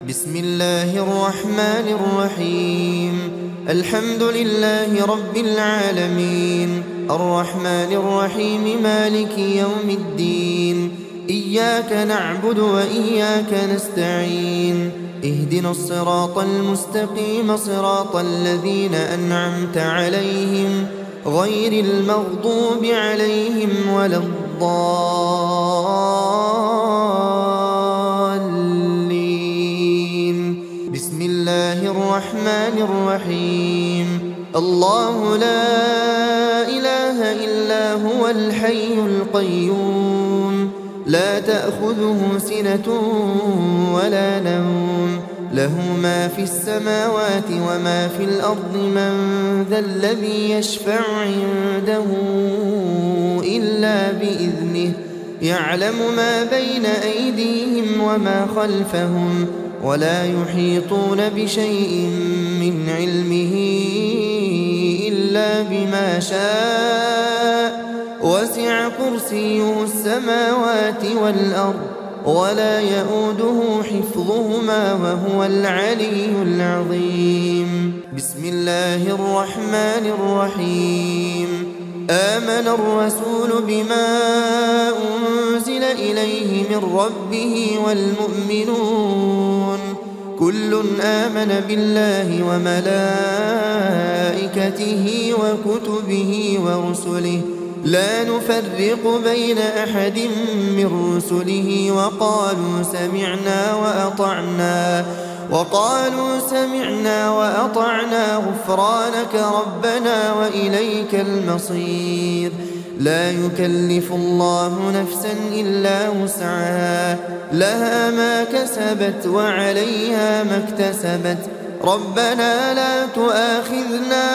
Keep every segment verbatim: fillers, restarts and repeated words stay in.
بسم الله الرحمن الرحيم. الحمد لله رب العالمين، الرحمن الرحيم، مالك يوم الدين. إياك نعبد وإياك نستعين، اهدنا الصراط المستقيم، صراط الذين أنعمت عليهم غير المغضوب عليهم ولا الضالين. بسم الله الرحمن الرحيم. الله لا إله إلا هو الحي القيوم، لا تأخذه سنة ولا نوم، له ما في السماوات وما في الأرض. من ذا الذي يشفع عنده إلا بإذنه، يعلم ما بين أيديهم وما خلفهم، ولا يحيطون بشيء من علمه إلا بما شاء. وسع كرسيه السماوات والأرض، ولا يؤوده حفظهما، وهو العلي العظيم. بسم الله الرحمن الرحيم. آمن الرسول بما أنزل إليه من ربه والمؤمنون، كل آمن بالله وملائكته وكتبه ورسله، لا نفرق بين أحد من رسله، وقالوا سمعنا وأطعنا وقالوا سمعنا وأطعنا غفرانك ربنا وإليك المصير. لا يكلف الله نفسا إلا وسعها، لها ما كسبت وعليها ما اكتسبت. ربنا لا تؤاخذنا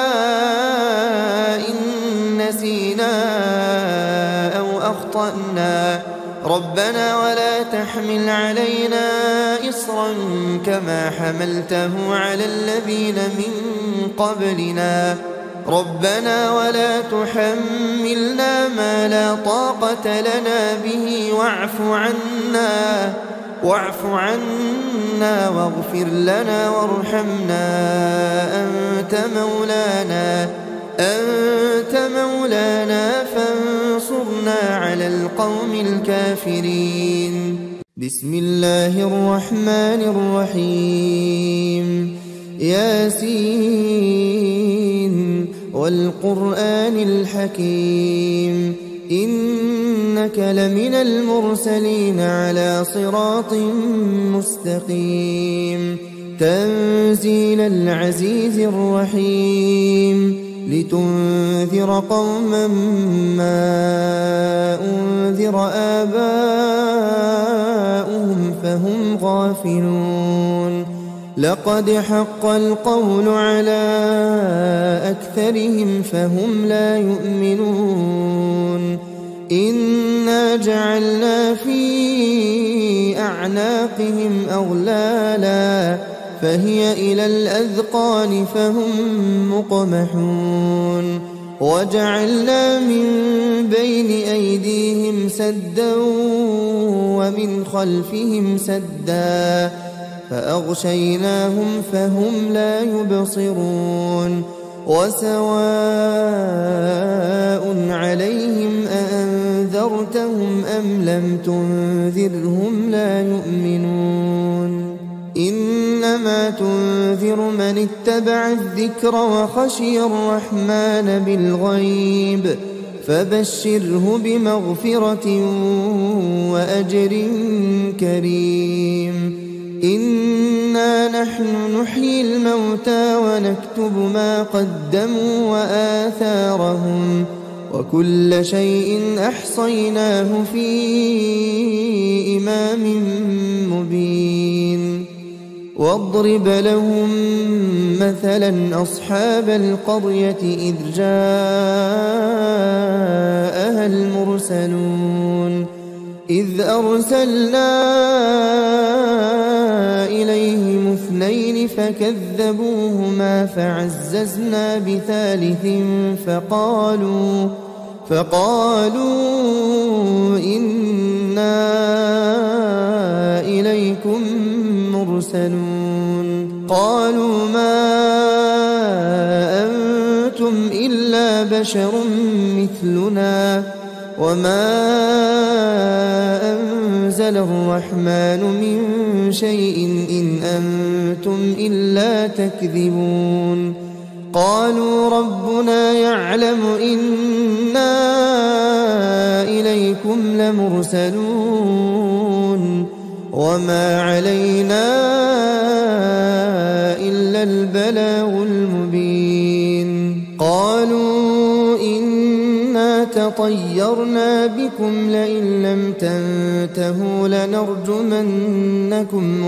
إن نسينا أو أخطأنا، ربنا ولا تحمل علينا إصرا كما حملته على الذين من قبلنا، ربنا ولا تحملنا ما لا طاقة لنا به، واعف عنا واعف عنا واغفر لنا وارحمنا، أنت مولانا أنت مولانا فانصرنا على القوم الكافرين. بسم الله الرحمن الرحيم. ياسين والقرآن الحكيم، إنك لمن المرسلين على صراط مستقيم. تنزيل العزيز الرحيم، لتنذر قوما ما أنذر آباؤهم فهم غافلون. لقد حق القول على أكثرهم فهم لا يؤمنون. إنا جعلنا في أعناقهم أغلالا فهي إلى الأذقان فهم مقمحون. وجعلنا من بين أيديهم سدا ومن خلفهم سدا فأغشيناهم فهم لا يبصرون. وسواء عليهم أأنذرتهم أم لم تنذرهم لا يؤمنون. إنما تنذر من اتبع الذكر وخشي الرحمن بالغيب، فبشره بمغفرة وأجر كريم. إنا نحن نحيي الموتى ونكتب ما قدموا وآثارهم، وكل شيء أحصيناه في إمام مبين. واضرب لهم مثلا أصحاب القرية إذ جاءها المرسلون، إذ أرسلنا إليهم اثنين فكذبوهما فعززنا بثالث فقالوا فقالوا إنا إليكم المرسلون قالوا ما أنتم إلا بشر مثلنا وما أنزل الرحمن من شيء إن أنتم إلا تكذبون قالوا ربنا يعلم إنا إليكم لمرسلون وما علينا إلا البلاغ المبين قالوا إنا تطيرنا بكم لئن لم تنتهوا لنرجمنكم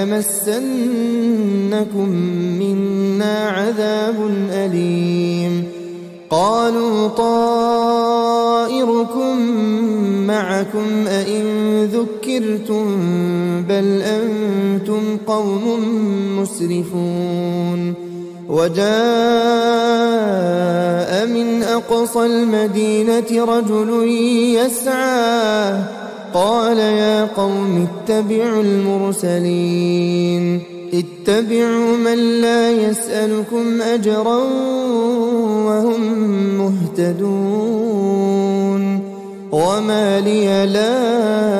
وليمسنكم منا عذاب أليم قالوا طائركم معكم أئن ذكرتم بل أنتم قوم مسرفون وجاء من أقصى المدينة رجل يسعى قال يا قوم اتبعوا المرسلين اتبعوا من لا يسألكم أجرا وهم مهتدون وما لي لا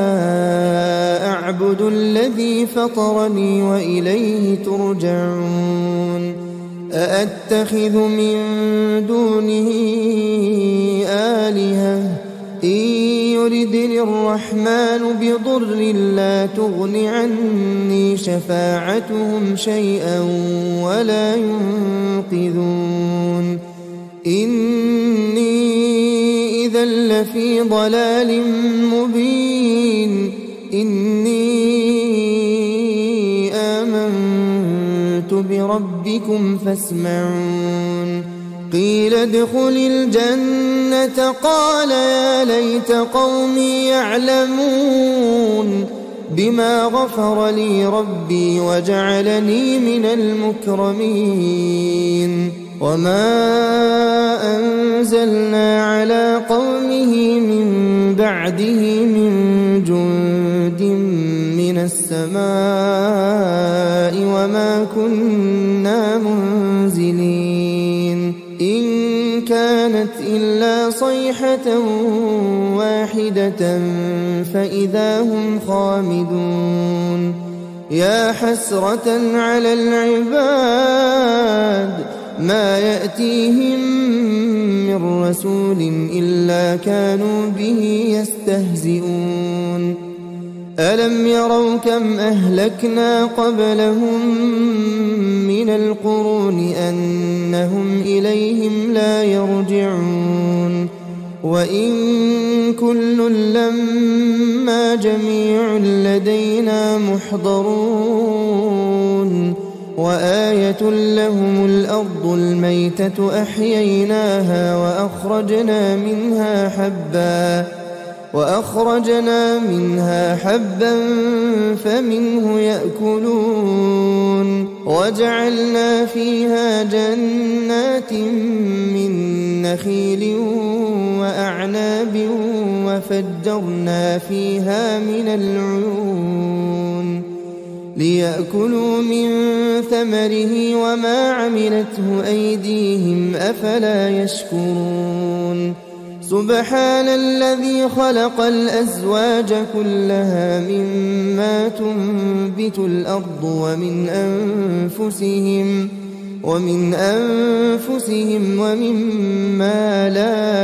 أعبد الذي فطرني وإليه ترجعون أأتخذ من دونه آلهة إن يردني الرحمن بضر لا تغن عني شفاعتهم شيئا ولا ينقذون إني إذا لفي ضلال مبين إني آمنت بربكم فاسمعون قيل ادخل الجنة قال يا ليت قومي يعلمون بما غفر لي ربي وجعلني من المكرمين وما أنزلنا على قومه من بعده من جند من السماء وما كنا منزلين إن كانت إلا صيحة واحدة فإذا هم خامدون يا حسرة على العباد ما يأتيهم من رسول إلا كانوا به يستهزئون ألم يروا كم أهلكنا قبلهم من القرون أنهم إليهم لا يرجعون وإن كل لما جميع لدينا محضرون وآية لهم الأرض الميتة أحييناها وأخرجنا منها حبا وأخرجنا منها حبا فمنه يأكلون وجعلنا فيها جنات من نخيل وأعناب وفجرنا فيها من العيون ليأكلوا من ثمره وما عملته أيديهم أفلا يشكرون سبحان الذي خلق الأزواج كلها مما تنبت الأرض ومن أنفسهم ومن أنفسهم ومما لا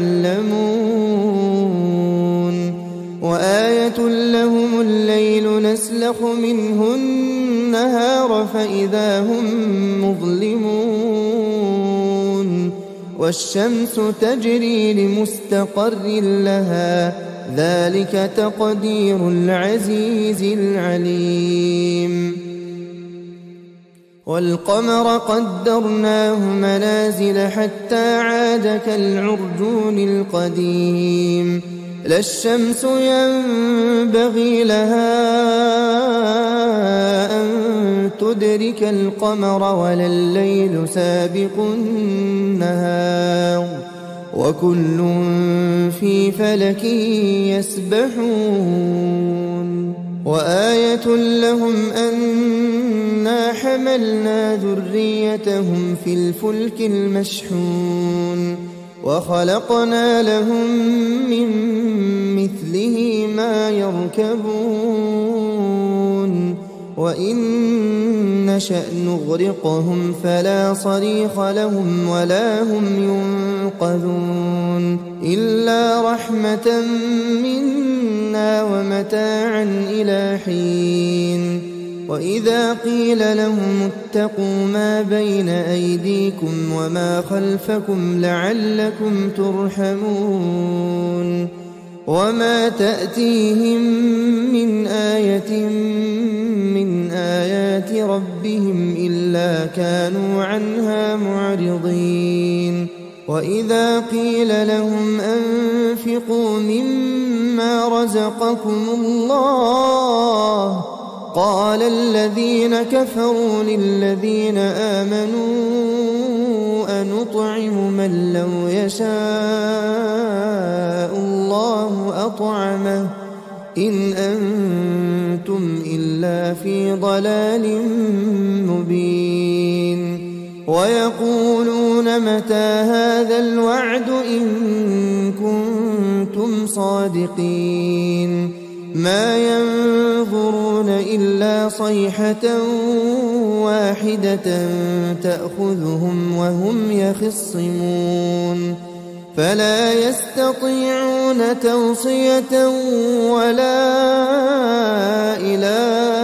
يعلمون وآية لهم الليل نسلخ منه النهار فإذا هم مظلمون والشمس تجري لمستقر لها ذلك تقدير العزيز العليم والقمر قدرناه منازل حتى عاد كالعرجون القديم لا الشمس ينبغي لها أن تدرك القمر ولا الليل سابق النهار وكل في فلك يسبحون وآية لهم أنا حملنا ذريتهم في الفلك المشحون وخلقنا لهم من مثله ما يركبون وإن نشأ نغرقهم فلا صريخ لهم ولا هم ينقذون إلا رحمة منا ومتاعا إلى حين وإذا قيل لهم اتقوا ما بين أيديكم وما خلفكم لعلكم ترحمون وما تأتيهم من آية من آيات ربهم إلا كانوا عنها معرضين وإذا قيل لهم أنفقوا مما رزقكم الله قال الذين كفروا للذين آمنوا أنطعم من لو يشاء الله أطعمه إن أنتم إلا في ضلال مبين ويقولون متى هذا الوعد إن كنتم صادقين ما ينظرون إلا صيحة واحدة تأخذهم وهم يخصمون فلا يستطيعون توصية ولا إلى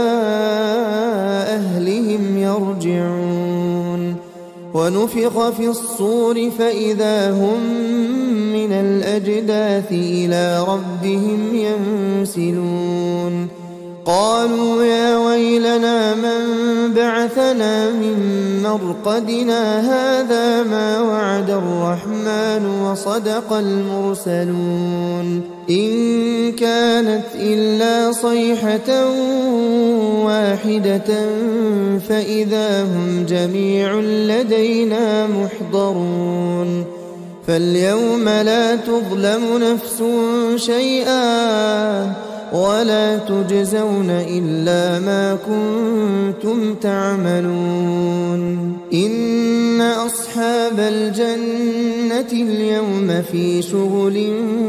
أهلهم يرجعون ونفخ في الصور فإذا هم من الأجداث إلى ربهم ينسلون قالوا يا ويلنا من بعثنا من مرقدنا هذا ما وعد الرحمن وصدق المرسلون إن كانت إلا صيحة واحدة فإذا هم جميع لدينا محضرون فاليوم لا تظلم نفس شيئا ولا تجزون إلا ما كنتم تعملون إن أصحاب الجنة اليوم في شغل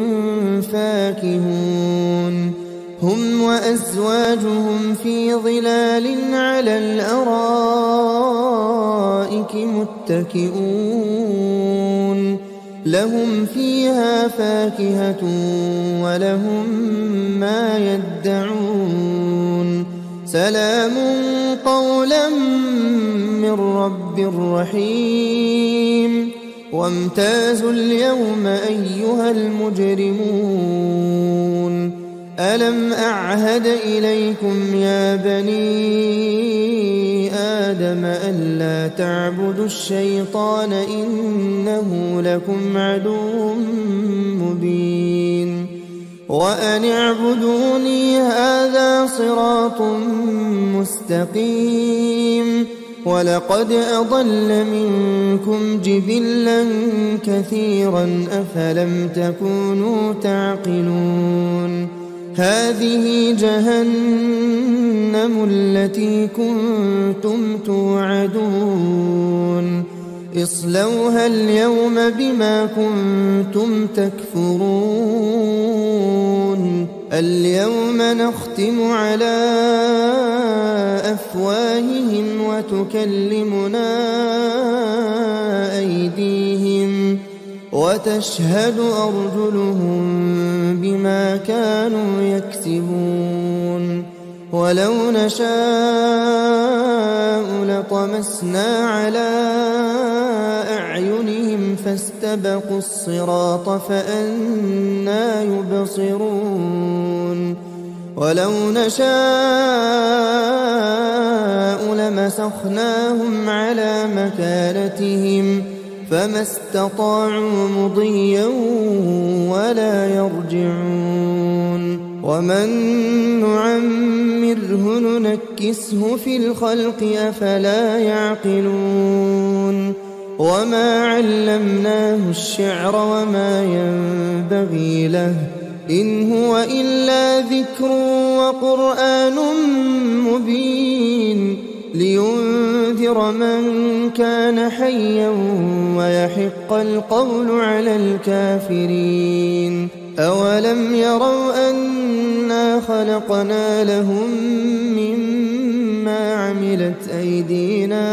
فاكهون هم وأزواجهم في ظلال على الأرائك متكئون لهم فيها فاكهة ولهم ما يدعون سلام قولا من رب رحيم وامتازوا اليوم أيها المجرمون ألم أعهد إليكم يا بني آدم ألا تعبدوا الشيطان إنه لكم عدو مبين وأن اعبدوني هذا صراط مستقيم ولقد أضل منكم جبلا كثيرا أفلم تكونوا تعقلون هذه جهنم التي كنتم توعدون اصلوها اليوم بما كنتم تكفرون اليوم نختم على أفواههم وتكلمنا أيديهم وتشهد أرجلهم بما كانوا يكسبون ولو نشاء لطمسنا على أعينهم فاستبقوا الصراط فأنى يبصرون ولو نشاء لمسخناهم على مكانتهم فما استطاعوا مضيا ولا يرجعون ومن نعمره ننكسه في الخلق أفلا يعقلون وما علمناه الشعر وما ينبغي له إن هو إلا ذكر وقرآن مبين لينذر من كان حيا ويحق القول على الكافرين. أولم يروا أنا خلقنا لهم مما عملت أيدينا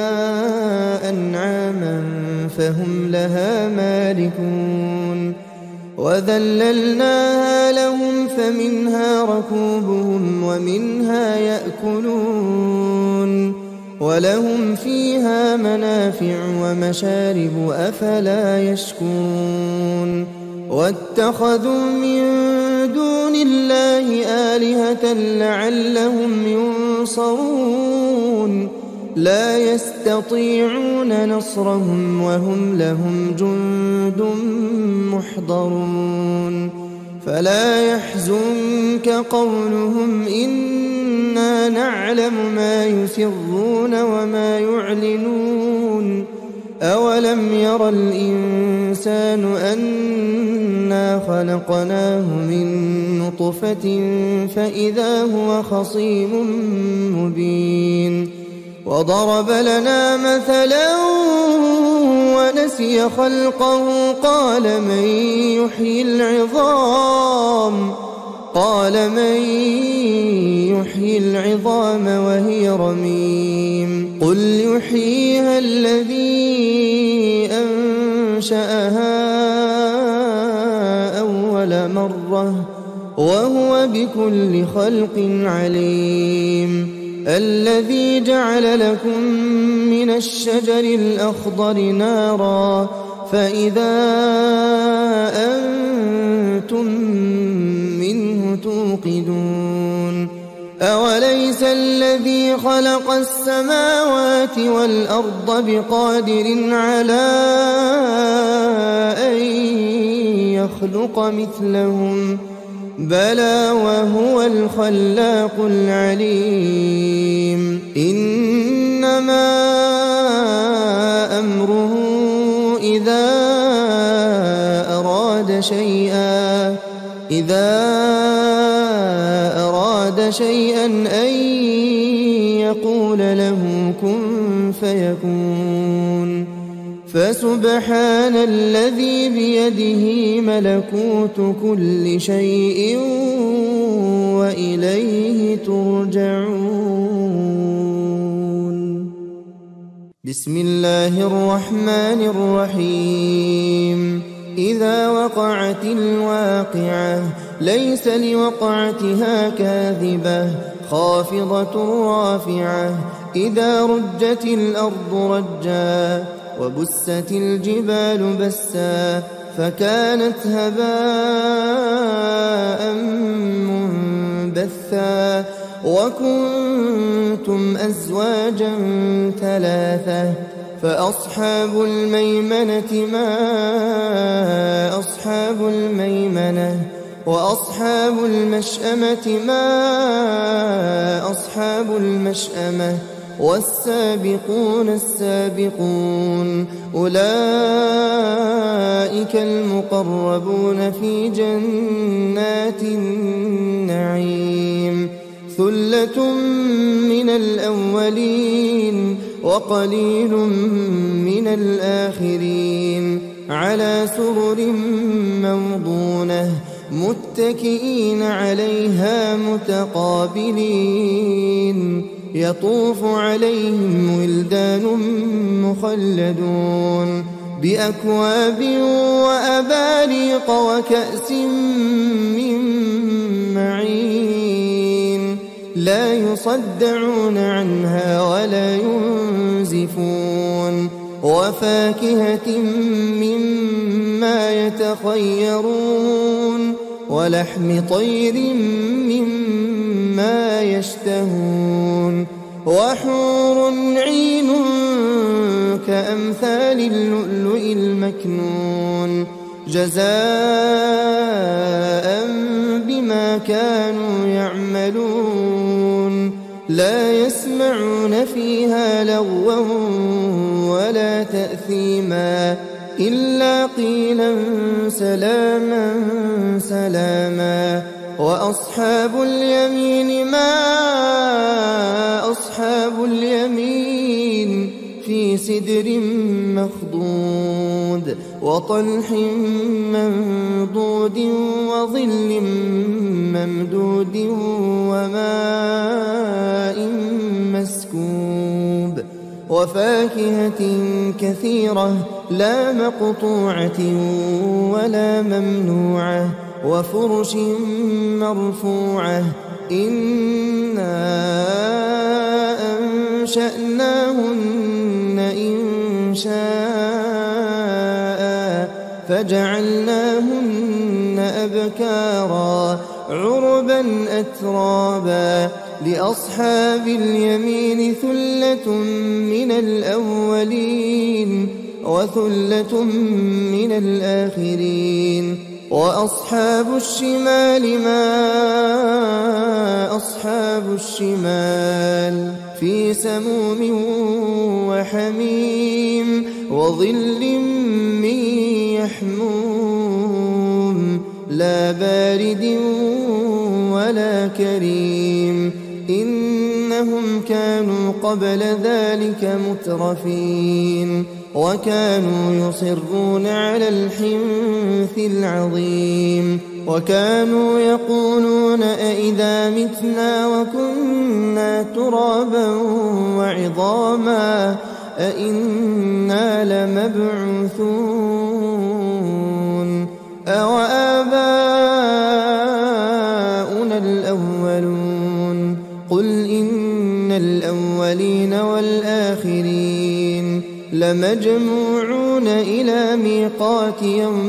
أنعاما فهم لها مالكون وذللناها لهم فمنها ركوبهم ومنها يأكلون ولهم فيها منافع ومشارب أفلا يشكرون. واتخذوا من دون الله آلهة لعلهم ينصرون لا يستطيعون نصرهم وهم لهم جند محضرون. فلا يحزنك قولهم إنا نعلم ما يسرون وما يعلنون. أولم ير الإنسان أنا خلقناه من نطفة فإذا هو خصيم مبين. وضرب لنا مثلا ونسي خلقه قال من يحيي العظام قال من يحيي العظام وهي رميم قل يحييها الذي أنشأها أول مرة وهو بكل خلق عليم. الذي جعل لكم من الشجر الأخضر نارا فإذا أنتم منه توقدون. أوليس الذي خلق السماوات والأرض بقادر على أن يخلق مثلهم بلى وهو الخلاق العليم. إنما أمره إذا أراد شيئا إذا أراد شيئا أن يقول له كن فيكون. فسبحان الذي بيده ملكوت كل شيء وإليه ترجعون. بسم الله الرحمن الرحيم. إذا وقعت الواقعة ليس لوقعتها كاذبة خافضة رافعة. إذا رجت الأرض رجا وبست الجبال بسا فكانت هباء منبثا وكنتم أزواجا ثلاثة. فأصحاب الميمنة ما أصحاب الميمنة وأصحاب المشأمة ما أصحاب المشأمة والسابقون السابقون أولئك المقربون في جنات النعيم. ثلة من الأولين وقليل من الآخرين. على سرر موضونة متكئين عليها متقابلين. يطوف عليهم ولدان مخلدون بأكواب وأباريق وكأس من معين لا يصدعون عنها ولا ينزفون. وفاكهة مما يتخيرون ولحم طير مما يشتهون. وحور عين كأمثال اللؤلؤ المكنون جزاء بما كانوا يعملون. لا يسمعون فيها لغوا ولا تأثيما إلا قيلا سلاما سلاما. وأصحاب اليمين ما أصحاب اليمين في سدر مخضود وطلح منضود وظل ممدود وماء مسكوب وفاكهة كثيرة لا مقطوعة ولا ممنوعة وفرش مرفوعة إنا أنشأناهن إنشاء فجعلناهن أبكارا عربا أترابا لأصحاب اليمين ثلة من الأولين وثلة من الآخرين وأصحاب الشمال ما أصحاب الشمال في سموم وحميم وظل من يحموم لا بارد ولا كريم إنهم كانوا قبل ذلك مترفين وكانوا يصرون على الحنث العظيم وكانوا يقولون أئذا متنا وكنا ترابا وعظاما أئنا لمبعوثون أو آباؤنا الأولون قل إن الأولين والآخرين لمجموعون إلى ميقات يوم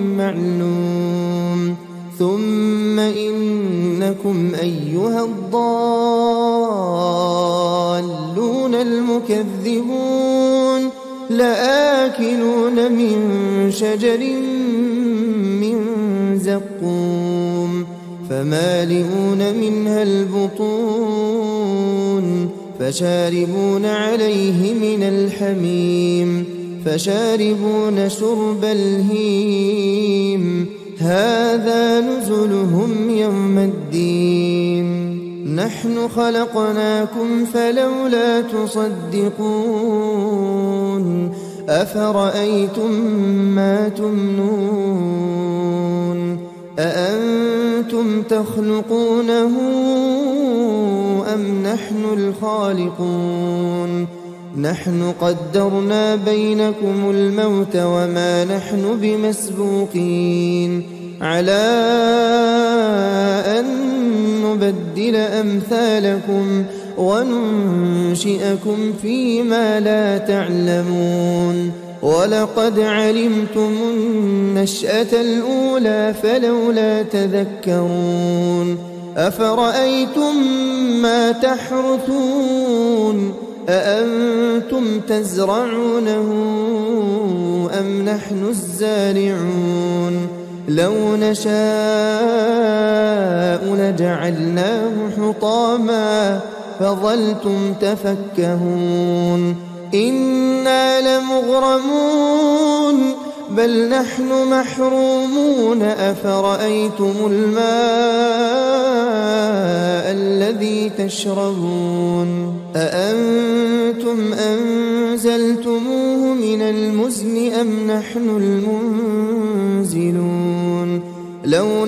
معلوم ثم إنكم أيها الضالون المكذبون لآكلون من شجر من زقوم فمالئون منها البطون فشاربون عليه من الحميم فشاربون شرب الهيم هذا نزلهم يوم الدين نحن خلقناكم فلولا تصدقون أفرأيتم ما تمنون أأنتم تخلقونه أم نحن الخالقون نحن قدرنا بينكم الموت وما نحن بمسبوقين على أن نبدل أمثالكم وننشئكم فيما لا تعلمون ولقد علمتم النشأة الأولى فلولا تذكرون أفرأيتم ما تحرثون أأنتم تزرعونه أم نحن الزارعون لو نشاء لجعلناه حطاما فظلتم تفكهون إنا لمغرمون بل نحن محرومون أفرأيتم الماء الذي تشربون أأنتم أنزلتموه من المزن أم نحن المنزلون لو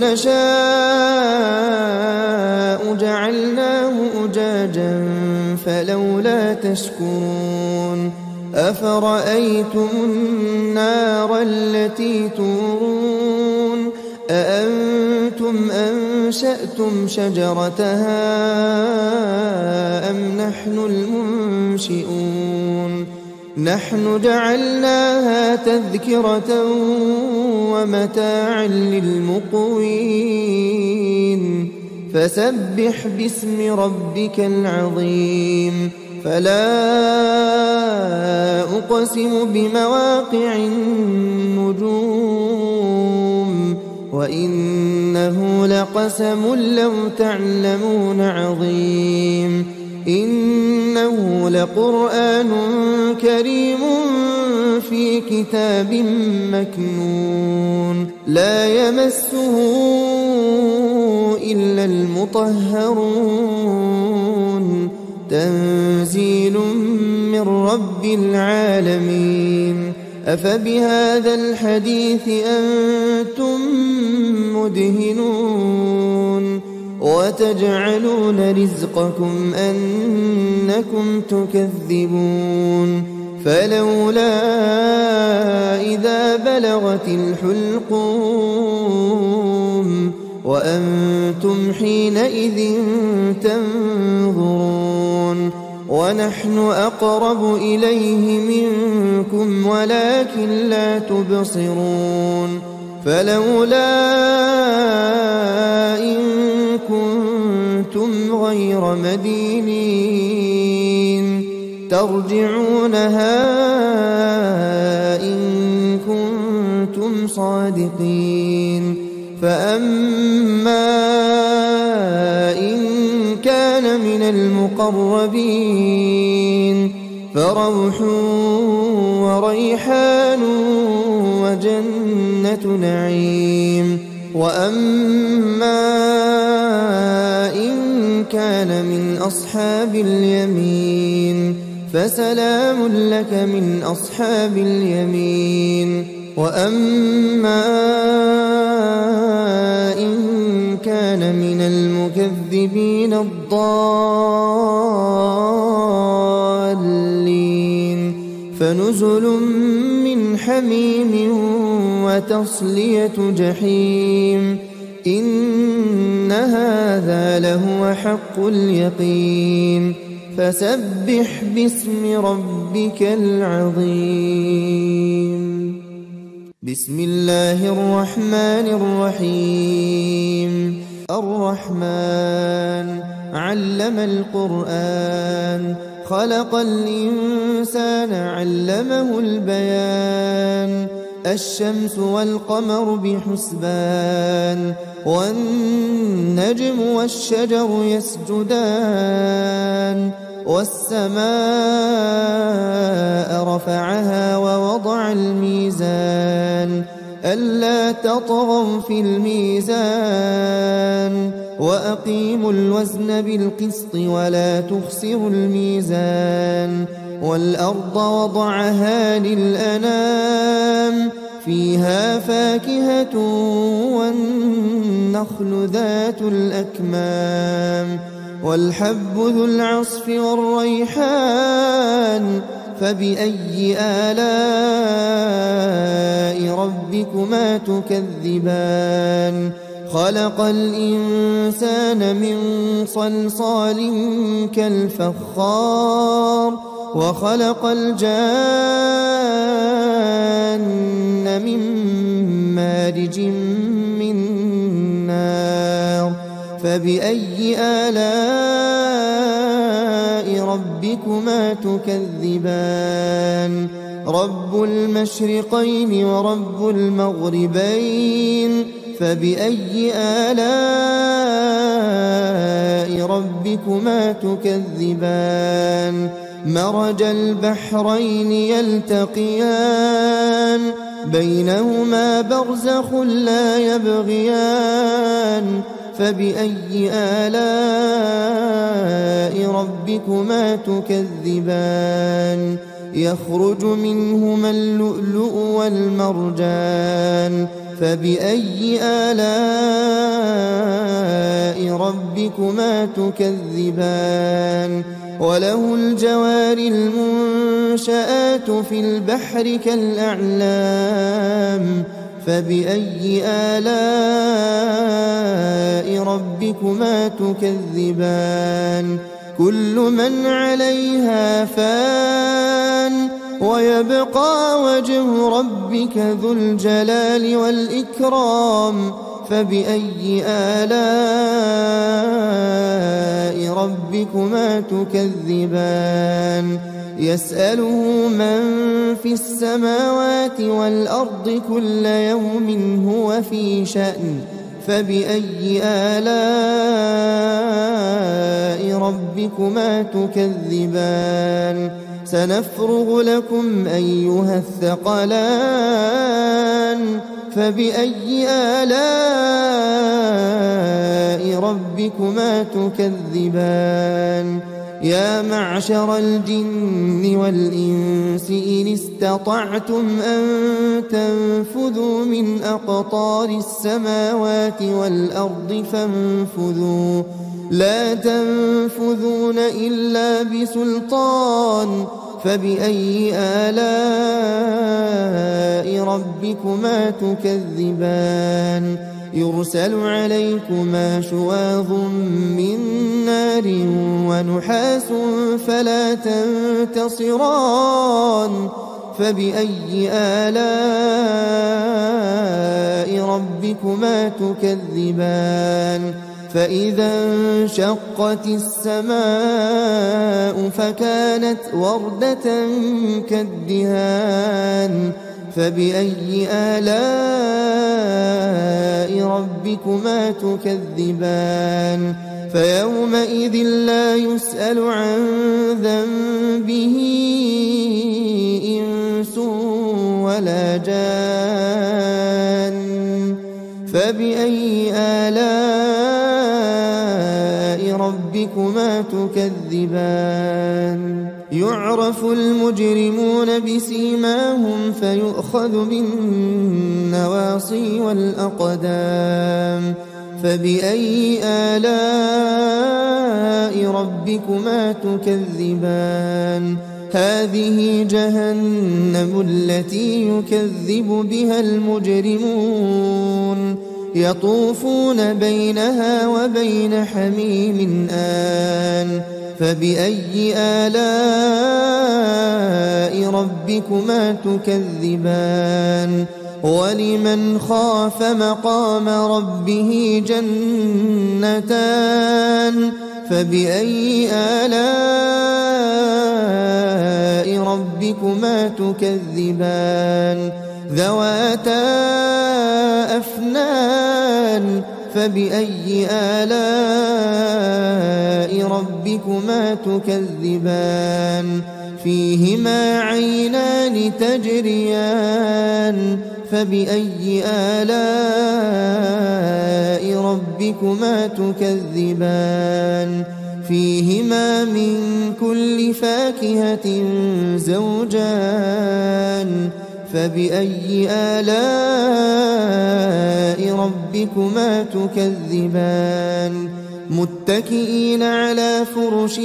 نشاء جعلناه أجاجا فلولا تشكرون أفرأيتم النار التي تورون أأنتم أنشأتم شجرتها أم نحن المنشئون نحن جعلناها تذكرة ومتاعا للمقوين فسبح باسم ربك العظيم فلا أقسم بمواقع النجوم وإنه لقسم لو تعلمون عظيم إنه لقرآن كريم في كتاب مكنون لا يمسه إلا المطهرون تنزيل من رب العالمين أفبهذا الحديث أنتم مدهنون وتجعلون رزقكم أنكم تكذبون فلولا إذا بلغت الحلقوم وأنتم حينئذ تنظرون ونحن أقرب إليه منكم ولكن لا تبصرون فلولا إن كنتم غير مدينين ترجعونها إن كنتم صادقين فأما إن كان من المقربين فروح وريحان وجنة نعيم وأما إن كان من أصحاب اليمين فسلام لك من أصحاب اليمين وأما إن كان من المكذبين الضالين فنزل من حميم وتصلية جحيم إن هذا لهو حق اليقين فسبح باسم ربك العظيم بسم الله الرحمن الرحيم الرحمن علم القرآن خلق الإنسان علمه البيان الشمس والقمر بحسبان والنجم والشجر يسجدان والسماء رفعها ووضع الميزان ألا تطغوا في الميزان وأقيموا الوزن بالقسط ولا تخسروا الميزان والأرض وضعها للأنام فيها فاكهة والنخل ذات الأكمام والحب ذو العصف والريحان فبأي آلاء ربكما تكذبان خلق الإنسان من صلصال كالفخار وخلق الجان من مارج من نار فبأي آلاء ربكما تكذبان رب المشرقين ورب المغربين فبأي آلاء ربكما تكذبان مرج البحرين يلتقيان بينهما برزخ لا يبغيان فبأي آلاء ربكما تكذبان يخرج منهما اللؤلؤ والمرجان فبأي آلاء ربكما تكذبان وله الجوار المنشآت في البحر كالأعلام فبأي آلاء ربكما تكذبان كل من عليها فان ويبقى وجه ربك ذو الجلال والإكرام فبأي آلاء ربكما تكذبان يسأله من في السماوات والأرض كل يوم هو في شأن فبأي آلاء ربكما تكذبان سنفرغ لكم أيها الثقلان فبأي آلاء ربكما تكذبان يا معشر الجن والإنس إن استطعتم أن تنفذوا من أقطار السماوات والأرض فانفذوا لا تنفذون إلا بسلطان فبأي آلاء ربكما تكذبان يرسل عليكما شواظ من نار ونحاس فلا تنتصران فبأي آلاء ربكما تكذبان فإذا انشقت السماء فكانت وردة كالدهان فبأي آلاء ربكما تكذبان فيومئذ لا يسأل عن ذنبه إنس ولا جان فبأي آلاء ربكما تكذبان يعرف المجرمون بسيماهم فيؤخذ بالنواصي والأقدام فبأي آلاء ربكما تكذبان هذه جهنم التي يكذب بها المجرمون يطوفون بينها وبين حميم آن فبأي آلاء ربكما تكذبان ولمن خاف مقام ربه جنتان فبأي آلاء ربكما تكذبان ذواتا أفنان فبأي آلاء ربكما تكذبان فيهما عينان تجريان فبأي آلاء ربكما تكذبان فيهما من كل فاكهة زوجان فبأي آلاء ربكما تكذبان متكئين على فرش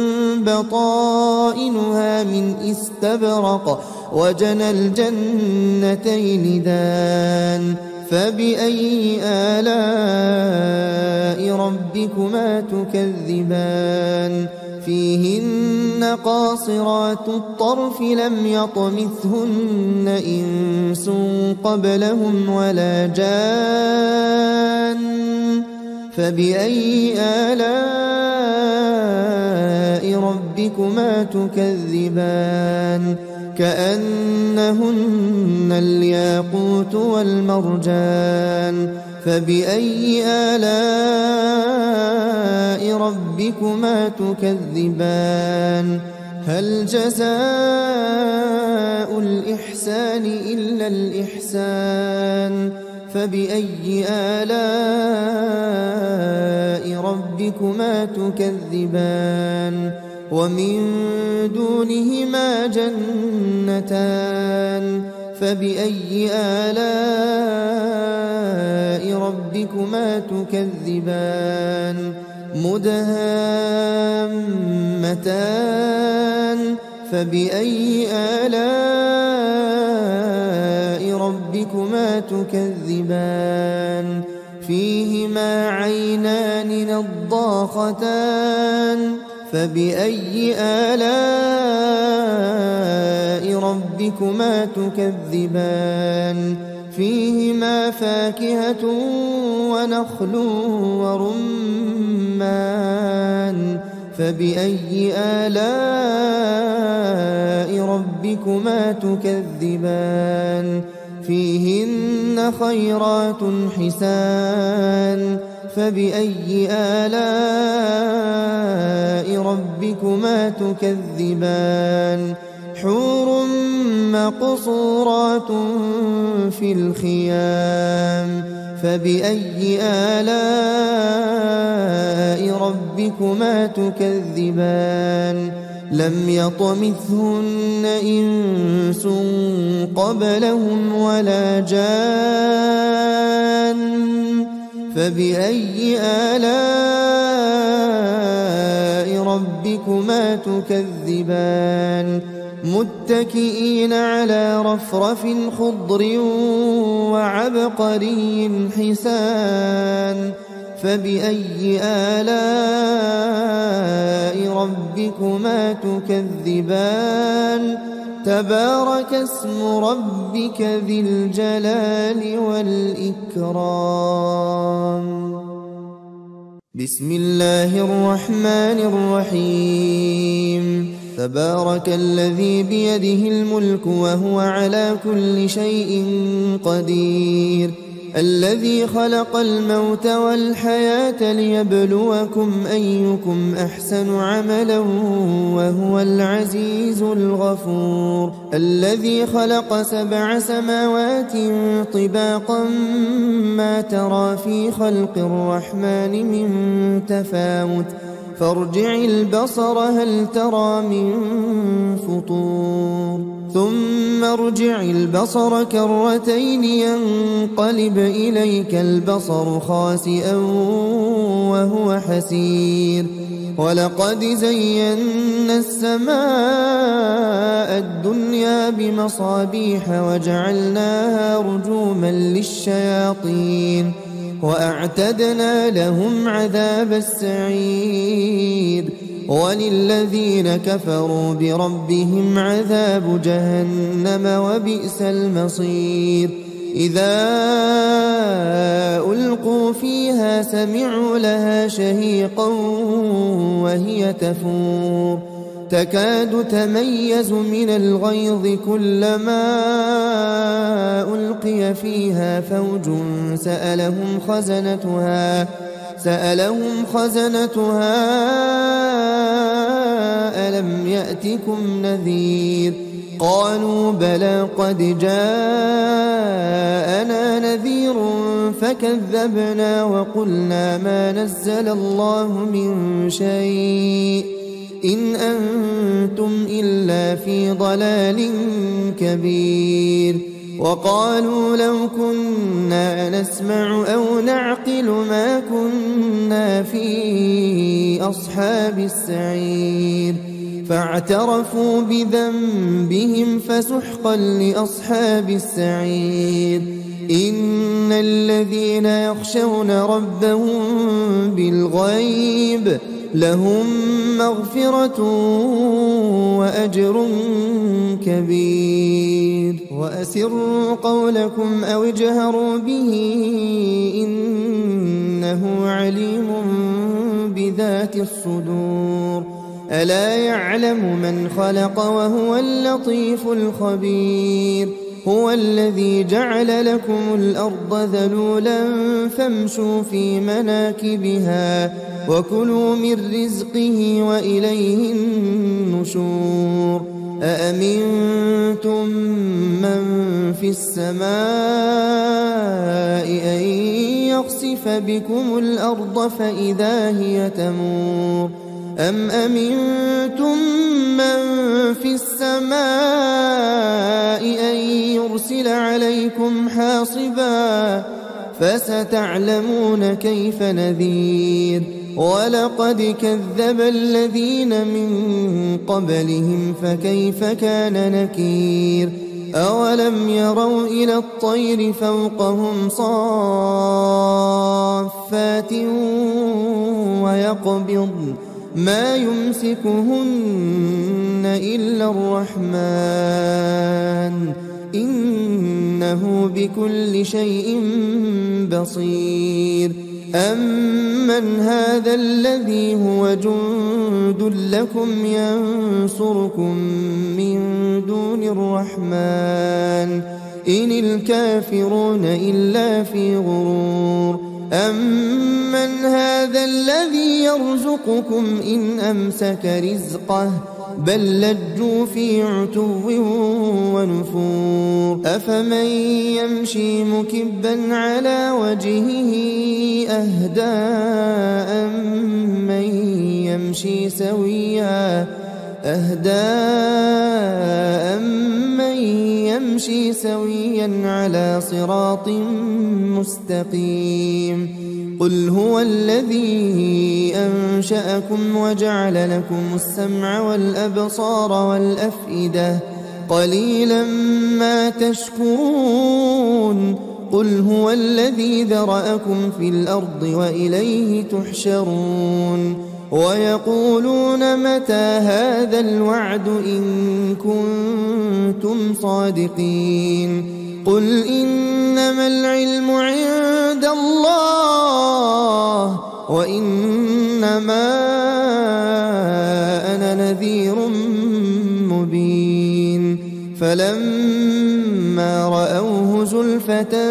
بطائنها من استبرق وجنى الجنتين دان فبأي آلاء ربكما تكذبان فيهن قاصرات الطرف لم يطمثهن إنس قبلهم ولا جان فبأي آلاء ربكما تكذبان كأنهن الياقوت والمرجان فبأي آلاء ربكما تكذبان هل جزاء الإحسان إلا الإحسان فبأي آلاء ربكما تكذبان ومن دونهما جنتان فبأي آلاء ربكما تكذبان مدهامتان فبأي آلاء ربكما تكذبان فيهما عينان نضاختان فبأي آلاء ربكما تكذبان فيهما فاكهة ونخل ورمان فبأي آلاء ربكما تكذبان فيهن خيرات حسان فبأي آلاء ربكما تكذبان حور مقصورات في الخيام فبأي آلاء ربكما تكذبان لم يطمثهن إنس قبلهم ولا جان فبأي آلاء ربكما تكذبان متكئين على رفرف خضر وعبقري حسان فبأي آلاء ربكما تكذبان تبارك اسم ربك ذي الجلال والإكرام بسم الله الرحمن الرحيم تبارك الذي بيده الملك وهو على كل شيء قدير الذي خلق الموت والحياة ليبلوكم أيكم أحسن عملا وهو العزيز الغفور الذي خلق سبع سماوات طباقا ما ترى في خلق الرحمن من تفاوت فارجع البصر هل ترى من فطور ثم ارجع البصر كرتين ينقلب إليك البصر خاسئا وهو حسير ولقد زينا السماء الدنيا بمصابيح وجعلناها رجوما للشياطين وأعتدنا لهم عذاب السعير وللذين كفروا بربهم عذاب جهنم وبئس المصير إذا ألقوا فيها سمعوا لها شهيقا وهي تفور تكاد تميز من الغيظ كلما ألقي فيها فوج سألهم خزنتها سألهم خزنتها ألم يأتكم نذير قالوا بلى قد جاءنا نذير فكذبنا وقلنا ما نزل الله من شيء إن أنتم إلا في ضلال كبير وقالوا لو كنا نسمع أو نعقل ما كنا في أصحاب السعير فاعترفوا بذنبهم فسحقا لأصحاب السعير إن الذين يخشون ربهم بالغيب لهم مغفرة وأجر كبير وأسروا قولكم أو اجهروا به إنه عليم بذات الصدور ألا يعلم من خلق وهو اللطيف الخبير هو الذي جعل لكم الأرض ذلولا فامشوا في مناكبها وكلوا من رزقه وإليه النشور أأمنتم من في السماء أن يخسف بكم الأرض فإذا هي تمور أم أمنتم من في السماء أن يرسل عليكم حاصبا فستعلمون كيف نذير ولقد كذب الذين من قبلهم فكيف كان نكير أولم يروا إلى الطير فوقهم صافات ويقبضن ما يمسكهن إلا الرحمن إنه بكل شيء بصير أمن هذا الذي هو جند لكم ينصركم من دون الرحمن إن الكافرون إلا في غرور أمن هذا الذي يرزقكم إن أمسك رزقه بل لجوا في عتو ونفور أفمن يمشي مكبا على وجهه أهدى أمن يمشي سويا أهدى أمن يمشي سويا على صراط مستقيم قل هو الذي أنشأكم وجعل لكم السمع والأبصار والأفئدة قليلا ما تشكرون قل هو الذي ذرأكم في الأرض وإليه تحشرون ويقولون متى هذا الوعد إن كنتم صادقين قل إنما العلم عند الله وإنما أنا نذير مبين فلما رأوه زلفة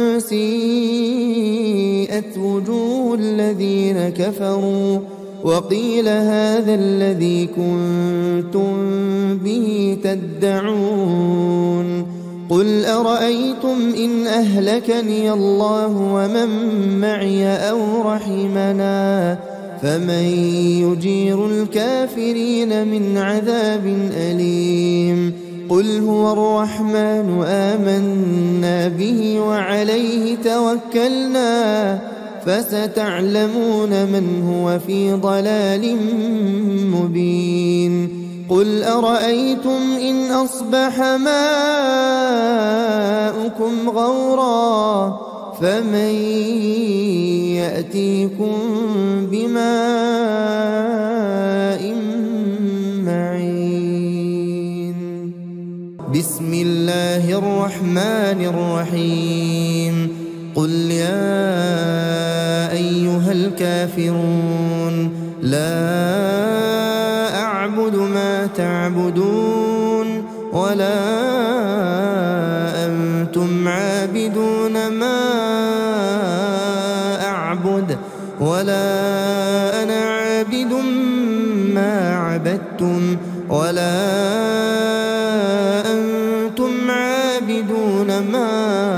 سيئت وجوه الذين كفروا وقيل هذا الذي كنتم به تدعون قل أرأيتم إن أهلكني الله ومن معي أو رحمنا فمن يجير الكافرين من عذاب أليم قل هو الرحمن آمنا به وعليه توكلنا فستعلمون من هو في ضلال مبين قل أرأيتم إن أصبح ماؤكم غورا فمن يأتيكم بماء معين بسم الله الرحمن الرحيم قل يا أيها الكافرون لا أعبد ما تعبدون ولا أنتم عابدون ما أعبد ولا أنا عابد ما عبدتم ولا أنتم عابدون ما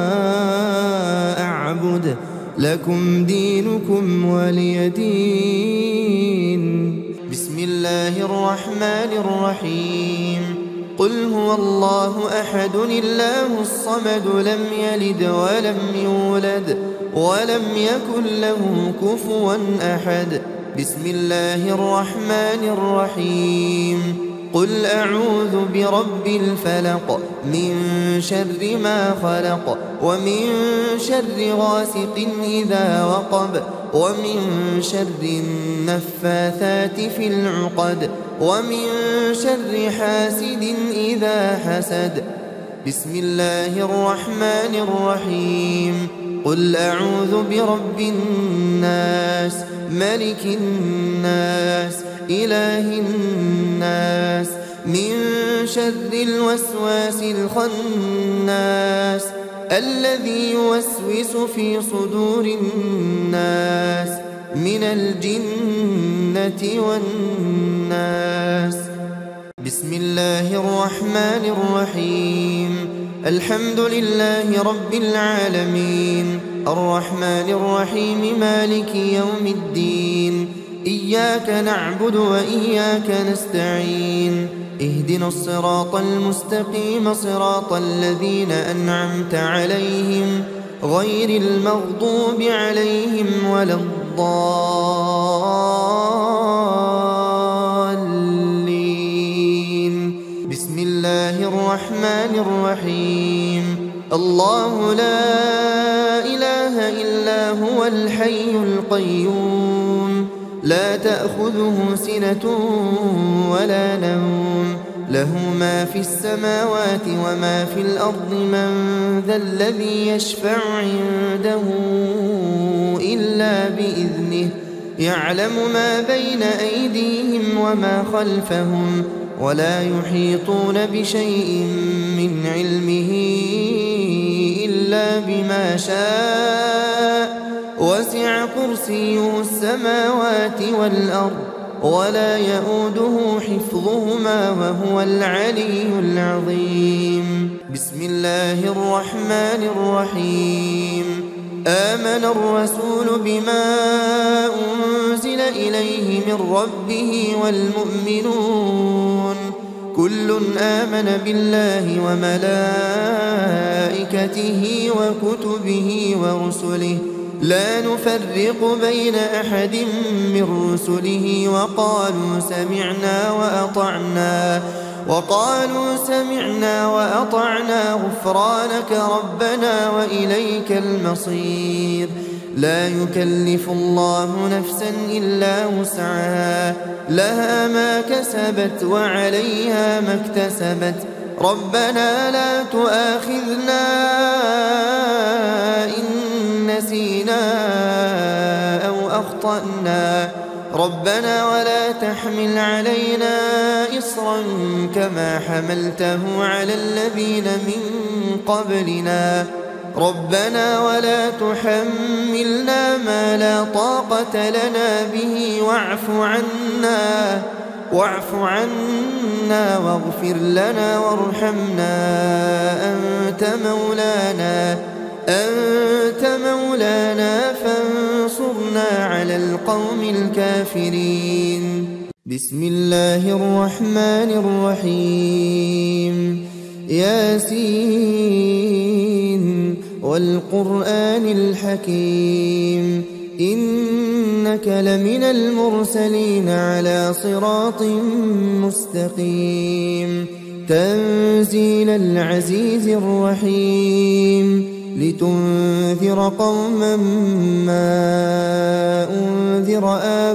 أعبد لكم دينكم ولي دين بسم الله الرحمن الرحيم قل هو الله أحد الله الصمد لم يلد ولم يولد ولم يكن له كفوا أحد بسم الله الرحمن الرحيم قل أعوذ برب الفلق من شر ما خلق ومن شر غاسق إذا وقب ومن شر النفاثات في العقد ومن شر حاسد إذا حسد بسم الله الرحمن الرحيم قل أعوذ برب الناس ملك الناس إله الناس من شر الوسواس الخناس الذي يوسوس في صدور الناس من الجنة والناس بسم الله الرحمن الرحيم الحمد لله رب العالمين الرحمن الرحيم مالك يوم الدين إياك نعبد وإياك نستعين اهدنا الصراط المستقيم صراط الذين أنعمت عليهم غير المغضوب عليهم ولا الضالين بسم الله الرحمن الرحيم الله لا إله إلا هو الحي القيوم لا تأخذه سنة ولا نوم له ما في السماوات وما في الأرض من ذا الذي يشفع عنده إلا بإذنه يعلم ما بين أيديهم وما خلفهم ولا يحيطون بشيء من علمه إلا بما شاء وسع كرسيه السماوات والأرض ولا يؤوده حفظهما وهو العلي العظيم. بسم الله الرحمن الرحيم. آمن الرسول بما أنزل إليه من ربه والمؤمنون كل آمن بالله وملائكته وكتبه ورسله لا نفرق بين أحد من رسله وقالوا سمعنا وأطعنا وقالوا سمعنا وأطعنا غفرانك ربنا وإليك المصير. لا يكلف الله نفسا إلا وسعها لها ما كسبت وعليها ما اكتسبت ربنا لا تؤاخذنا إن نسينا أو أخطأنا ربنا ولا تحمل علينا إصرا كما حملته على الذين من قبلنا ربنا ولا تحملنا ما لا طاقة لنا به واعف عنا واعف عنا واغفر لنا وارحمنا أنت مولانا أنت مولانا فانصرنا على القوم الكافرين. بسم الله الرحمن الرحيم. ياسين والقرآن الحكيم إنك لمن المرسلين على صراط مستقيم. تنزيل العزيز الرحيم لتنذر قوما ما أنذر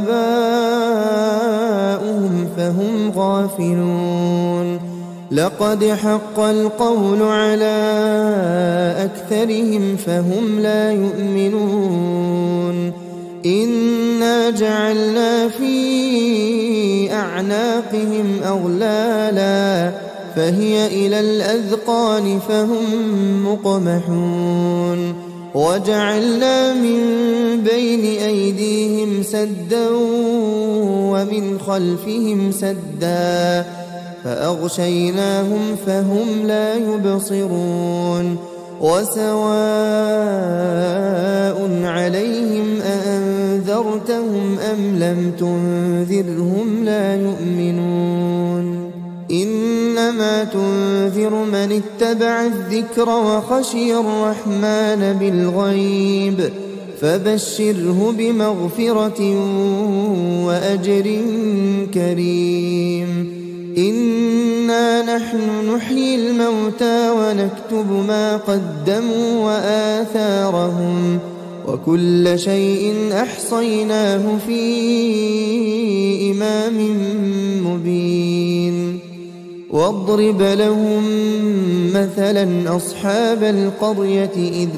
آباؤهم فهم غافلون. لقد حق القول على أكثرهم فهم لا يؤمنون. إنا جعلنا في أعناقهم أغلالا فهي إلى الأذقان فهم مقمحون. وجعلنا من بين أيديهم سدا ومن خلفهم سدا فأغشيناهم فهم لا يبصرون. وسواء عليهم أأنذرتهم أم لم تنذرهم لا يؤمنون. إنما تنذر من اتبع الذكر وخشي الرحمن بالغيب فبشره بمغفرة وأجر كريم. إنا نحن نحيي الموتى ونكتب ما قدموا وآثارهم وكل شيء أحصيناه في إمام مبين. واضرب لهم مثلا أصحاب القرية إذ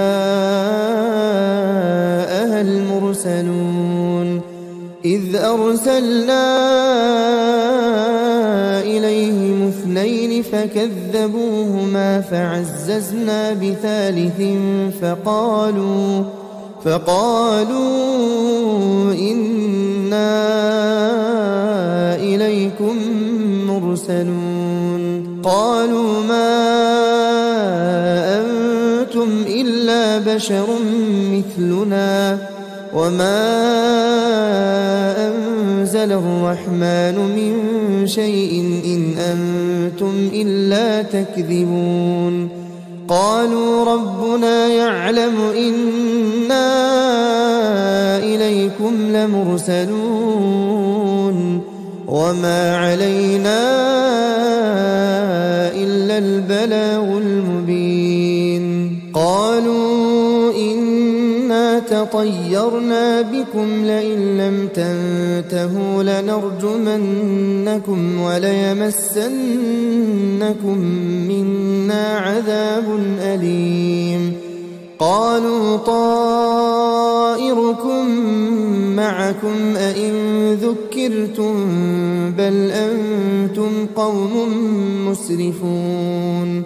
جاءها المرسلون إذ أرسلنا إليهم اثنين فكذبوهما فعززنا بثالث فقالوا فقالوا إنا إليكم مرسلون. قالوا ما أنتم إلا بشر مثلنا وما أنزل الرحمن من شيء إن أنتم إلا تكذبون. قالوا ربنا يعلم إنا إليكم لمرسلون وما علينا إلا البلاغ المبين. قالوا إنا تطيرنا بكم لئن لم تنتهوا لنرجمنكم وليمسنكم منا عذاب أليم. قالوا طائركم معكم أئن ذكرتم بل أنتم قوم مسرفون.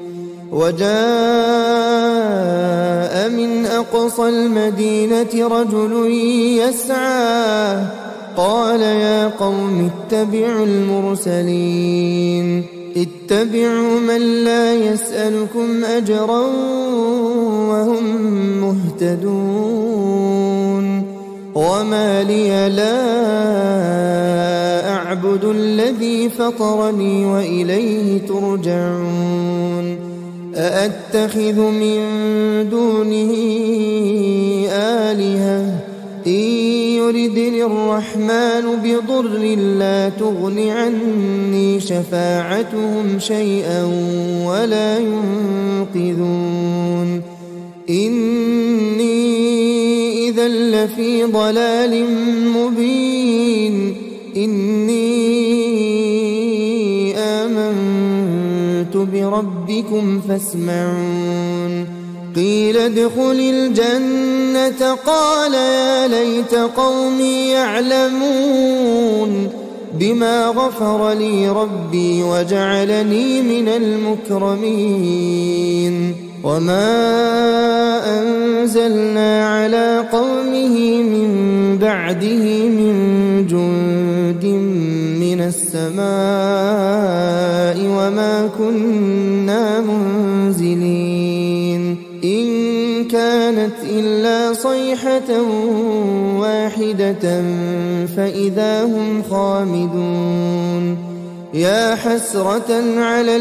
وجاء من أقصى المدينة رجل يسعى قال يا قوم اتبعوا المرسلين اتبعوا من لا يسألكم أجرا وهم مهتدون وما لي لا أعبد الذي فطرني وإليه ترجعون أأتخذ من دونه آلهة إن يردني الرحمن بضر لا تغن عني شفاعتهم شيئا ولا ينقذون إني إذا لفي ضلال مبين إني آمنت بربكم فاسمعون قيل ادخل الجنة قال يا ليت قومي يعلمون بما غفر لي ربي وجعلني من المكرمين وما أنزلنا على قومه من بعده من جند من السماء وما كنا منزلين إن كانت إلا صيحة واحدة فإذا هم خامدون يا حسرة على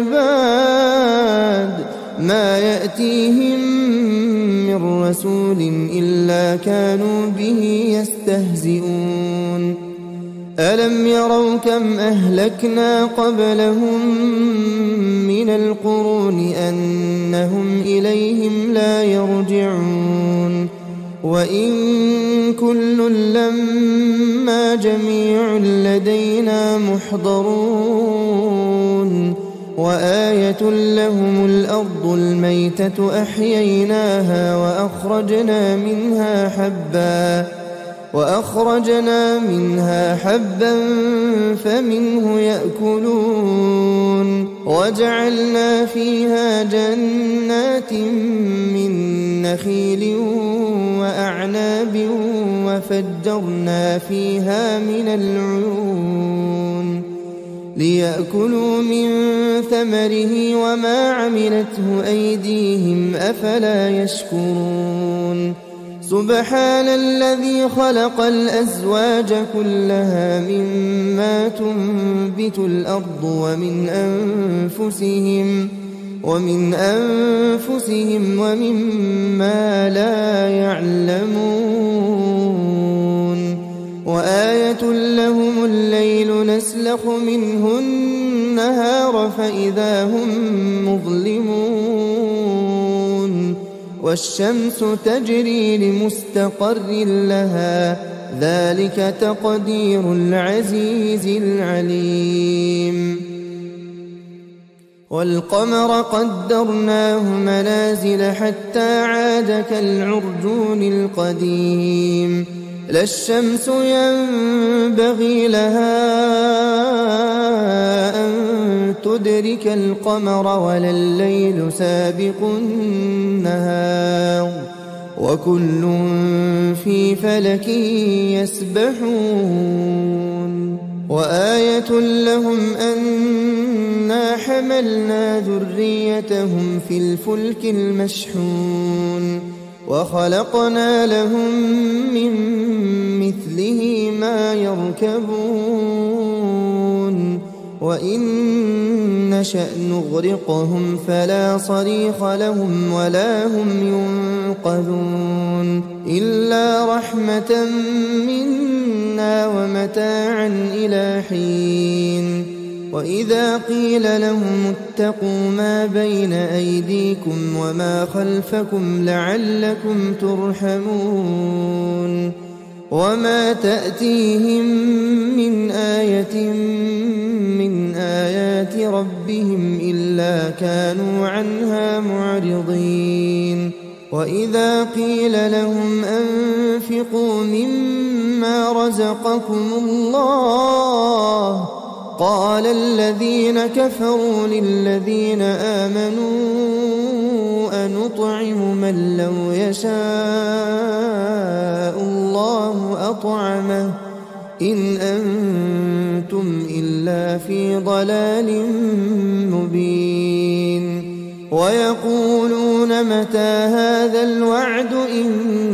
العباد ما يأتيهم من رسول إلا كانوا به يستهزئون ألم يروا كم أهلكنا قبلهم من القرون أنهم إليهم لا يرجعون وإن كل لما جميع لدينا محضرون وآية لهم الأرض الميتة أحييناها وأخرجنا منها حبا وأخرجنا منها حبا فمنه يأكلون وجعلنا فيها جنات من نخيل وأعناب وفجرنا فيها من العيون ليأكلوا من ثمره وما عملته أيديهم أفلا يشكرون سبحان الذي خلق الأزواج كلها مما تنبت الأرض ومن أنفسهم ومن أنفسهم ومما لا يعلمون وآية لهم الليل نسلخ منه النهار فإذا هم مظلمون والشمس تجري لمستقر لها ذلك تقدير العزيز العليم والقمر قدرناه منازل حتى عاد كالعرجون القديم لا الشمس ينبغي لها أن تدرك القمر ولا الليل سابق النهار وكل في فلك يسبحون وآية لهم أنا حملنا ذريتهم في الفلك المشحون وخلقنا لهم من مثله ما يركبون وإن نشأ نغرقهم فلا صريخ لهم ولا هم ينقذون إلا رحمة منا ومتاعا إلى حين وإذا قيل لهم اتقوا ما بين أيديكم وما خلفكم لعلكم ترحمون وما تأتيهم من آية من آيات ربهم إلا كانوا عنها معرضين وإذا قيل لهم أنفقوا مما رزقكم الله قال الذين كفروا للذين آمنوا أنطعم من لو يشاء الله أطعمه إن أنتم إلا في ضلال مبين ويقولون متى هذا الوعد إن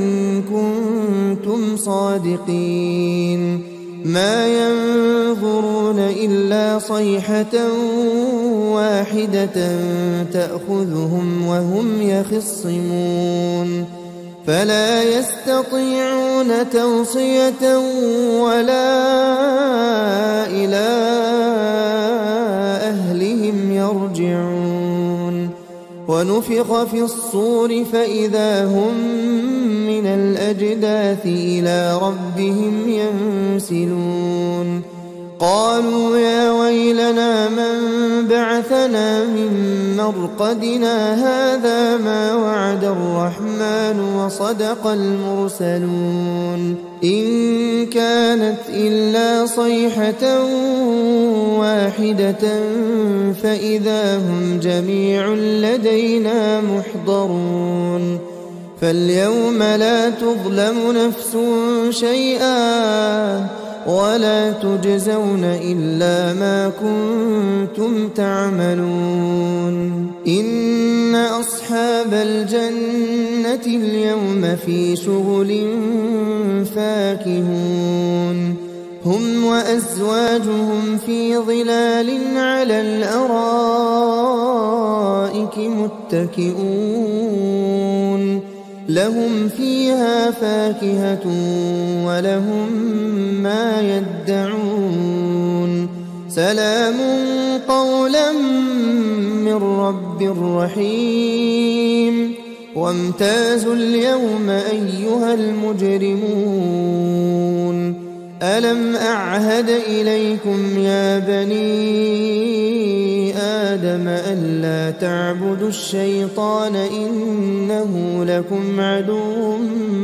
كنتم صادقين ما ينظرون إلا صيحة واحدة تأخذهم وهم يخصمون فلا يستطيعون توصية ولا إلى أهلهم يرجعون ونفخ في الصور فإذا هم من الأجداث إلى ربهم ينسلون قالوا يا ويلنا من بعثنا من مرقدنا هذا ما وعد الرحمن وصدق المرسلون إن كانت إلا صيحة واحدة فإذا هم جميع لدينا محضرون فاليوم لا تظلم نفس شيئا ولا تجزون إلا ما كنتم تعملون إن أصحاب الجنة اليوم في شغل فاكهون هم وأزواجهم في ظلال على الأرائك متكئون لهم فيها فاكهة ولهم ما يدعون سلام قولا من رب رحيم وامتازوا اليوم أيها المجرمون ألم أعهد إليكم يا بني آدم ألا تعبدوا الشيطان إنه لكم عدو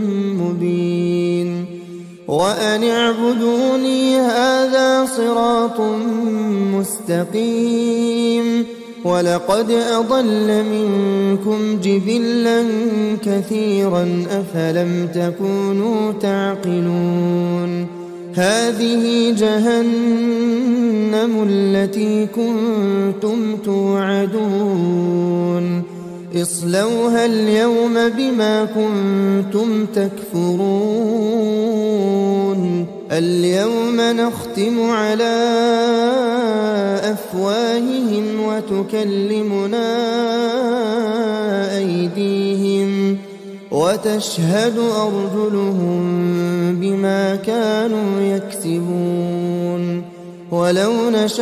مبين وأن اعبدوني هذا صراط مستقيم ولقد أضل منكم جبلا كثيرا أفلم تكونوا تعقلون هذه جهنم التي كنتم توعدون اصلوها اليوم بما كنتم تكفرون اليوم نختم على أفواههم وتكلمنا أيديهم وتشهد أرجلهم بما كانوا يكسبون ولو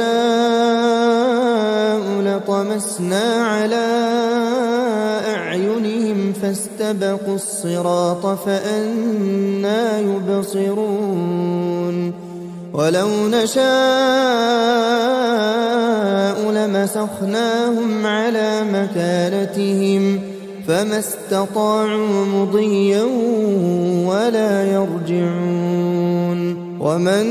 نشاء لطمسنا على أعينهم فاستبقوا الصراط فأنى يبصرون ولو نشاء لمسخناهم على مكانتهم فما استطاعوا مضيا ولا يرجعون ومن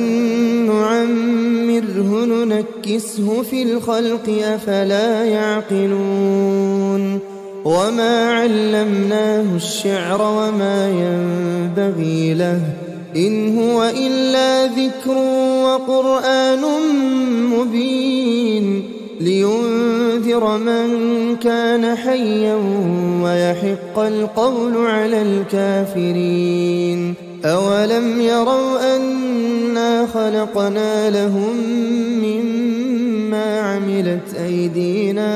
نعمره ننكسه في الخلق أفلا يعقلون وما علمناه الشعر وما ينبغي له إن هو إلا ذكر وقرآن مبين لينذر من كان حيا ويحق القول على الكافرين أولم يروا أنا خلقنا لهم مما عملت أيدينا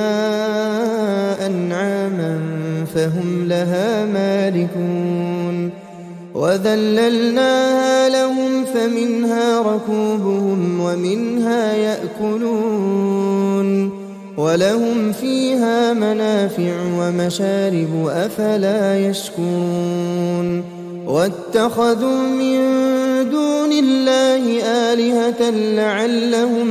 أنعاما فهم لها مالكون وذللناها لهم فمنها ركوبهم ومنها يأكلون ولهم فيها منافع ومشارب أفلا يشكرون واتخذوا من دون الله آلهة لعلهم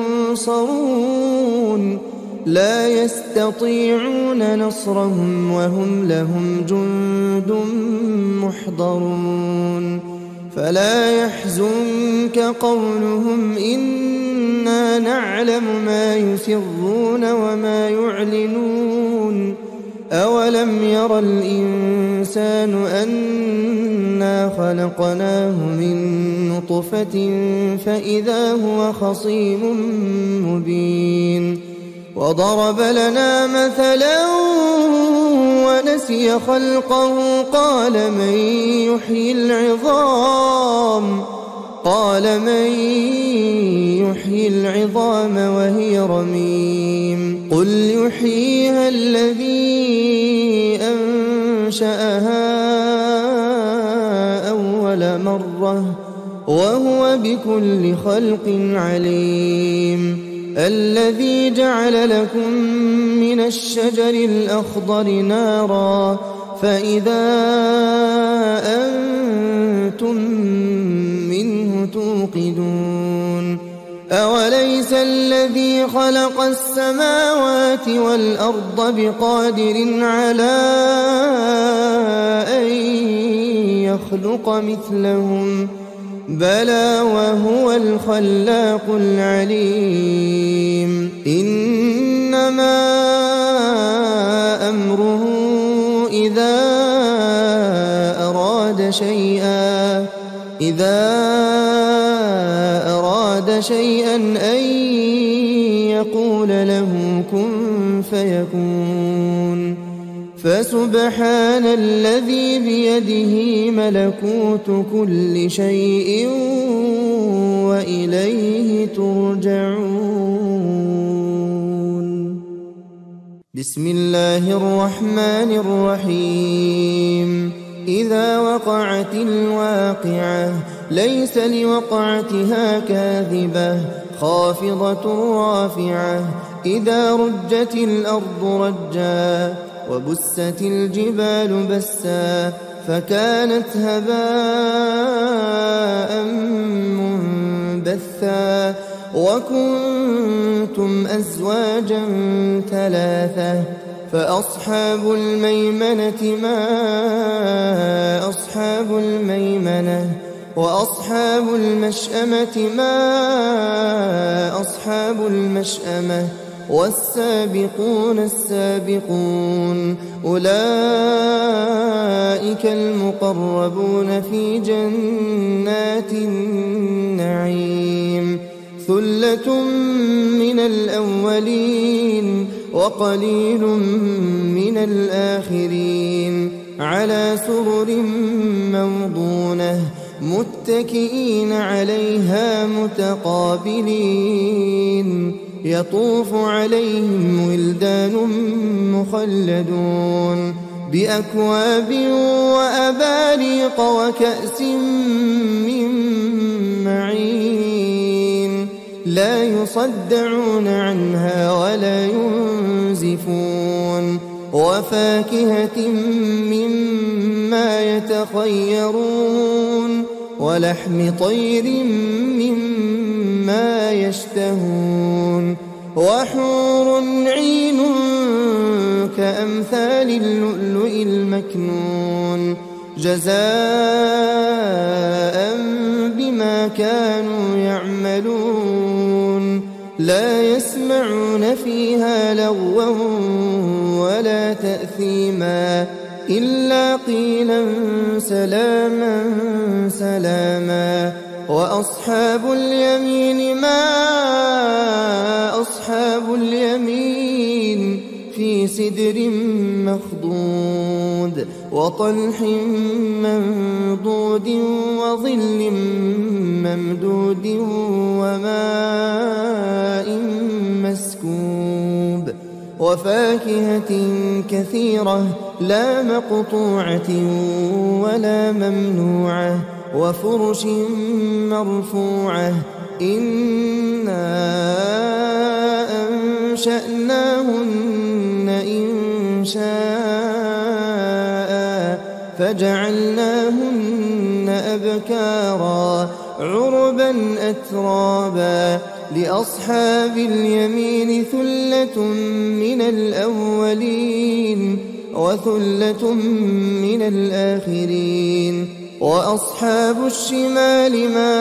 ينصرون لا يستطيعون نصرهم وهم لهم جند محضرون فلا يحزنك قولهم إنا نعلم ما يسرون وما يعلنون أولم ير الإنسان أنا خلقناه من نطفة فإذا هو خصيم مبين وضرب لنا مثلا ونسي خلقه قال من يحيي العظام قال من يحيي العظام وهي رميم قل يحييها الذي أنشأها أول مرة وهو بكل خلق عليم الذي جعل لكم من الشجر الأخضر نارا فإذا أنتم منه توقدون أوليس الذي خلق السماوات والأرض بقادر على أن يخلق مثلهم بلى وهو الخلاق العليم إنما أمره إذا أراد شيئا إذا أراد شيئا أن يقول له كن فيكون فسبحان الذي بيده ملكوت كل شيء وإليه ترجعون بسم الله الرحمن الرحيم إذا وقعت الواقعة ليس لوقعتها كاذبة خافضة رافعة إذا رجت الأرض رجا وبست الجبال بسا فكانت هباء منبثا وكنتم أزواجا ثلاثة فأصحاب الميمنة ما أصحاب الميمنة وأصحاب المشأمة ما أصحاب المشأمة والسابقون السابقون أولئك المقربون في جنات النعيم ثلة من الأولين وقليل من الآخرين على سرر موضونة متكئين عليها متقابلين يطوف عليهم ولدان مخلدون بأكواب وأباريق وكأس من معين لا يصدعون عنها ولا ينزفون وفاكهة مما يتخيرون ولحم طير مما يشتهون وحور عين كأمثال اللؤلؤ المكنون جزاء بما كانوا يعملون لا يسمعون فيها لغوا ولا تأثيما إلا قيلا سلاما سلاما وأصحاب اليمين ما أصحاب اليمين في سدر مخضود وطلح منضود وظل ممدود وماء مسكوب وفاكهة كثيرة لا مقطوعة ولا ممنوعة وفرش مرفوعة إنا أنشأناهن إنشاء فجعلناهن أبكارا عربا أترابا لأصحاب اليمين ثلة من الأولين وثلة من الآخرين وأصحاب الشمال ما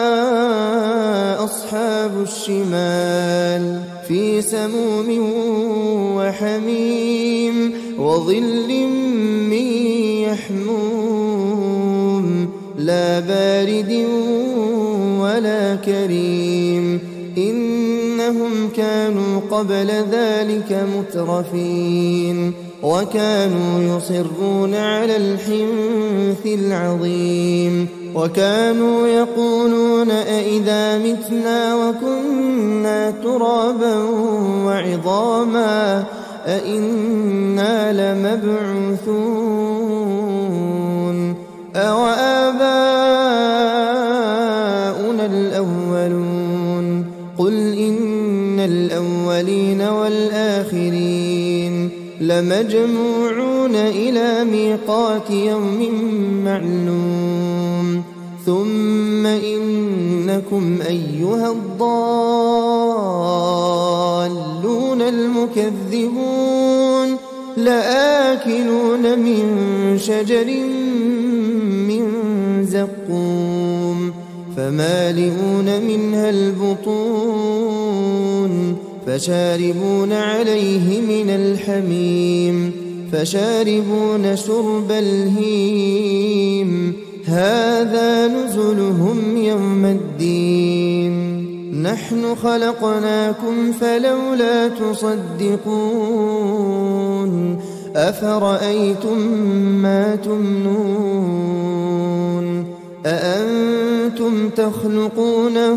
أصحاب الشمال في سموم وحميم وظل من يحموم لا بارد ولا كريم إنهم كانوا قبل ذلك مترفين وكانوا يصرون على الحنث العظيم وكانوا يقولون أئذا متنا وكنا ترابا وعظاما أئنا لمبعوثون أو آباؤنا الأولون قل إن الأولين والآخرين لمجموعون إلى ميقات يوم معلوم ثم إنكم أيها الضالون المكذبون لآكلون من شجر من زقوم فمالئون منها البطون فشاربون عليه من الحميم فشاربون شرب الهيم هذا نزلهم يوم الدين نحن خلقناكم فلولا تصدقون أفرأيتم ما تمنون أأنتم تخلقونه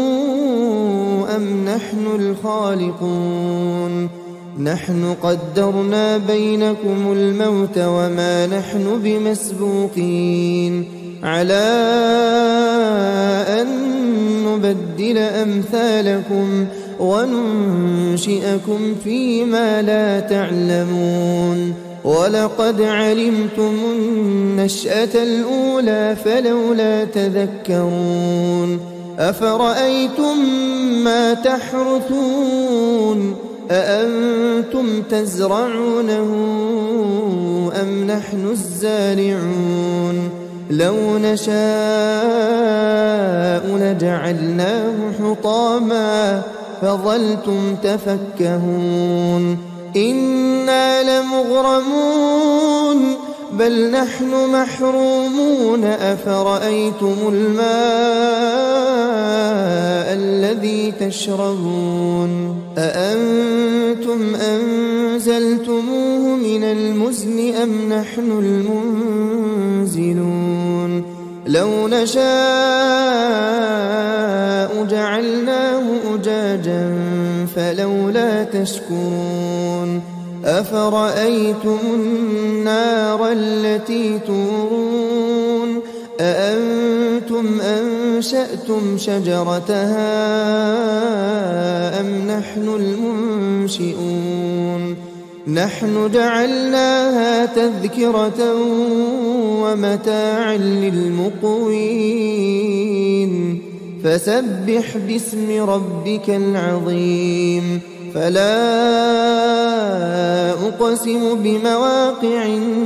أم نحن الخالقون نحن قدرنا بينكم الموت وما نحن بمسبوقين على أن نبدل أمثالكم وننشئكم فيما لا تعلمون ولقد علمتم النشأة الأولى فلولا تذكرون أفرأيتم ما تحرثون أأنتم تزرعونه أم نحن الزارعون لو نشاء لجعلناه حطاما فظلتم تفكهون إنا لمغرمون بل نحن محرومون أفرأيتم الماء الذي تشربون أأنتم أنزلتموه من المزن أم نحن المنزلون لو نشاء جعلناه أجاجا فلولا تشكرون أفرأيتم النار التي تورون أأنتم أنشأتم شجرتها أم نحن المنشئون نحن جعلناها تذكرة ومتاعا للمقوين فسبح باسم ربك العظيم فلا أقسم بمواقع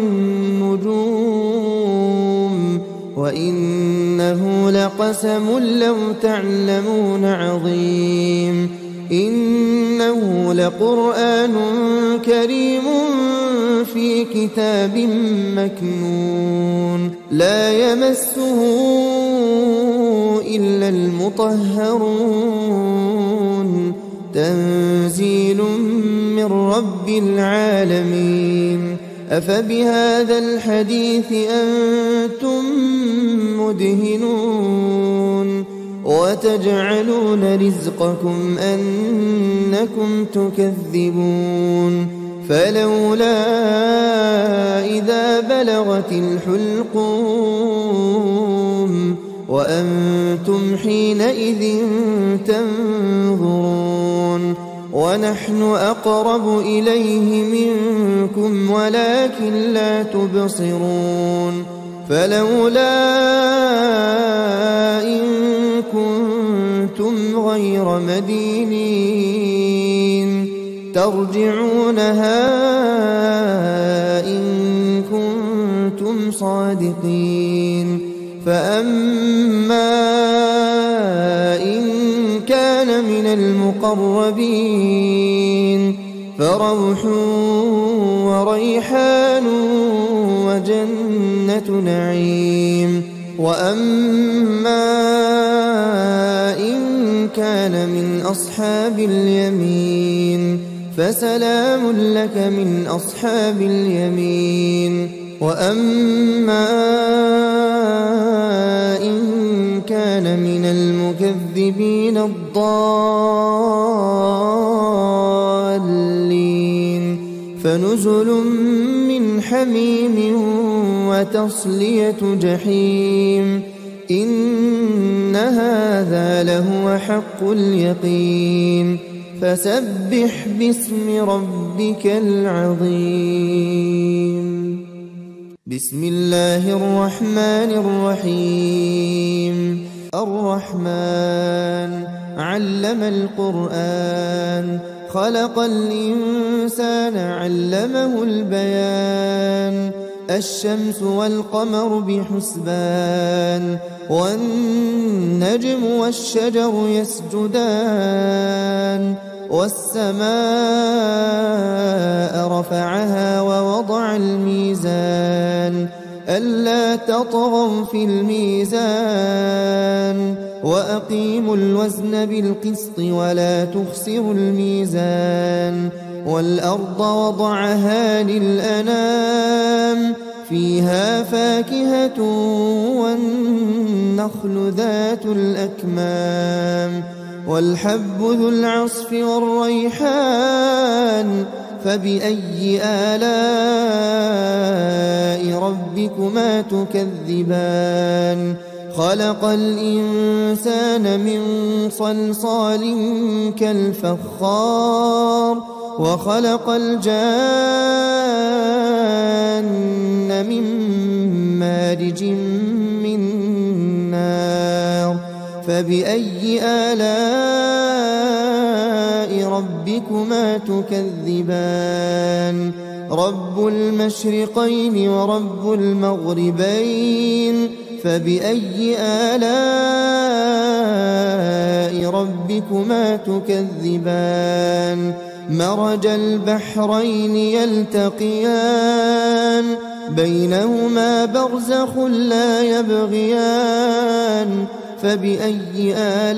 النجوم وإنه لقسم لو تعلمون عظيم إنه لقرآن كريم في كتاب مكنون لا يمسه إلا المطهرون تنزيل من رب العالمين أفبهذا الحديث أنتم مدهنون وتجعلون رزقكم أنكم تكذبون فلولا إذا بلغت الحلقوم وأنتم حينئذ تنظرون ونحن أقرب إليه منكم ولكن لا تبصرون فلولا إن كنتم غير مدينين ترجعونها إن كنتم صادقين فأما إن كان من المقربين فروح وريحان وجنة نعيم. وأما إن كان من أصحاب اليمين فسلام لك من أصحاب اليمين. وأما إن كان من المكذبين الضالين فنزل من حميم وتصلية جحيم. إن هذا لهو حق اليقين. فسبح باسم ربك العظيم. بسم الله الرحمن الرحيم. الرحمن علم القرآن خلق الإنسان علمه البيان. الشمس والقمر بحسبان والنجم والشجر يسجدان. والسماء رفعها ووضع الميزان ألا تطغوا في الميزان وأقيموا الوزن بالقسط ولا تخسروا الميزان. والأرض وضعها للأنام فيها فاكهة والنخل ذات الأكمام والحب ذو العصف والريحان. فبأي آلاء ربكما تكذبان؟ خلق الإنسان من صلصال كالفخار وخلق الجان من مارج من نار. فبأي آلاء ربكما تكذبان؟ رب المشرقين ورب المغربين. فبأي آلاء ربكما تكذبان؟ مرج البحرين يلتقيان بينهما برزخ لا يبغيان. فبأي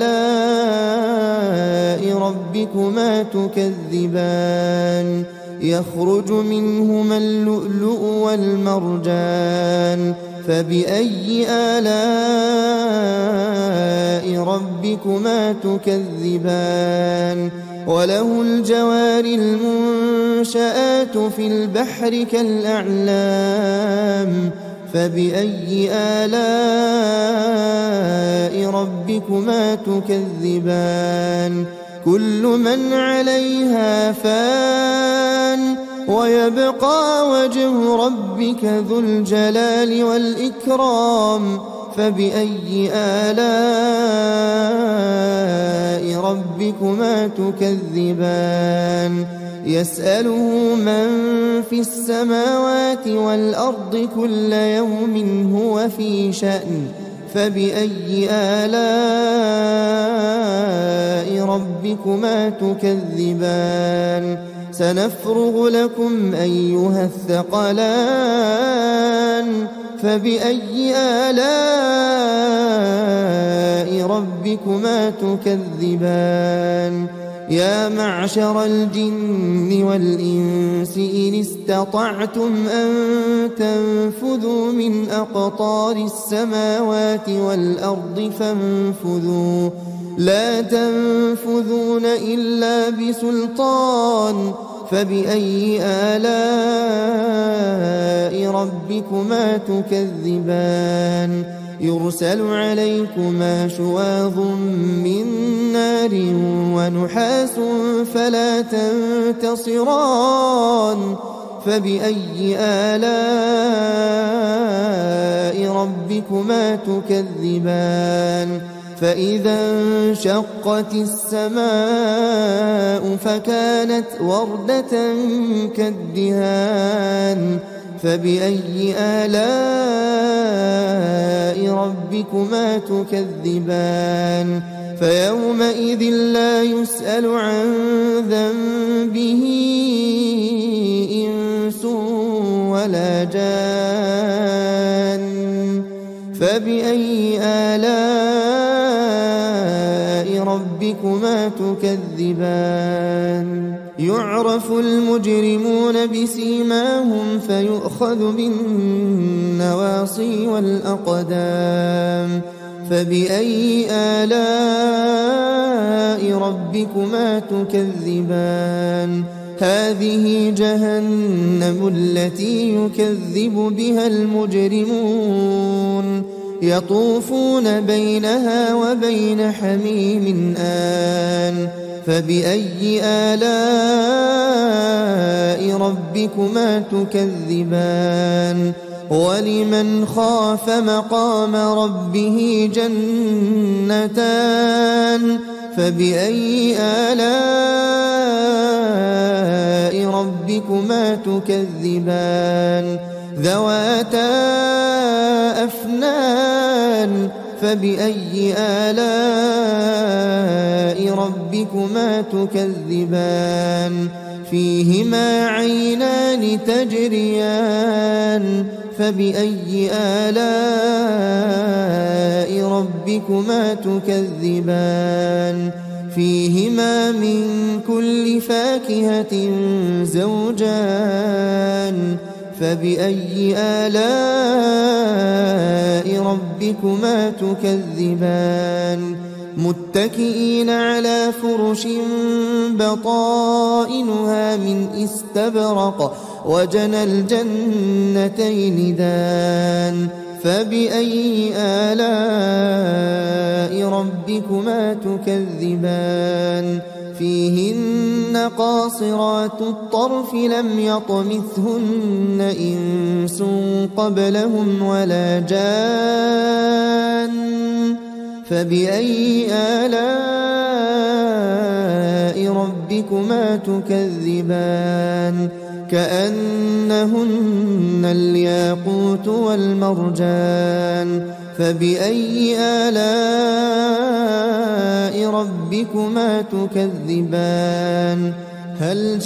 آلاء ربكما تكذبان؟ يخرج منهما اللؤلؤ والمرجان. فبأي آلاء ربكما تكذبان؟ وله الجوار المنشآت في البحر كالأعلام. فبأي آلاء ربكما تكذبان؟ كل من عليها فان ويبقى وجه ربك ذو الجلال والإكرام. فبأي آلاء ربكما تكذبان؟ يسأله من في السماوات والأرض كل يوم هو في شأن. فبأي آلاء ربكما تكذبان؟ سنفرغ لكم أيها الثقلان. فبأي آلاء ربكما تكذبان؟ يا معشر الجن والإنس إن استطعتم أن تنفذوا من أقطار السماوات والأرض فانفذوا لا تنفذون إلا بسلطان. فبأي آلاء ربكما تكذبان؟ يرسل عليكما شواظ من نار ونحاس فلا تنتصران. فبأي آلاء ربكما تكذبان؟ فإذا انشقت السماء فكانت وردة كالدهان. فبأي آلاء ربكما تكذبان فيومئذ لا يسأل عن ذنبه إنس ولا جان فبأي آلاء ربكما تكذبان يعرف المجرمون بسيماهم فيؤخذ بالنواصي والأقدام فبأي آلاء ربكما تكذبان هذه جهنم التي يكذب بها المجرمون يطوفون بينها وبين حميم آن فبأي آلاء ربكما تكذبان ولمن خاف مقام ربه جنتان فبأي آلاء ربكما تكذبان ذواتا أفنان فبأي آلاء ربكما تكذبان فيهما عينان تجريان فبأي آلاء ربكما تكذبان فيهما من كل فاكهة زوجان فبأي آلاء ربكما تكذبان متكئين على فرش بطائنها من استبرق وجنى الجنتين دان فبأي آلاء ربكما تكذبان فيهن قاصرات الطرف لم يطمثهن إنس قبلهم ولا جان فبأي آلاء ربكما تكذبان كأنهن الياقوت والمرجان فبأي آلاء ربكما تكذبان هل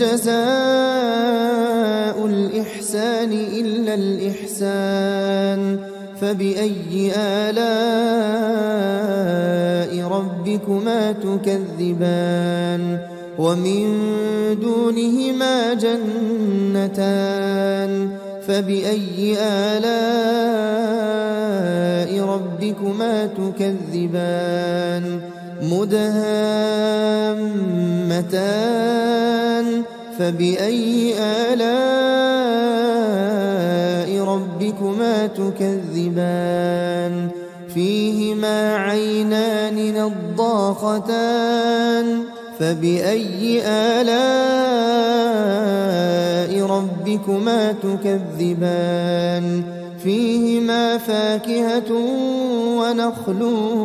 جزاء الإحسان إلا الإحسان فبأي آلاء ربكما تكذبان ومن دونهما جنتان فبأي آلاء ربكما تكذبان مدهامتان فبأي آلاء ربكما تكذبان فيهما عينان نضاختان فبأي آلاء ربكما تكذبان فيهما فاكهة ونخل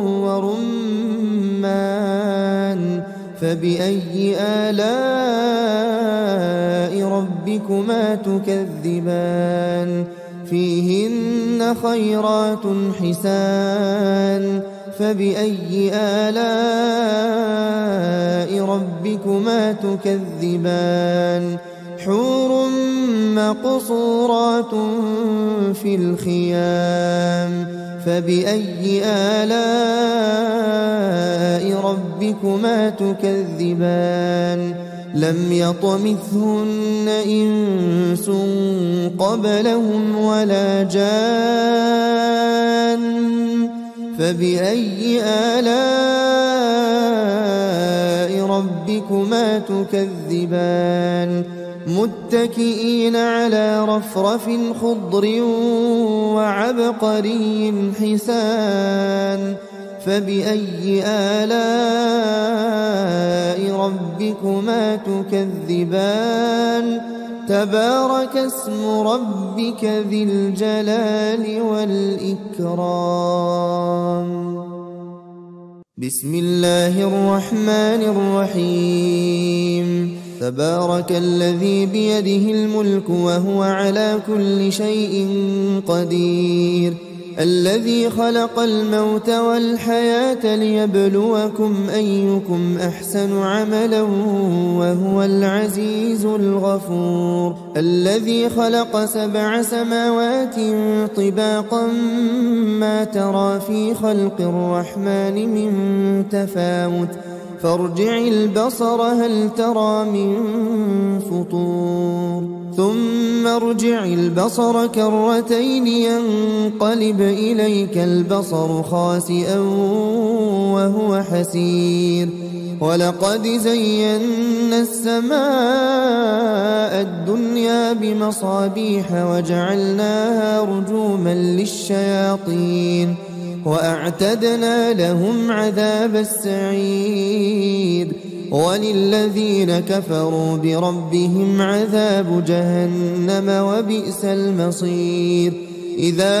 ورمان فبأي آلاء ربكما تكذبان فيهن خيرات حسان فبأي آلاء ربكما تكذبان حور مقصورات في الخيام فبأي آلاء ربكما تكذبان لم يطمثهن إنس قبلهم ولا جان فبأي آلاء ربكما تكذبان متكئين على رفرف خضر وعبقري حسان فبأي آلاء ربكما تكذبان تبارك اسم ربك ذي الجلال والإكرام بسم الله الرحمن الرحيم تبارك الذي بيده الملك وهو على كل شيء قدير الذي خلق الموت والحياة ليبلوكم أيكم أحسن عملا وهو العزيز الغفور الذي خلق سبع سماوات طباقا ما ترى في خلق الرحمن من تفاوت فارجع البصر هل ترى من فطور ثم ارجع البصر كرتين ينقلب إليك البصر خاسئا وهو حسير ولقد زينا السماء الدنيا بمصابيح وجعلناها رجوما للشياطين وأعتدنا لهم عذاب السعير وللذين كفروا بربهم عذاب جهنم وبئس المصير إذا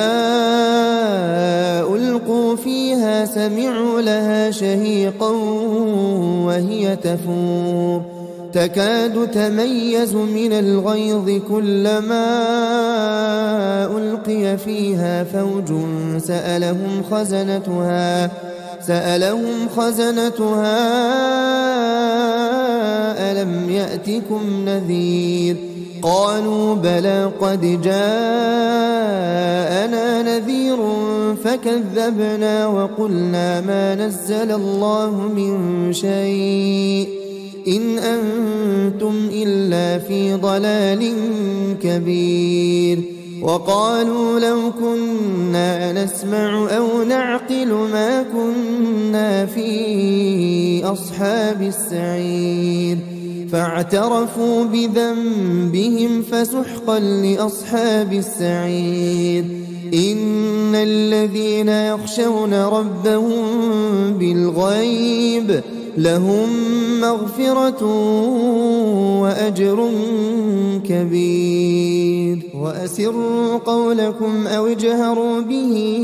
ألقوا فيها سمعوا لها شهيقا وهي تفور تكاد تميز من الغيظ كلما ألقي فيها فوج سألهم خزنتها سألهم خزنتها ألم يأتكم نذير قالوا بلى قد جاءنا نذير فكذبنا وقلنا ما نزل الله من شيء إن أنتم إلا في ضلال كبير وقالوا لو كنا نسمع أو نعقل ما كنا في أصحاب السعير فاعترفوا بذنبهم فسحقا لأصحاب السعير إن الذين يخشون ربهم بالغيب لهم مغفرة وأجر كبير وأسروا قولكم أو اجهروا به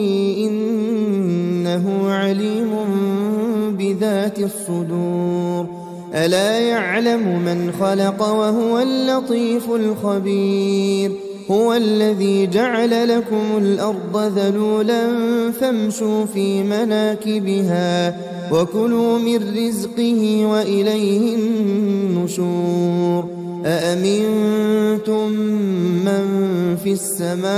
إنه عليم بذات الصدور ألا يعلم من خلق وهو اللطيف الخبير هو الذي جعل لكم الأرض ذلولا فامشوا في مناكبها وكلوا من رزقه وإليه النشور أأمنتم من في السماء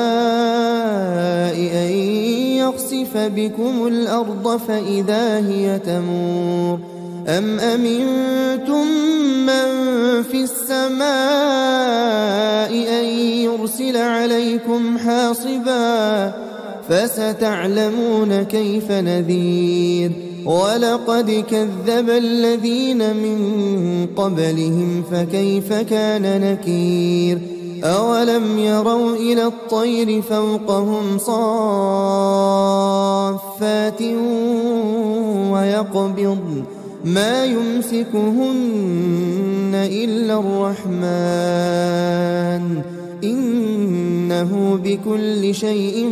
أن يخسف بكم الأرض فإذا هي تمور أم أمنتم من في السماء أن يرسل عليكم حاصبا فستعلمون كيف نذير ولقد كذب الذين من قبلهم فكيف كان نكير أولم يروا إلى الطير فوقهم صافات ويقبضن ما يمسكهن إلا الرحمن إنه بكل شيء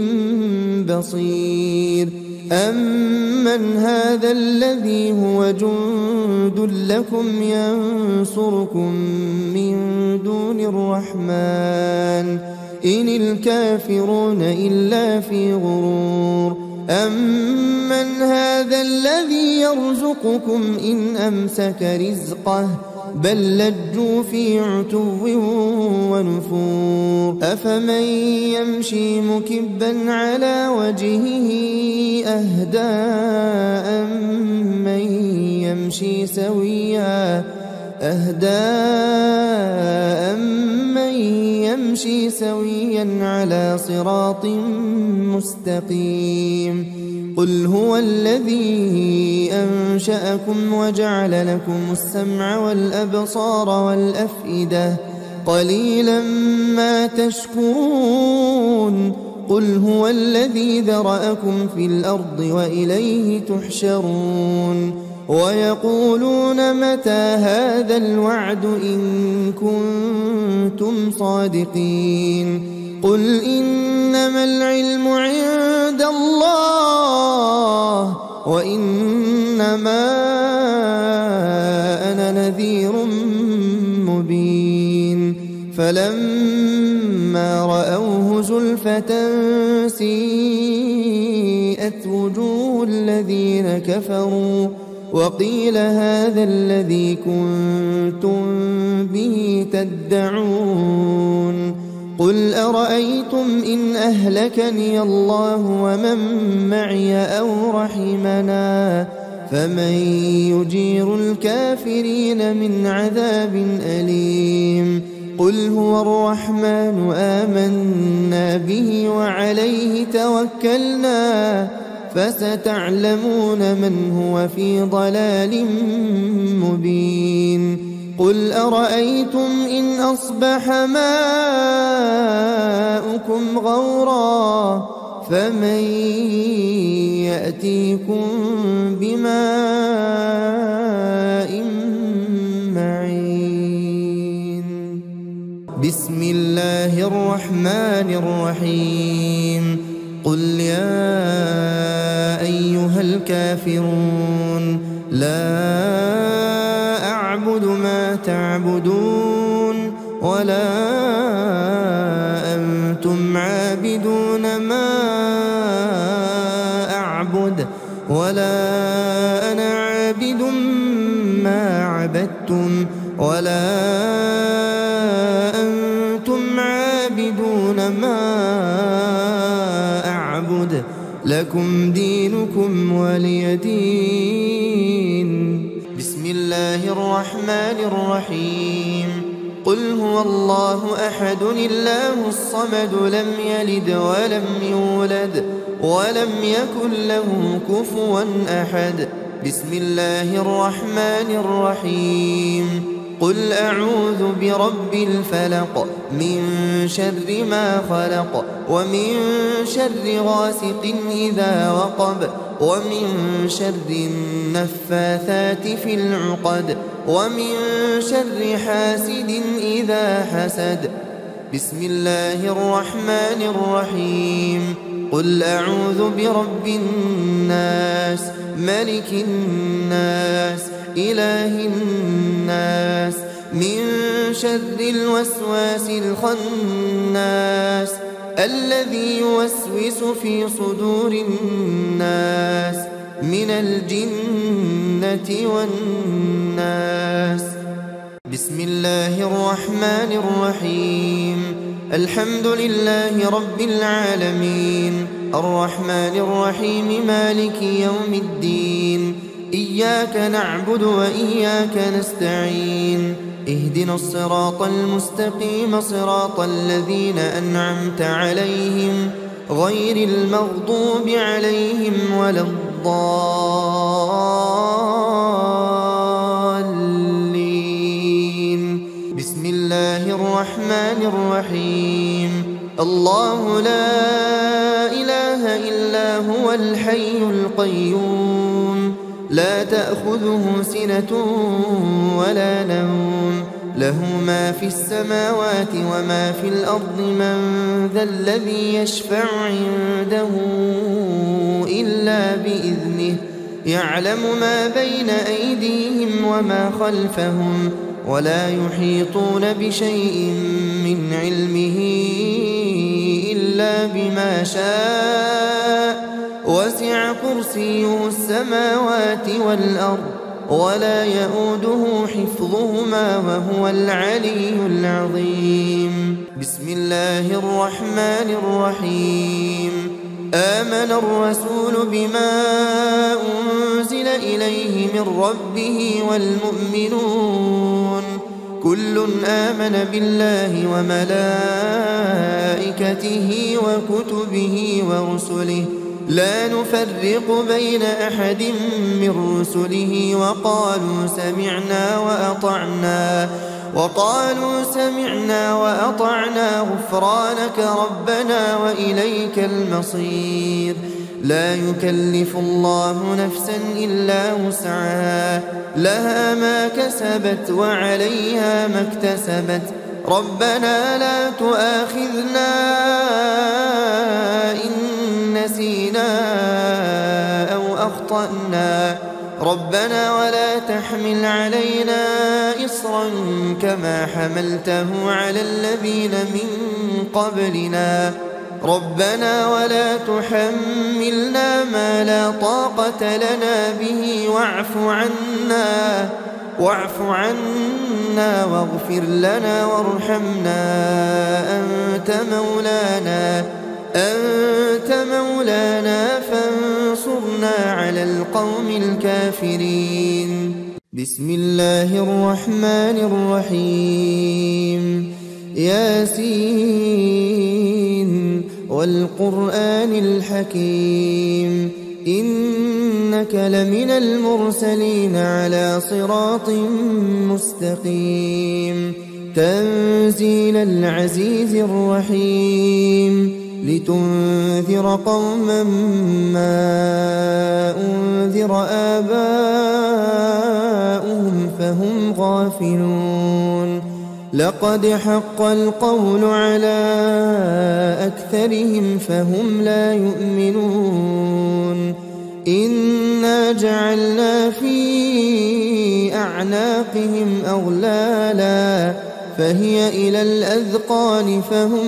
بصير أمن هذا الذي هو جند لكم ينصركم من دون الرحمن إن الكافرون إلا في غرور أمن هذا الذي يرزقكم إن أمسك رزقه بل لجوا في عتو ونفور أفمن يمشي مكبا على وجهه أهدى أمن يمشي سويا أهدى أمن يمشي سويا على صراط مستقيم قل هو الذي أنشأكم وجعل لكم السمع والأبصار والأفئدة قليلا ما تشكرون قل هو الذي ذرأكم في الأرض وإليه تحشرون ويقولون متى هذا الوعد إن كنتم صادقين قل إنما العلم عند الله وإنما أنا نذير فلما رأوه زلفة سيئت وجوه الذين كفروا وقيل هذا الذي كنتم به تدعون قل أرأيتم إن أهلكني الله ومن معي أو رحمنا فمن يجير الكافرين من عذاب أليم قل هو الرحمن آمنا به وعليه توكلنا فستعلمون من هو في ضلال مبين قل أرأيتم إن أصبح ماؤكم غورا فمن يأتيكم بماء معين بسم الله الرحمن الرحيم قل يا أيها الكافرون لا أعبد ما تعبدون ولا أنتم عابدون ما أعبد ولا أنا عابد ما عبدتم ولا أنتم عابدون ما أعبد لكم دينكم ولي دين بسم الله الرحمن الرحيم قل هو الله أحد الله الصمد لم يلد ولم يولد ولم يكن له كفوا أحد بسم الله الرحمن الرحيم قل أعوذ برب الفلق من شر ما خلق ومن شر غاسق إذا وقب ومن شر النفاثات في العقد ومن شر حاسد إذا حسد بسم الله الرحمن الرحيم قل أعوذ برب الناس ملك الناس إله الناس من شر الوسواس الخناس الذي يوسوس في صدور الناس من الجنة والناس بسم الله الرحمن الرحيم الحمد لله رب العالمين الرحمن الرحيم مالك يوم الدين إياك نعبد وإياك نستعين اهدنا الصراط المستقيم صراط الذين أنعمت عليهم غير المغضوب عليهم ولا الضالين بسم الله الرحمن الرحيم الله لا إله إلا هو الحي القيوم لا تأخذه سنة ولا نوم له ما في السماوات وما في الأرض من ذا الذي يشفع عنده إلا بإذنه يعلم ما بين أيديهم وما خلفهم ولا يحيطون بشيء من علمه إلا بما شاء وسع كرسيه السماوات والأرض ولا يؤوده حفظهما وهو العلي العظيم بسم الله الرحمن الرحيم آمن الرسول بما أنزل إليه من ربه والمؤمنون كل آمن بالله وملائكته وكتبه ورسله لا نفرق بين أحد من رسله وقالوا سمعنا وأطعنا وقالوا سمعنا وأطعنا غفرانك ربنا وإليك المصير لا يكلف الله نفسا إلا وسعها لها ما كسبت وعليها ما اكتسبت ربنا لا تؤاخذنا إن نسينا أو أخطأنا ربنا ولا تحمل علينا إصرا كما حملته على الذين من قبلنا ربنا ولا تحملنا ما لا طاقة لنا به واعف عنا واعف عنا واغفر لنا وارحمنا أنت مولانا أنت مولانا فانصرنا على القوم الكافرين. بسم الله الرحمن الرحيم. ياسين والقرآن الحكيم إنك لمن المرسلين على صراط مستقيم تنزيل العزيز الرحيم لتنذر قوما ما أنذر آباؤهم فهم غافلون لقد حق القول على أكثرهم فهم لا يؤمنون إنا جعلنا في أعناقهم أغلالا فهي إلى الأذقان فهم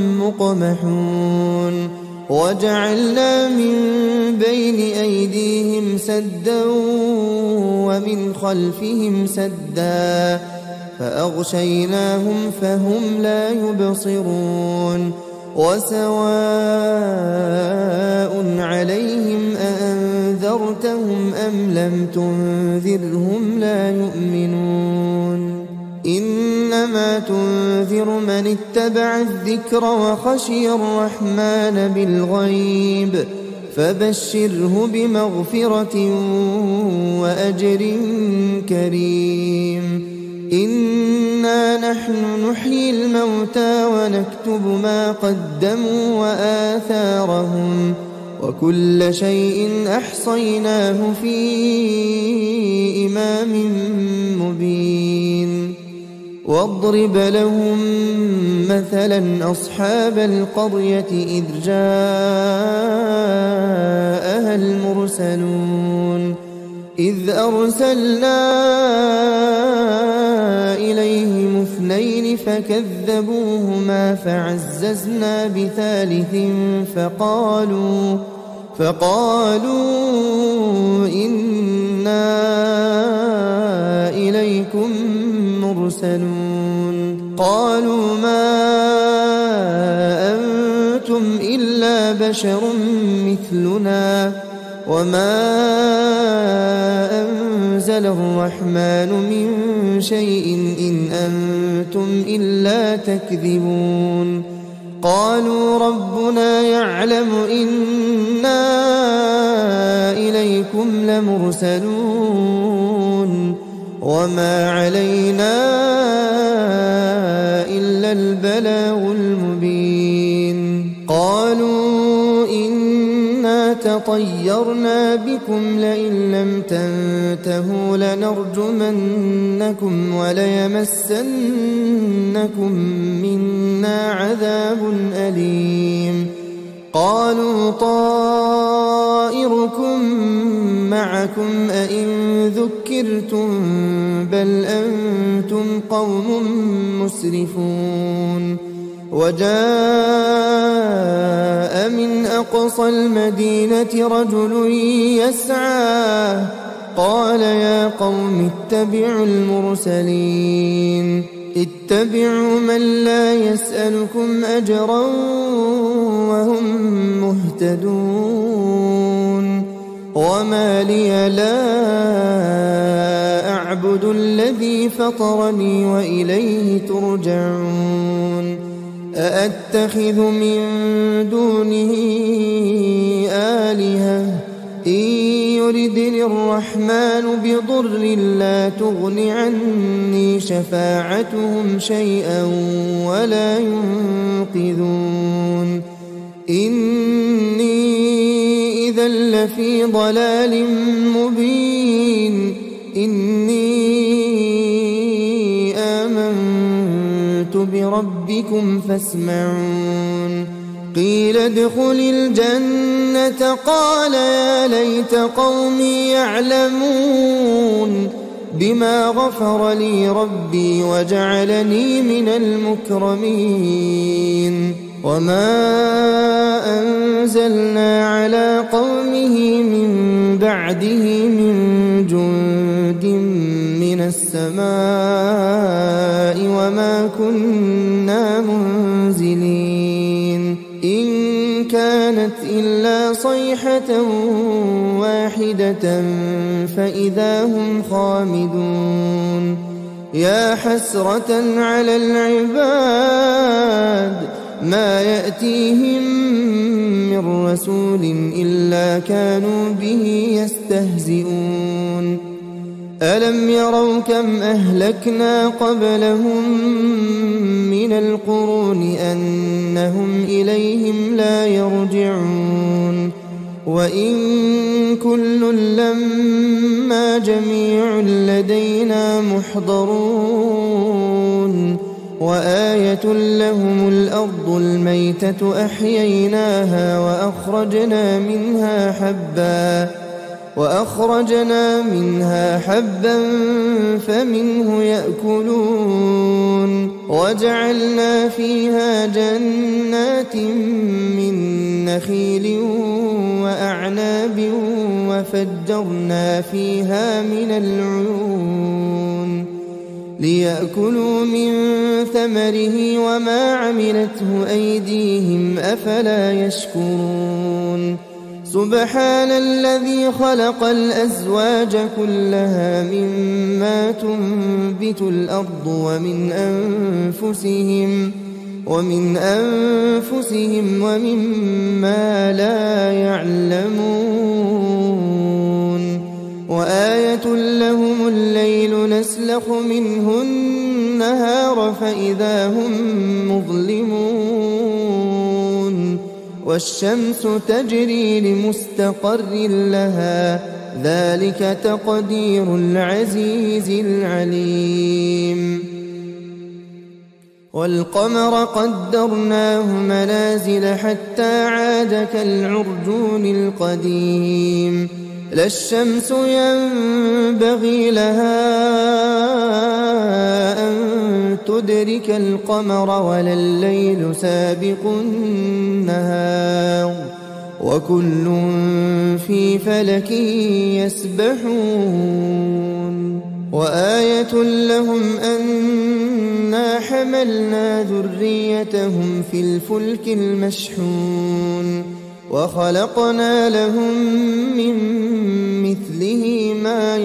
مقمحون وجعلنا من بين أيديهم سدا ومن خلفهم سدا فأغشيناهم فهم لا يبصرون وسواء عليهم أأنذرتهم أم لم تنذرهم لا يؤمنون إنما تنذر من اتبع الذكر وخشي الرحمن بالغيب فبشره بمغفرة وأجر كريم. إنا نحن نحيي الموتى ونكتب ما قدموا وآثارهم وكل شيء أحصيناه في إمام مبين. واضرب لهم مثلا أصحاب القرية إذ جاءها المرسلون إذ أرسلنا إليهم اثنين فكذبوهما فعززنا بثالث فقالوا فقالوا إنا إليكم مرسلون قالوا ما أنتم إلا بشر مثلنا وما أنزل الرحمن من شيء إن أنتم إلا تكذبون قالوا ربنا يعلم إنا إليكم لمرسلون وما علينا إلا البلاغ المبين. قالوا إنا تطيرنا بكم لئن لم تنتهوا لنرجمنكم وليمسنكم منا عذاب أليم. قالوا طائركم معكم أئن ذكرتم بل أنتم قوم مسرفون. وجاء من أقصى المدينة رجل يسعى قال يا قوم اتبعوا المرسلين اتبعوا من لا يسألكم أجرا وهم مهتدون. وما لي لا أعبد الذي فطرني وإليه ترجعون. أأتخذ من دونه آلهة إن يردني الرحمن بضر لا تغن عني شفاعتهم شيئا ولا ينقذون. إني إذا لفي ضلال مبين. إني آمنت بربكم فاسمعون. قيل ادخل الجنة قال يا ليت قومي يعلمون بما غفر لي ربي وجعلني من المكرمين وما أنزلنا على قومه من بعده من جند من السماء وما كنا منزلين إن كانت إلا صيحة واحدة فإذا هم خامدون يا حسرة على العباد ما يأتيهم من رسول إلا كانوا به يستهزئون ألم يروا كم أهلكنا قبلهم من القرون أنهم إليهم لا يرجعون وإن كل لما جميع لدينا محضرون وآية لهم الأرض الميتة أحييناها وأخرجنا منها حبا وأخرجنا منها حبا فمنه يأكلون وجعلنا فيها جنات من نخيل وأعناب وفجرنا فيها من العيون ليأكلوا من ثمره وما عملته أيديهم أفلا يشكرون سبحان الذي خلق الأزواج كلها مما تنبت الأرض ومن أنفسهم ومن أنفسهم ومما لا يعلمون وآية لهم الليل نسلخ منه النهار فإذا هم مظلمون والشمس تجري لمستقر لها ذلك تقدير العزيز العليم والقمر قدرناه منازل حتى عاد كالعرجون القديم لا الشمس ينبغي لها أن تدرك القمر ولا الليل سابق النهار وكل في فلك يسبحون وآية لهم أنا حملنا ذريتهم في الفلك المشحون وخلقنا لهم من مثله ما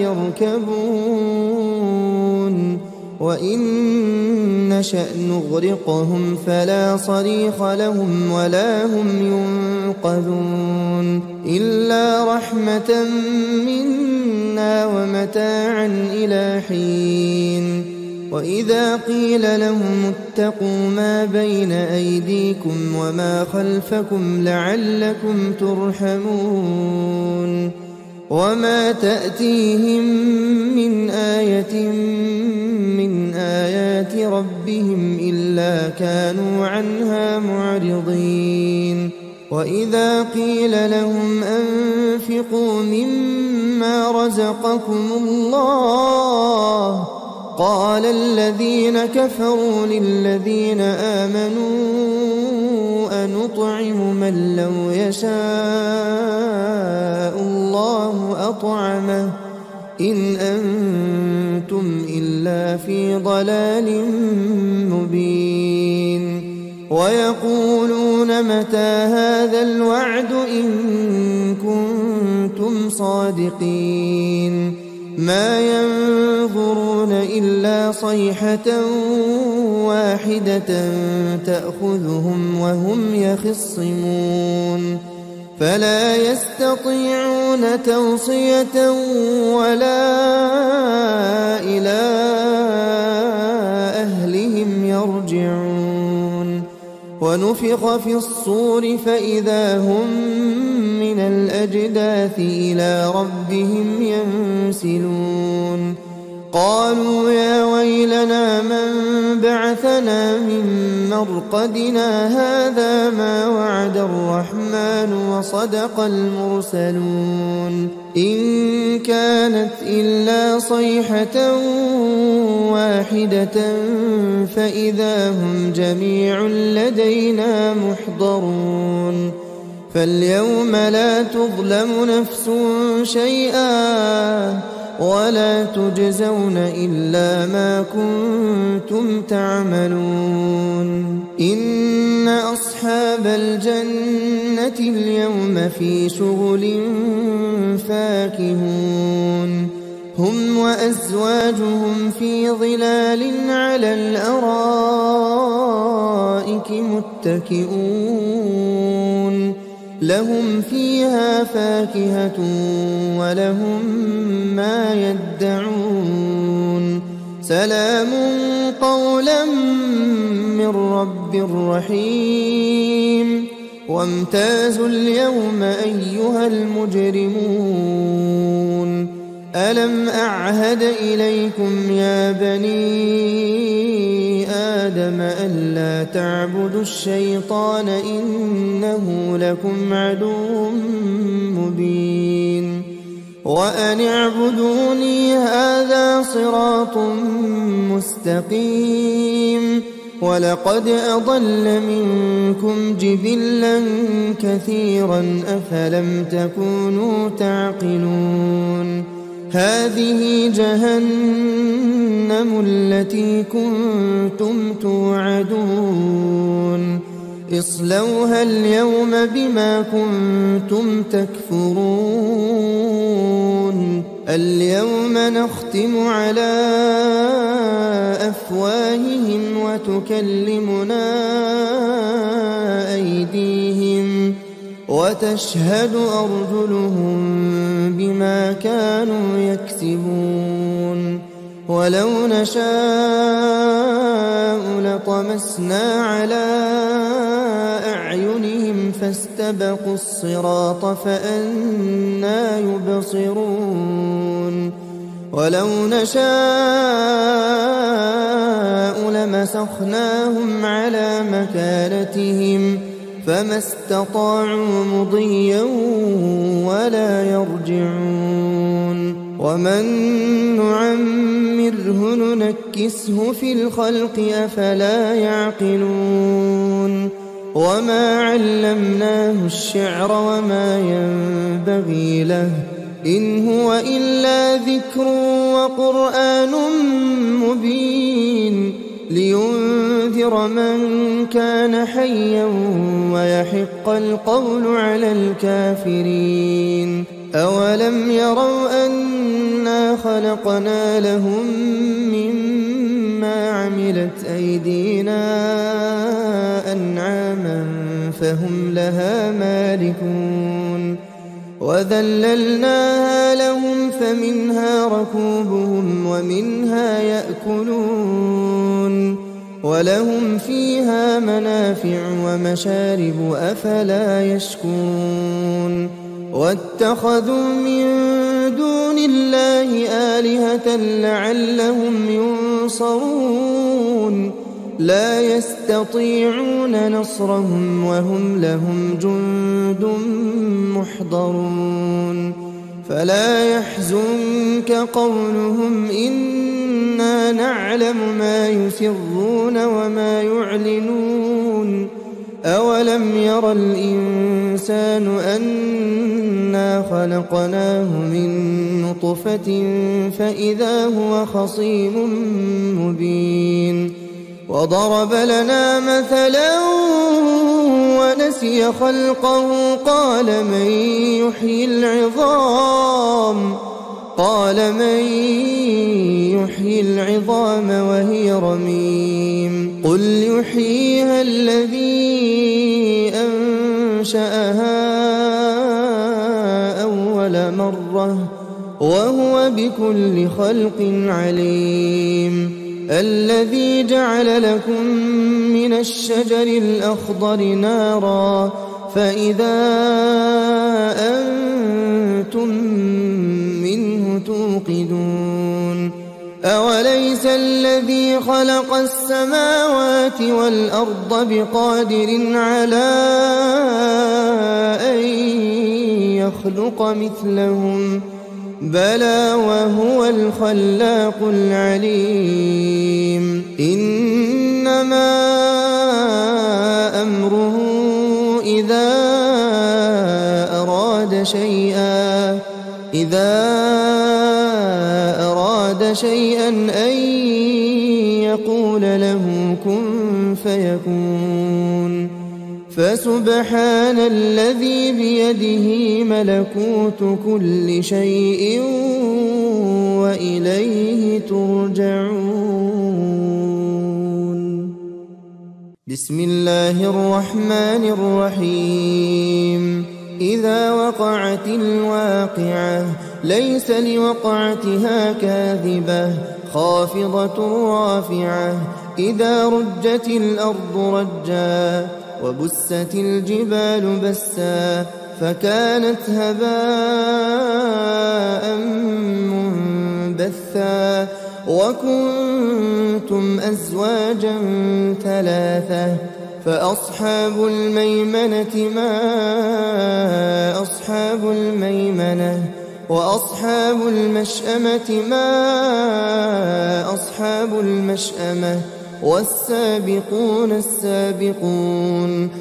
يركبون وإن نشأ نغرقهم فلا صريخ لهم ولا هم ينقذون إلا رحمة منا ومتاعا إلى حين وإذا قيل لهم اتقوا ما بين أيديكم وما خلفكم لعلكم ترحمون وما تأتيهم من آية من آيات ربهم إلا كانوا عنها معرضين وإذا قيل لهم أنفقوا مما رزقكم الله قال الذين كفروا للذين آمنوا أنطعم من لو يشاء الله أطعمه إن أنتم إلا في ضلال مبين ويقولون متى هذا الوعد إن كنتم صادقين ما ينظرون إلا صيحة واحدة تأخذهم وهم يخصمون فلا يستطيعون توصية ولا إلى أهلهم يرجعون ونفخ في الصور فإذا هم من الأجداث إلى ربهم ينسلون قالوا يا ويلنا من بعثنا من مرقدنا هذا ما وعد الرحمن وصدق المرسلون إن كانت إلا صيحة واحدة فإذا هم جميع لدينا محضرون فاليوم لا تظلم نفس شيئا ولا تجزون إلا ما كنتم تعملون إن أصحاب الجنة اليوم في شغل فاكهون هم وأزواجهم في ظلال على الأرائك متكئون لهم فيها فاكهة ولهم ما يدعون سلام قولا من رب رحيم وامتازوا اليوم أيها المجرمون ألم أعهد إليكم يا بني آدم ألا تعبدوا الشيطان إنه لكم عدو مبين وأن اعبدوني هذا صراط مستقيم ولقد أضل منكم جبلا كثيرا أفلم تكونوا تعقلون هذه جهنم التي كنتم توعدون اصلوها اليوم بما كنتم تكفرون اليوم نختم على أفواههم وتكلمنا أيديهم وتشهد أرجلهم بما كانوا يكسبون ولو نشاء لطمسنا على أعينهم فاستبقوا الصراط فأنى يبصرون ولو نشاء لمسخناهم على مكانتهم فما استطاعوا مضيا ولا يرجعون ومن نعمره ننكسه في الخلق أفلا يعقلون وما علمناه الشعر وما ينبغي له إن هو إلا ذكر وقرآن مبين لينذر من كان حيا ويحق القول على الكافرين أولم يروا أنا خلقنا لهم مما عملت أيدينا أنعاما فهم لها مالكون وذللناها لهم فمنها ركوبهم ومنها يأكلون ولهم فيها منافع ومشارب أفلا يشكون واتخذوا من دون الله آلهة لعلهم ينصرون لا يستطيعون نصرهم وهم لهم جند محضرون فلا يحزنك قولهم إنا نعلم ما يسرون وما يعلنون أولم ير الإنسان أنا خلقناه من نطفة فإذا هو خصيم مبين وضرب لنا مثلا ونسي خلقه قال من يحيي العظام قال من يحيي العظام وهي رميم قل يحييها الذي أنشأها أول مرة وهو بكل خلق عليم الذي جعل لكم من الشجر الأخضر نارا فإذا أنتم منه توقدون أوليس الذي خلق السماوات والأرض بقادر على أن يخلق مثلهم بلى وهو الخلاق العليم إنما أمره إذا أراد شيئا إذا أراد شيئا أن يقول له كن فيكون فسبحان الذي بيده ملكوت كل شيء وإليه ترجعون. بسم الله الرحمن الرحيم إذا وقعت الواقعة ليس لوقعتها كاذبة خافضة رافعة إذا رجت الأرض رجا وبست الجبال بسا فكانت هباء منبثا وكنتم أزواجا ثلاثة فأصحاب الميمنة ما أصحاب الميمنة وأصحاب المشأمة ما أصحاب المشأمة والسابقون السابقون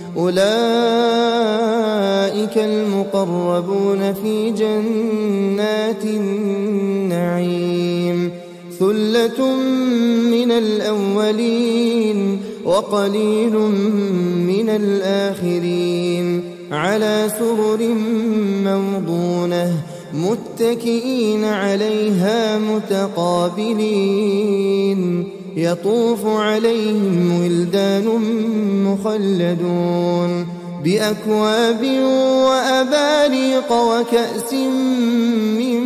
أولئك المقربون في جنات النعيم ثلة من الأولين وقليل من الآخرين على سرر موضونة متكئين عليها متقابلين يطوف عليهم ولدان مخلدون بأكواب وأباريق وكأس من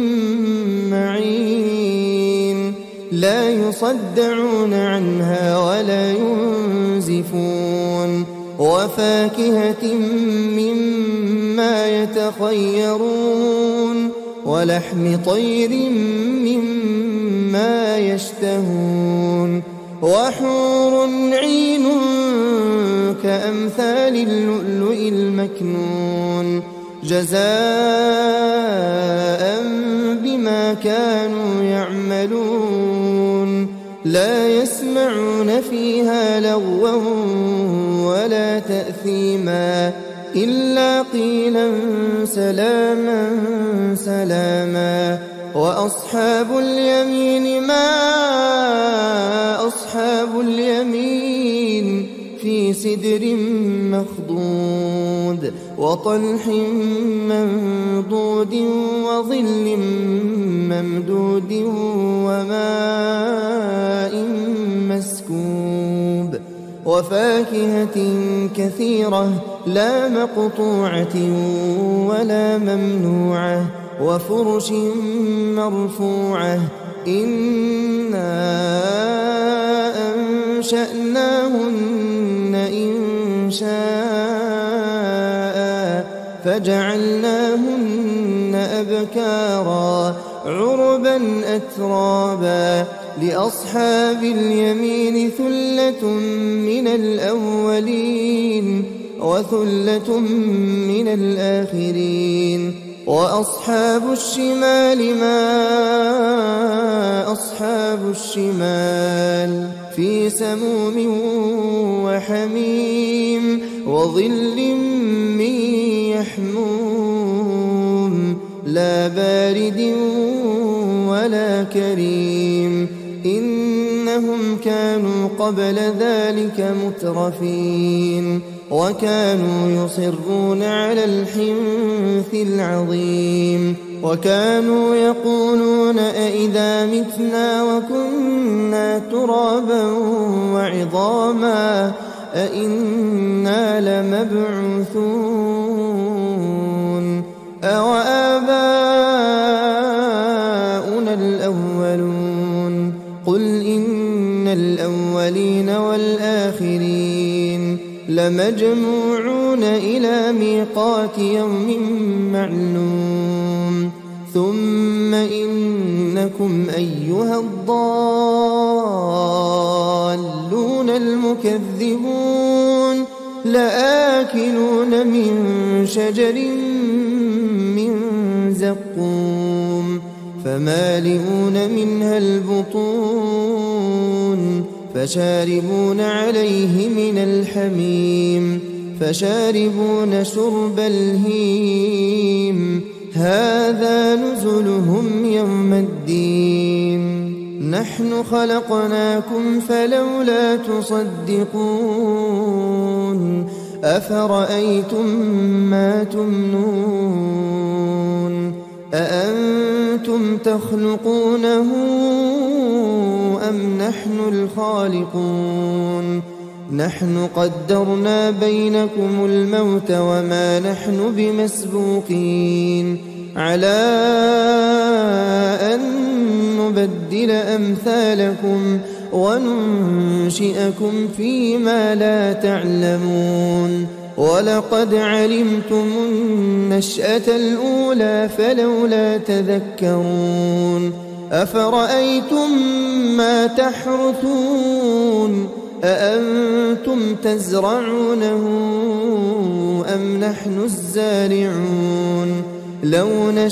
معين لا يصدعون عنها ولا ينزفون وفاكهة مما يتخيرون ولحم طير مما يشتهون وحور عين كأمثال اللؤلؤ المكنون جزاء بما كانوا يعملون لا يسمعون فيها لغوا ولا تأثيما إلا قيلا سلاما سلاما وأصحاب اليمين ما أصحاب اليمين في سدر مخضود وطلح منضود وظل ممدود وماء مسكوب وفاكهة كثيرة لا مقطوعة ولا ممنوعة وفرش مرفوعة إنا أنشأناهن إن شاء فجعلناهن أبكارا عربا أترابا لأصحاب اليمين ثلة من الأولين وثلة من الآخرين وأصحاب الشمال ما أصحاب الشمال في سموم وحميم وظل من يحموم لا بارد ولا كريم إنهم كانوا قبل ذلك مترفين وكانوا يصرون على الحنث العظيم وكانوا يقولون أئذا متنا وكنا ترابا وعظاما أئنا لمبعوثون أوآباؤنا الأولون قل إن الأولين والآخرين لمجموعون إلى ميقات يوم معلوم ثم إنكم أيها الضالون المكذبون لآكلون من شجر من زقوم فمالئون منها البطون فشاربون عليه من الحميم فشاربون شرب الهيم هذا نزلهم يوم الدين نحن خلقناكم فلولا تصدقون أفرأيتم ما تمنون أأنتم تخلقونه أم نحن الخالقون نحن قدرنا بينكم الموت وما نحن بمسبوقين على أن نبدل أمثالكم وننشئكم فيما لا تعلمون ولقد علمتم النشأة الأولى فلولا تذكرون أفرأيتم ما تحرثون أأنتم تزرعونه أم نحن الزارعون لو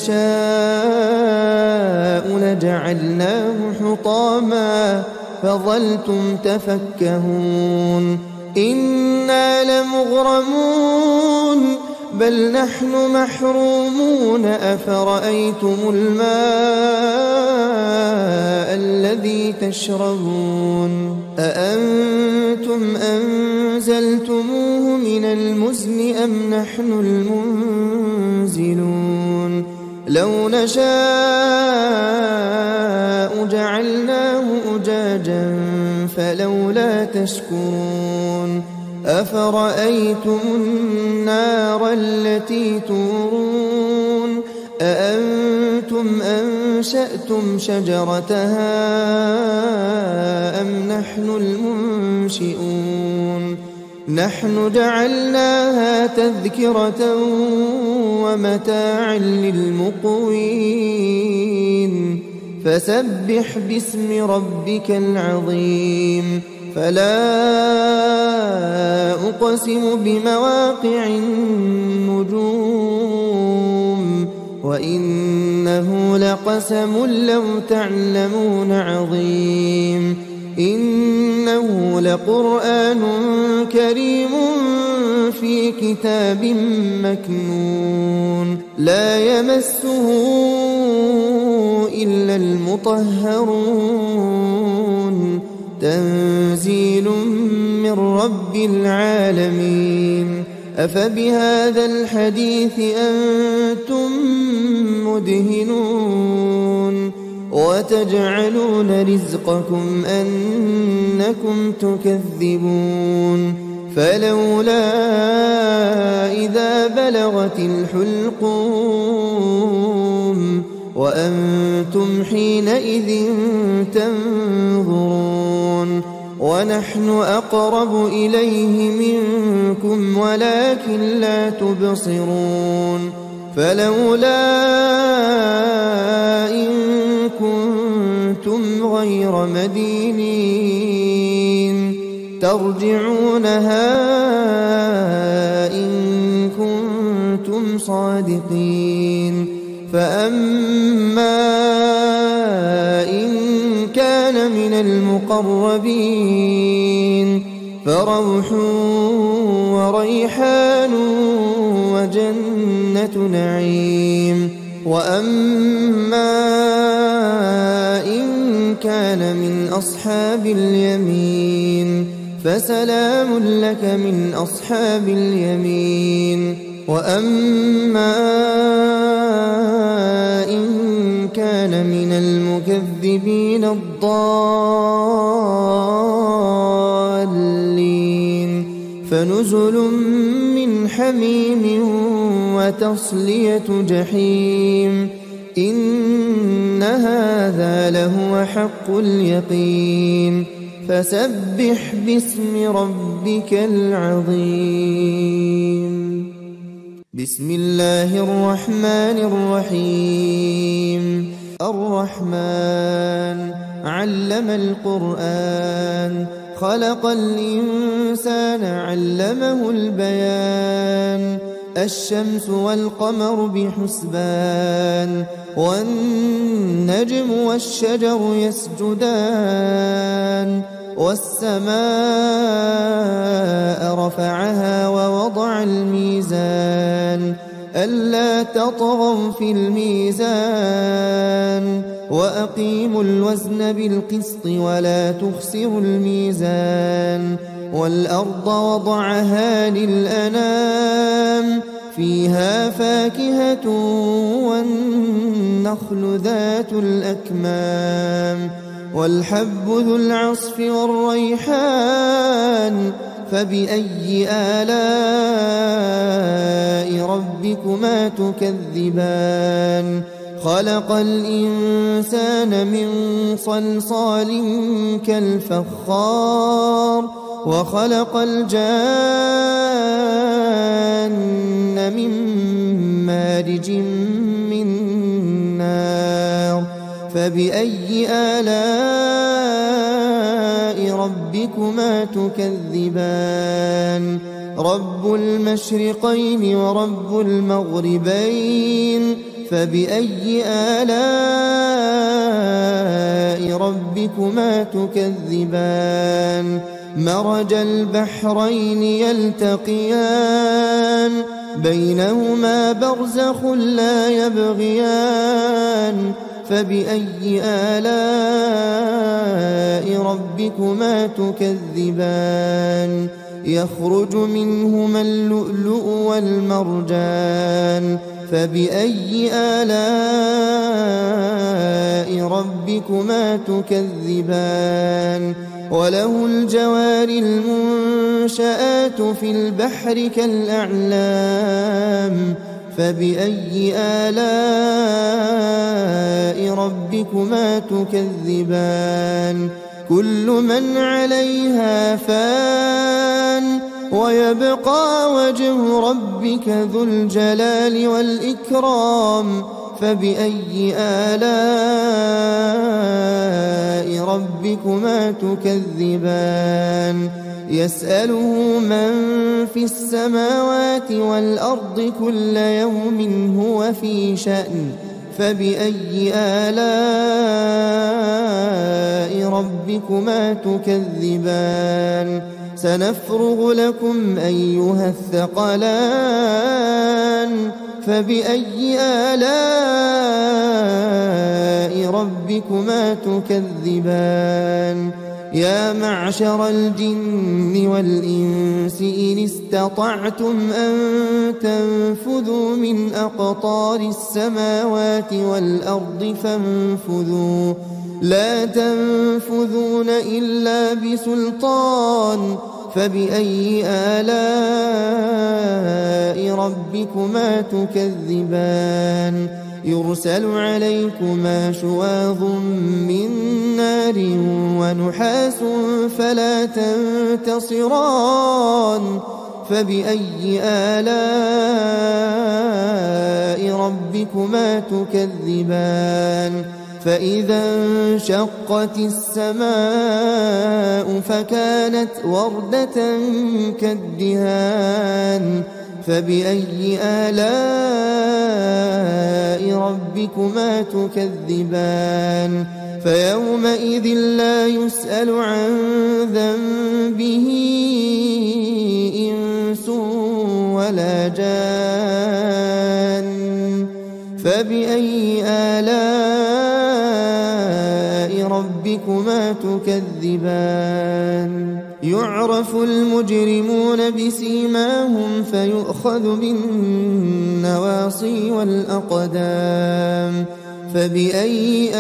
نشاء لجعلناه حطاما فظلتم تفكهون إنا لمغرمون بل نحن محرومون أفرأيتم الماء الذي تشربون أأنتم أنزلتموه من المزن أم نحن المنزلون لو نشاء جعلناه أجاجا فلولا تشكرون أفرأيتم النار التي تورون أأنتم أنشأتم شجرتها أم نحن المنشئون نحن جعلناها تذكرة ومتاعا للمقوين فسبح باسم ربك العظيم فلا أقسم بمواقع النجوم وإنه لقسم لو تعلمون عظيم إنه لقرآن كريم في كتاب مكنون لا يمسه إلا المطهرون تنزيل من رب العالمين أفبهذا الحديث أنتم مدهنون وتجعلون رزقكم أنكم تكذبون فلولا إذا بلغت الحلقوم وأنتم حينئذ تنظرون ونحن أقرب إليه منكم ولكن لا تبصرون فلولا إن كنتم غير مدينين ترجعونها إن كنتم صادقين فأما إن كان من المقربين فروح وريحان وجنة نعيم وأما إن كان من أصحاب اليمين فسلام لك من أصحاب اليمين وأما إن كان من المكذبين الضالين فنزل من حميم وتصلية جحيم إن هذا لهو حق اليقين فسبح باسم ربك العظيم بسم الله الرحمن الرحيم الرحمن علم القرآن خلق الإنسان علمه البيان الشمس والقمر بحسبان والنجم والشجر يسجدان والسماء رفعها ووضع الميزان ألا تطغوا في الميزان وأقيموا الوزن بالقسط ولا تخسروا الميزان والأرض وضعها للأنام فيها فاكهة والنخل ذات الأكمام والحب ذو العصف والريحان فبأي آلاء ربكما تكذبان خلق الإنسان من صلصال كالفخار وخلق الجان من مارج من نار فبأي آلاء ربكما تكذبان رب المشرقين ورب المغربين فبأي آلاء ربكما تكذبان مرج البحرين يلتقيان بينهما برزخ لا يبغيان فبأي آلاء ربكما تكذبان يخرج منهما اللؤلؤ والمرجان فبأي آلاء ربكما تكذبان وله الجوار المنشآت في البحر كالأعلام فبأي آلاء ربكما تكذبان كل من عليها فان ويبقى وجه ربك ذو الجلال والإكرام فبأي آلاء ربكما تكذبان يسأله من في السماوات والأرض كل يوم هو في شأن فبأي آلاء ربكما تكذبان سنفرغ لكم أيها الثقلان فبأي آلاء ربكما تكذبان يا معشر الجن والإنس إن استطعتم أن تنفذوا من أقطار السماوات والأرض فانفذوا لا تنفذون إلا بسلطان فبأي آلاء ربكما تكذبان يرسل عليكما شواظ من نار ونحاس فلا تنتصران فبأي آلاء ربكما تكذبان فإذا انشقت السماء فكانت وردة كالدهان فبأي آلاء ربكما تكذبان فيومئذ لا يسأل عن ذنبه إنس ولا جان فبأي آلاء ربكما تكذبان يعرف المجرمون بسيماهم فيؤخذ بالنواصي والأقدام فبأي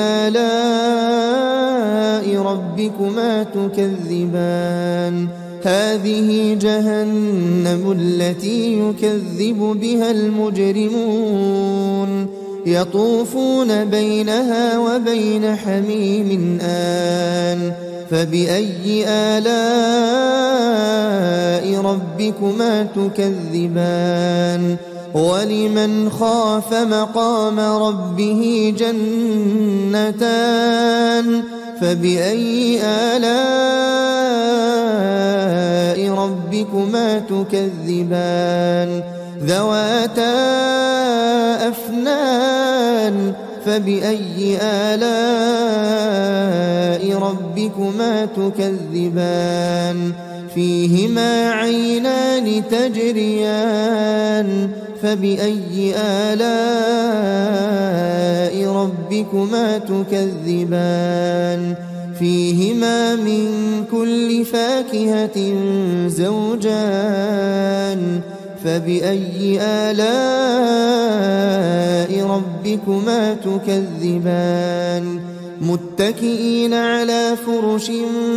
آلاء ربكما تكذبان هذه جهنم التي يكذب بها المجرمون يطوفون بينها وبين حميم آن فبأي آلاء ربكما تكذبان ولمن خاف مقام ربه جنتان فبأي آلاء ربكما تكذبان ذواتا أفنان فبأي آلاء ربكما تكذبان فيهما عينان تجريان فبأي آلاء ربكما تكذبان فيهما من كل فاكهة زوجان فبأي آلاء ربكما تكذبان متكئين على فرش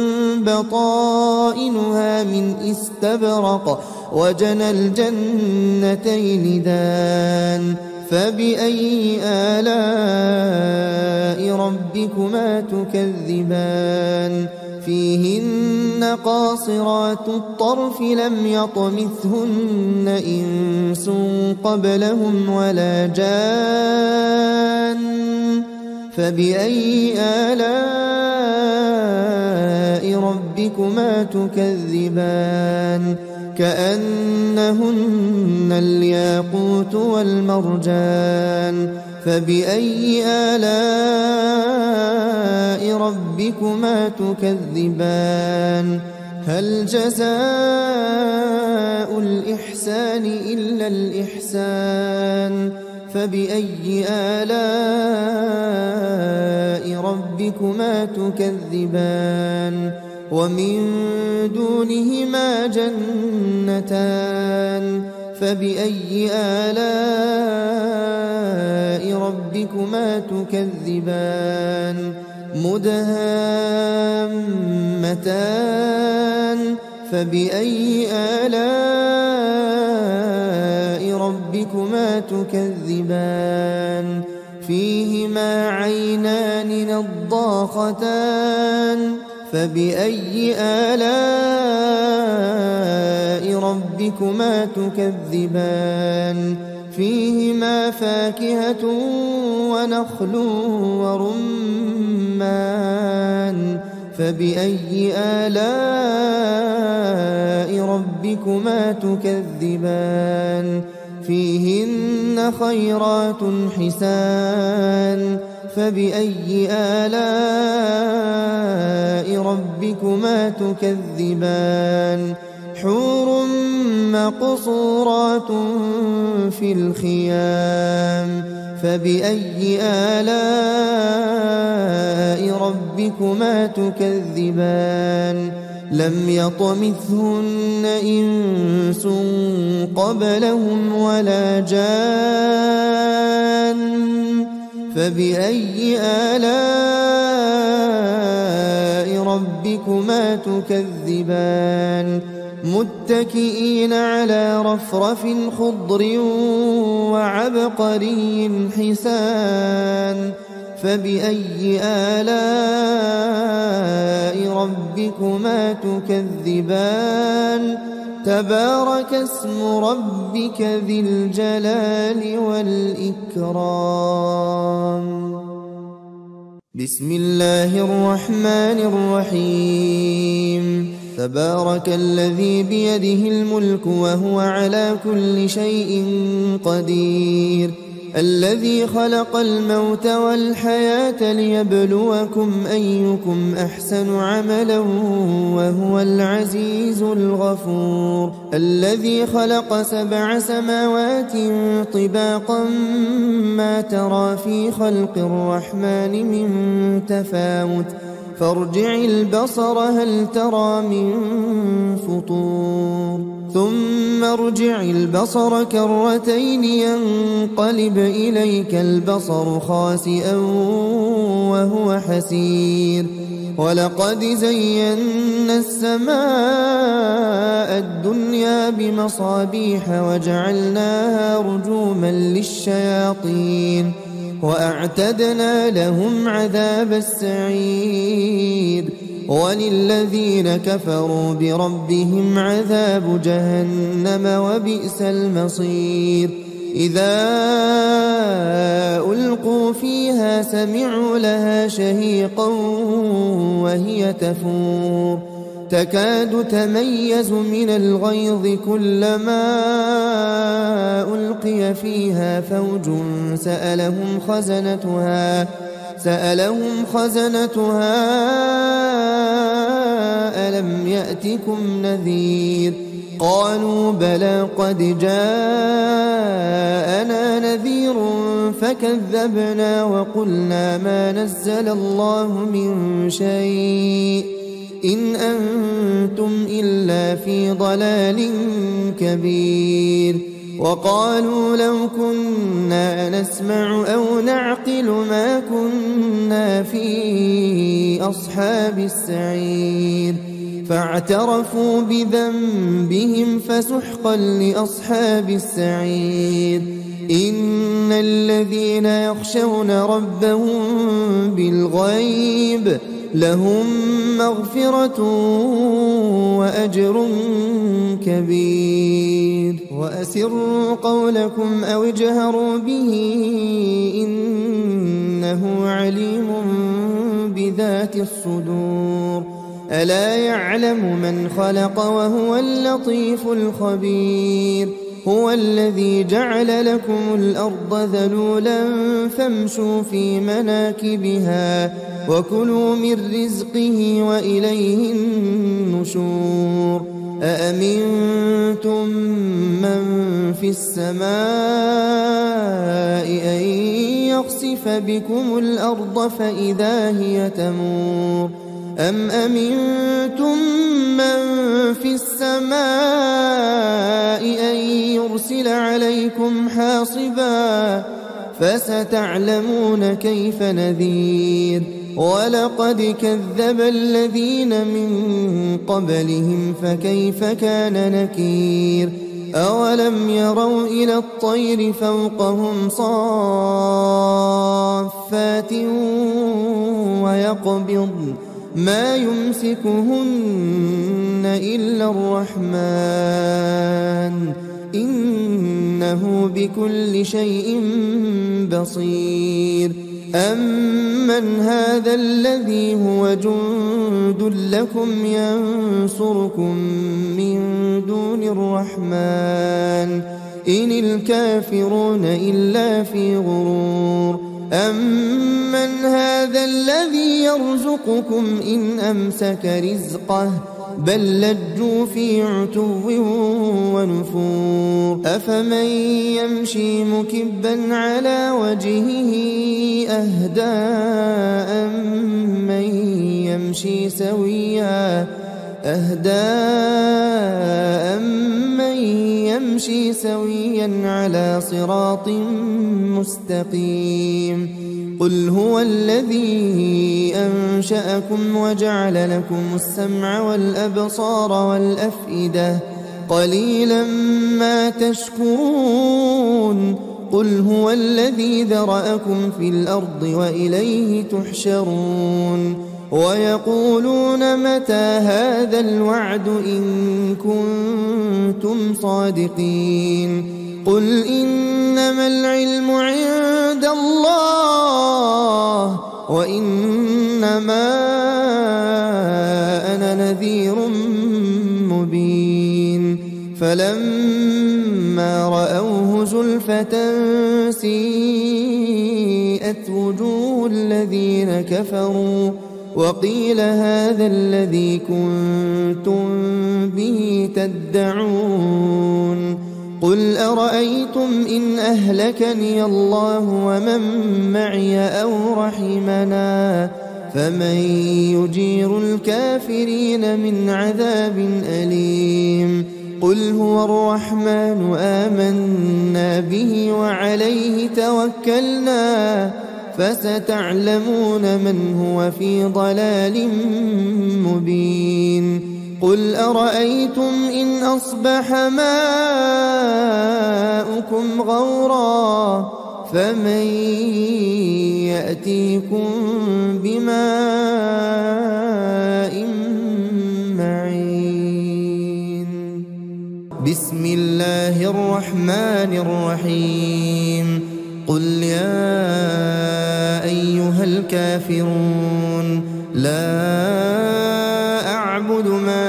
بطائنها من استبرق وجنى الجنتين دان فبأي آلاء ربكما تكذبان فيهن قاصرات الطرف لم يطمثهن إنس قبلهم ولا جان فبأي آلاء ربكما تكذبان كأنهن الياقوت والمرجان فبأي آلاء ربكما تكذبان هل جزاء الإحسان إلا الإحسان فبأي آلاء ربكما تكذبان ومن دونهما جنتان فبأي آلاء ربكما تكذبان مدهامتان فبأي آلاء ربكما تكذبان فيهما عينان نضاختان فبأي آلاء ربكما تكذبان فيهما فاكهة ونخل ورمان فبأي آلاء ربكما تكذبان فيهن خيرات حسان فبأي آلاء ربكما تكذبان حور مقصورات في الخيام فبأي آلاء ربكما تكذبان لم يطمثهن إنس قبلهم ولا جان فبأي آلاء ربكما تكذبان متكئين على رفرف خضر وعبقري حسان فبأي آلاء ربكما تكذبان تبارك اسم ربك ذي الجلال والإكرام بسم الله الرحمن الرحيم تبارك الذي بيده الملك وهو على كل شيء قدير الذي خلق الموت والحياة ليبلوكم أيكم أحسن عملا وهو العزيز الغفور الذي خلق سبع سماوات طباقا ما ترى في خلق الرحمن من تفاوت فارجع البصر هل ترى من فطور ثم ارجع البصر كرتين ينقلب إليك البصر خاسئا وهو حسير ولقد زينا السماء الدنيا بمصابيح وجعلناها رجوما للشياطين وأعتدنا لهم عذاب السعير وللذين كفروا بربهم عذاب جهنم وبئس المصير إذا ألقوا فيها سمعوا لها شهيقا وهي تفور تكاد تميز من الغيظ كلما ألقي فيها فوج سألهم خزنتها سألهم خزنتها ألم يأتكم نذير قالوا بلى قد جاءنا نذير فكذبنا وقلنا ما نزل الله من شيء إن أنتم إلا في ضلال كبير وقالوا لو كنا نسمع أو نعقل ما كنا في أصحاب السعير فاعترفوا بذنبهم فسحقا لأصحاب السعير إن الذين يخشون ربهم بالغيب لهم مغفرة وأجر كبير وأسروا قولكم أو اجهروا به إنه عليم بذات الصدور ألا يعلم من خلق وهو اللطيف الخبير هو الذي جعل لكم الأرض ذلولا فامشوا في مناكبها وكلوا من رزقه وإليه النشور أأمنتم من في السماء أن يخسف بكم الأرض فإذا هي تمور أم أمنتم من في السماء أن يرسل عليكم حاصبا فستعلمون كيف نذير ولقد كذب الذين من قبلهم فكيف كان نكير أولم يروا إلى الطير فوقهم صافات ويقبضن ما يمسكهن إلا الرحمن إنه بكل شيء بصير أمن هذا الذي هو جند لكم ينصركم من دون الرحمن إن الكافرون إلا في غرور أمن هذا الذي يرزقكم إن أمسك رزقه بل لجوا في عتو ونفور أفمن يمشي مكبا على وجهه أهدى أمن يمشي سويا أهدى أمن يمشي سويا على صراط مستقيم قل هو الذي أنشأكم وجعل لكم السمع والأبصار والأفئدة قليلا ما تشكرون قل هو الذي ذرأكم في الأرض وإليه تحشرون ويقولون متى هذا الوعد إن كنتم صادقين قل إنما العلم عند الله وإنما أنا نذير مبين فلما رأوه زلفة سيئت وجوه الذين كفروا وقيل هذا الذي كنتم به تدعون قل أرأيتم إن أهلكني الله ومن معي أو رحمنا فمن يجير الكافرين من عذاب أليم قل هو الرحمن آمنا به وعليه توكلنا فستعلمون من هو في ضلال مبين قل أرأيتم إن أصبح ماؤكم غورا فمن يأتيكم بماء معين بسم الله الرحمن الرحيم قل يا أيها الكافرون لا أعبد ما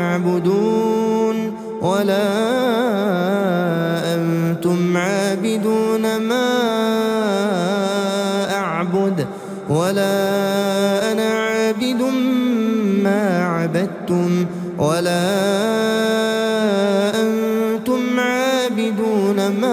تعبدون ولا أنتم عابدون ما أعبد ولا أنا عابد ما عبدتم ولا أنتم عابدون ما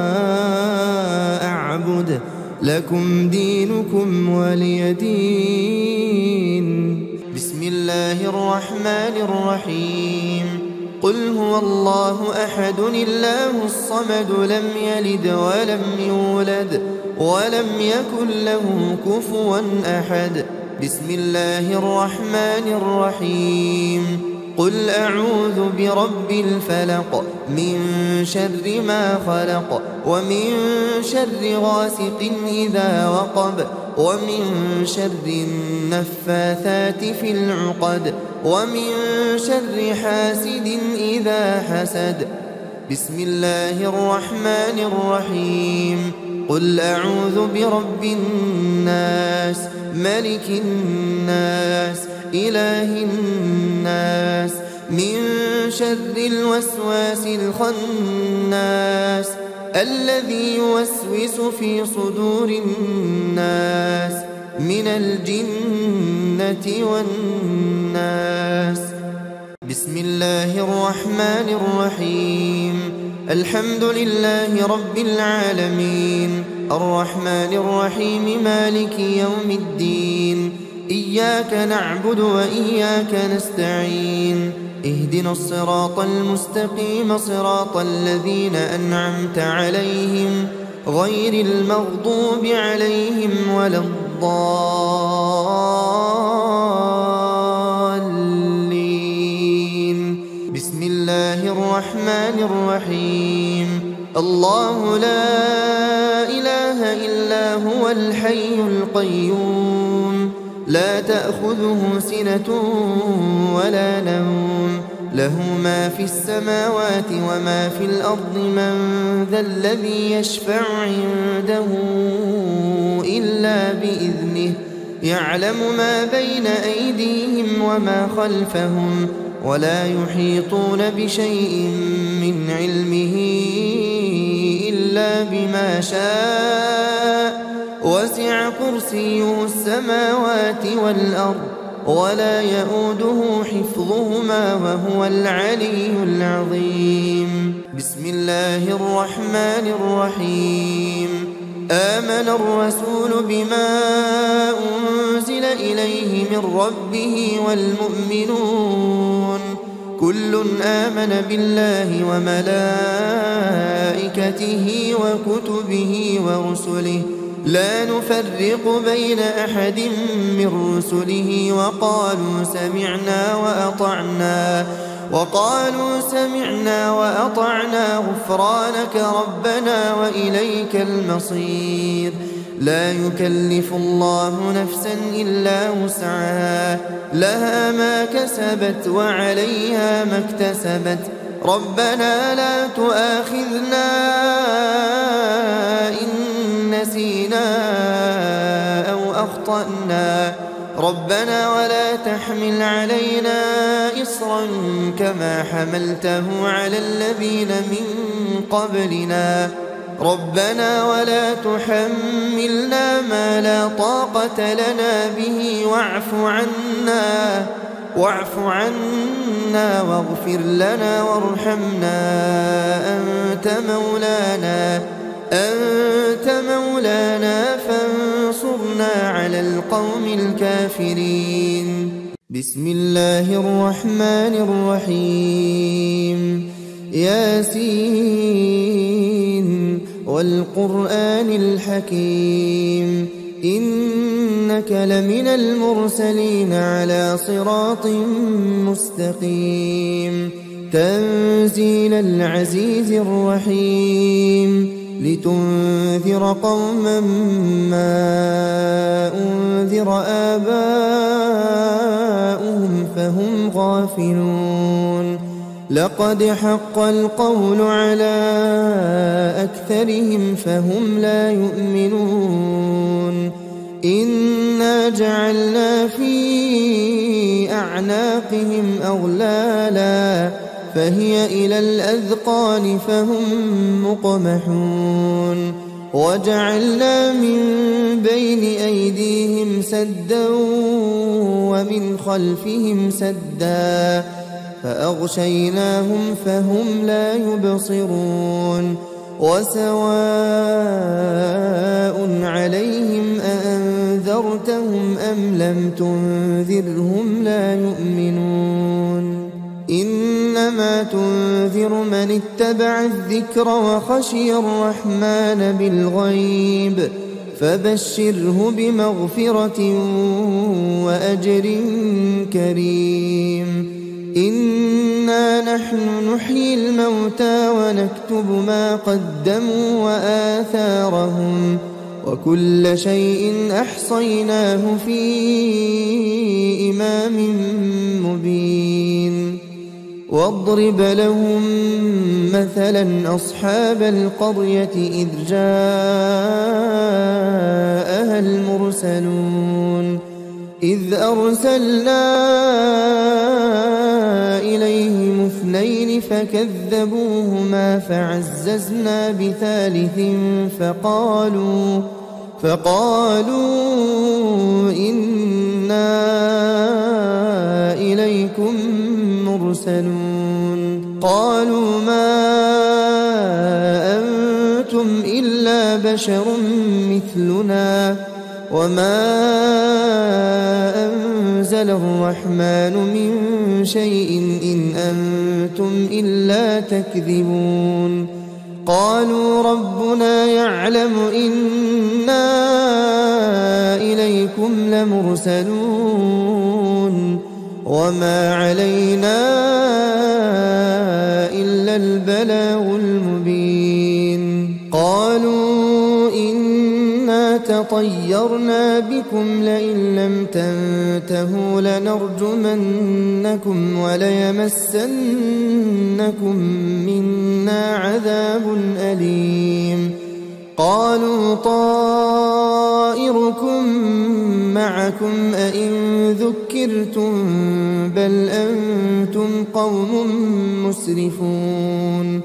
أعبد لكم دينكم ولي دين. بسم الله الرحمن الرحيم. قل هو الله أحد الله الصمد لم يلد ولم يولد ولم يكن له كفوا أحد. بسم الله الرحمن الرحيم. قل أعوذ برب الفلق من شر ما خلق ومن شر غاسق إذا وقب ومن شر النفاثات في العقد ومن شر حاسد إذا حسد. بسم الله الرحمن الرحيم. قل أعوذ برب الناس ملك الناس إله الناس من شر الوسواس الخناس الذي يوسوس في صدور الناس من الجنة والناس. بسم الله الرحمن الرحيم. الحمد لله رب العالمين الرحمن الرحيم مالك يوم الدين. إياك نعبد وإياك نستعين. اهدنا الصراط المستقيم صراط الذين أنعمت عليهم غير المغضوب عليهم ولا الضالين. بسم الله الرحمن الرحيم. الله لا إله إلا هو الحي القيوم لا تأخذه سنة ولا نوم له ما في السماوات وما في الأرض. من ذا الذي يشفع عنده إلا بإذنه يعلم ما بين أيديهم وما خلفهم ولا يحيطون بشيء من علمه إلا بما شاء وسع كرسيه السماوات والأرض ولا يؤوده حفظهما وهو العلي العظيم. بسم الله الرحمن الرحيم. آمن الرسول بما أنزل إليه من ربه والمؤمنون كل آمن بالله وملائكته وكتبه ورسله لا نفرق بين أحد من رسله وقالوا سمعنا وأطعنا وقالوا سمعنا وأطعنا غفرانك ربنا وإليك المصير. لا يكلف الله نفسا إلا وسعها لها ما كسبت وعليها ما اكتسبت. ربنا لا تؤاخذنا إن نسينا أو أخطأنا ربنا ولا تحمل علينا إصرا كما حملته على الذين من قبلنا ربنا ولا تحملنا ما لا طاقة لنا به واعف عنا واعف عنا واغفر لنا وارحمنا أنت مولانا أنت مولانا فانصرنا على القوم الكافرين. بسم الله الرحمن الرحيم. ياسين والقرآن الحكيم إنك لمن المرسلين على صراط مستقيم. تنزيل العزيز الرحيم لتنذر قوما ما أنذر آباؤهم فهم غافلون. لقد حق القول على أكثرهم فهم لا يؤمنون. إنا جعلنا في أعناقهم أغلالا فهي إلى الأذقان فهم مقمحون وجعلنا من بين أيديهم سدا ومن خلفهم سدا فأغشيناهم فهم لا يبصرون وسواء عليهم أأنذرتهم أم لم تنذرهم لا يؤمنون إنما تنذر من اتبع الذكر وخشي الرحمن بالغيب فبشره بمغفرة وأجر كريم إنا نحن نحيي الموتى ونكتب ما قدموا وآثارهم وكل شيء أحصيناه في إمام مبين واضرب لهم مثلا أصحاب القرية إذ جاءها المرسلون إذ أرسلنا إليهم اثنين فكذبوهما فعززنا بثالث فقالوا فقالوا إنا إليكم مرسلون قالوا ما أنتم إلا بشر مثلنا وما أنزل الرحمن من شيء إن أنتم إلا تكذبون قالوا ربنا يعلم إنا إليكم لمرسلون وما علينا إلا البلاغ المبين قالوا إنا تطيرنا بكم لئن لم تنتهوا لنرجمنكم وليمسنكم منا عذاب أليم قالوا طائركم معكم أئن ذكرتم بل أنتم قوم مسرفون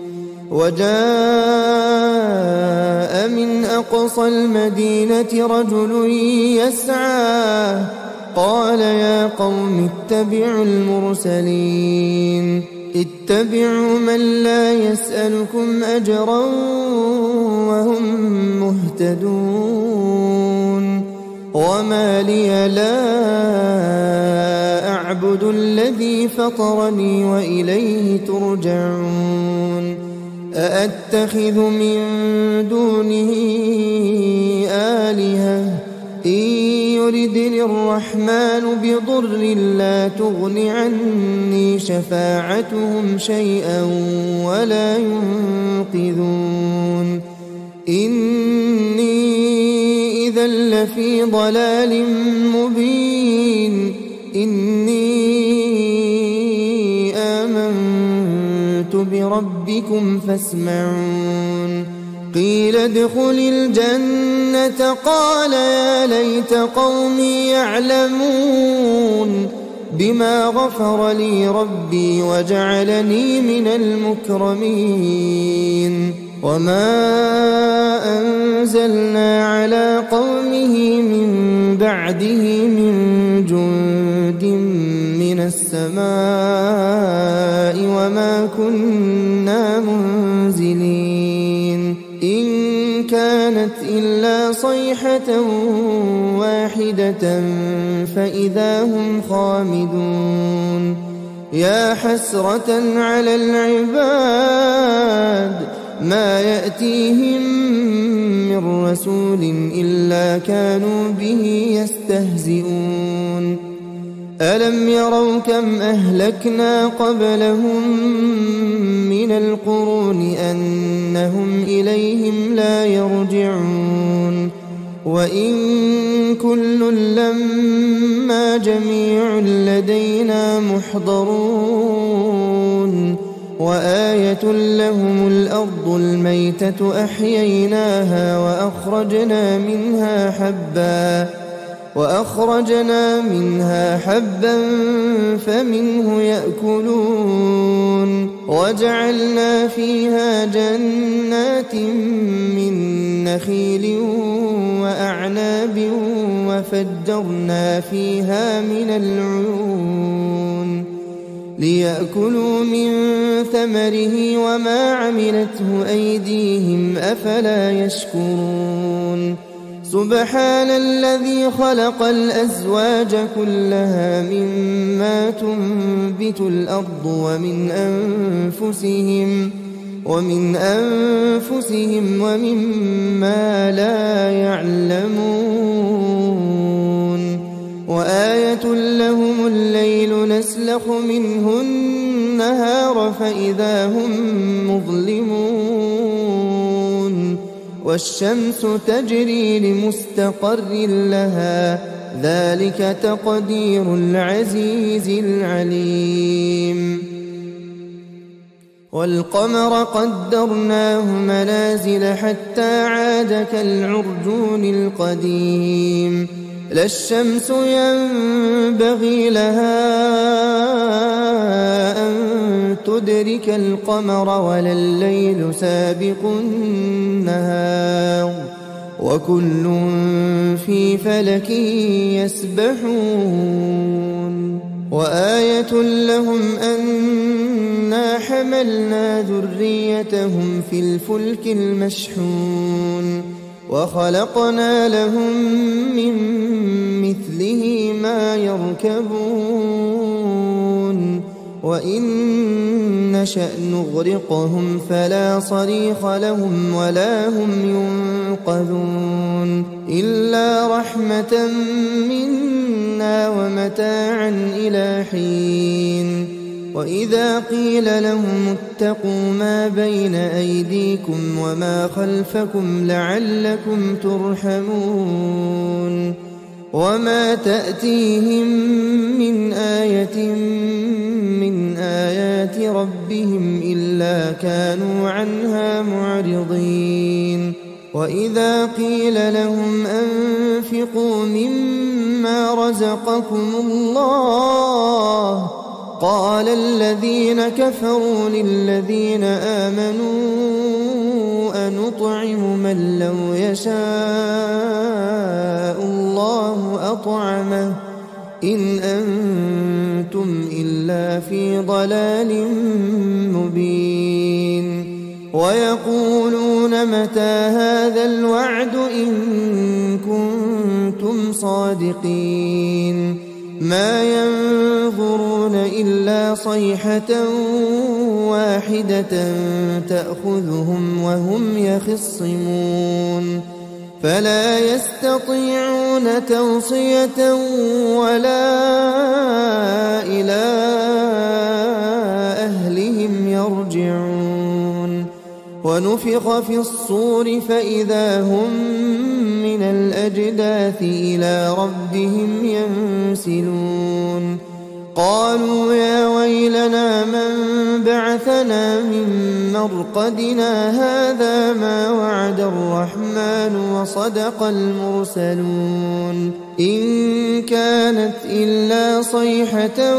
وجاء من أقصى المدينة رجل يسعى قال يا قوم اتبعوا المرسلين اتبعوا من لا يسألكم أجرا وهم مهتدون وما لي لا أعبد الذي فطرني وإليه ترجعون أأتخذ من دونه آلهة إن يردني الرحمن بضر لا تغن عني شفاعتهم شيئا ولا ينقذون إني إذا لفي ضلال مبين إني آمنت بربكم فاسمعون قيل ادخل الجنة قال يا ليت قومي يعلمون بما غفر لي ربي وجعلني من المكرمين وما أنزلنا على قومه من بعده من جند من السماء وما كنا منزلين إن كانت إلا صيحة واحدة فإذا هم خامدون يا حسرة على العباد ما يأتيهم من رسول إلا كانوا به يستهزئون ألم يروا كم أهلكنا قبلهم من القرون أنهم إليهم لا يرجعون وإن كل لما جميع لدينا محضرون وآية لهم الأرض الميتة أحييناها وأخرجنا منها حبا وأخرجنا منها حبا فمنه يأكلون وجعلنا فيها جنات من نخيل وأعناب وفجرنا فيها من العيون ليأكلوا من ثمره وما عملته أيديهم أفلا يشكرون سبحان الذي خلق الأزواج كلها مما تنبت الأرض ومن أنفسهم ومن أنفسهم ومما لا يعلمون وآية لهم الليل نسلخ منه النهار فإذا هم مظلمون والشمس تجري لمستقر لها ذلك تقدير العزيز العليم والقمر قدرناه منازل حتى عاد كالعرجون القديم لا الشمس ينبغي لها أن تدرك القمر ولا الليل سابق النهار وكل في فلك يسبحون وآية لهم أنا حملنا ذريتهم في الفلك المشحون وخلقنا لهم من مثله ما يركبون وإن نشأ نغرقهم فلا صريخ لهم ولا هم ينقذون إلا رحمة منا ومتاعا إلى حين وإذا قيل لهم اتقوا ما بين أيديكم وما خلفكم لعلكم ترحمون وما تأتيهم من آية من آيات ربهم إلا كانوا عنها معرضين وإذا قيل لهم أنفقوا مما رزقكم الله قال الذين كفروا للذين آمنوا أنطعم من لو يشاء الله أطعمه إن أنتم إلا في ضلال مبين ويقولون متى هذا الوعد إن كنتم صادقين ما ينظرون إلا صيحة واحدة تأخذهم وهم يخصمون فلا يستطيعون توصية ولا إلى أهلهم يرجعون ونفخ في الصور فإذا هم من الأجداث إلى ربهم ينسلون قالوا يا ويلنا من بعثنا من مرقدنا هذا ما وعد الرحمن وصدق المرسلون إن كانت إلا صيحة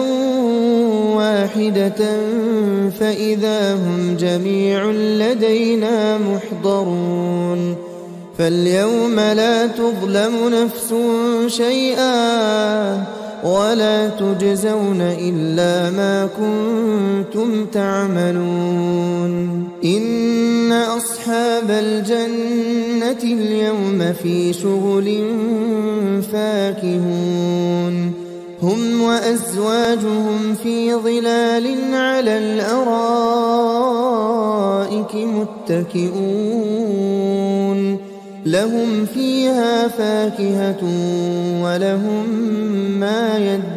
واحدة فإذا هم جميع لدينا محضرون فاليوم لا تظلم نفس شيئا ولا تجزون إلا ما كنتم تعملون إن أصحاب الجنة اليوم في شغل فاكهون هم وأزواجهم في ظلال على الأرائك متكئون لهم فيها فاكهة ولهم ما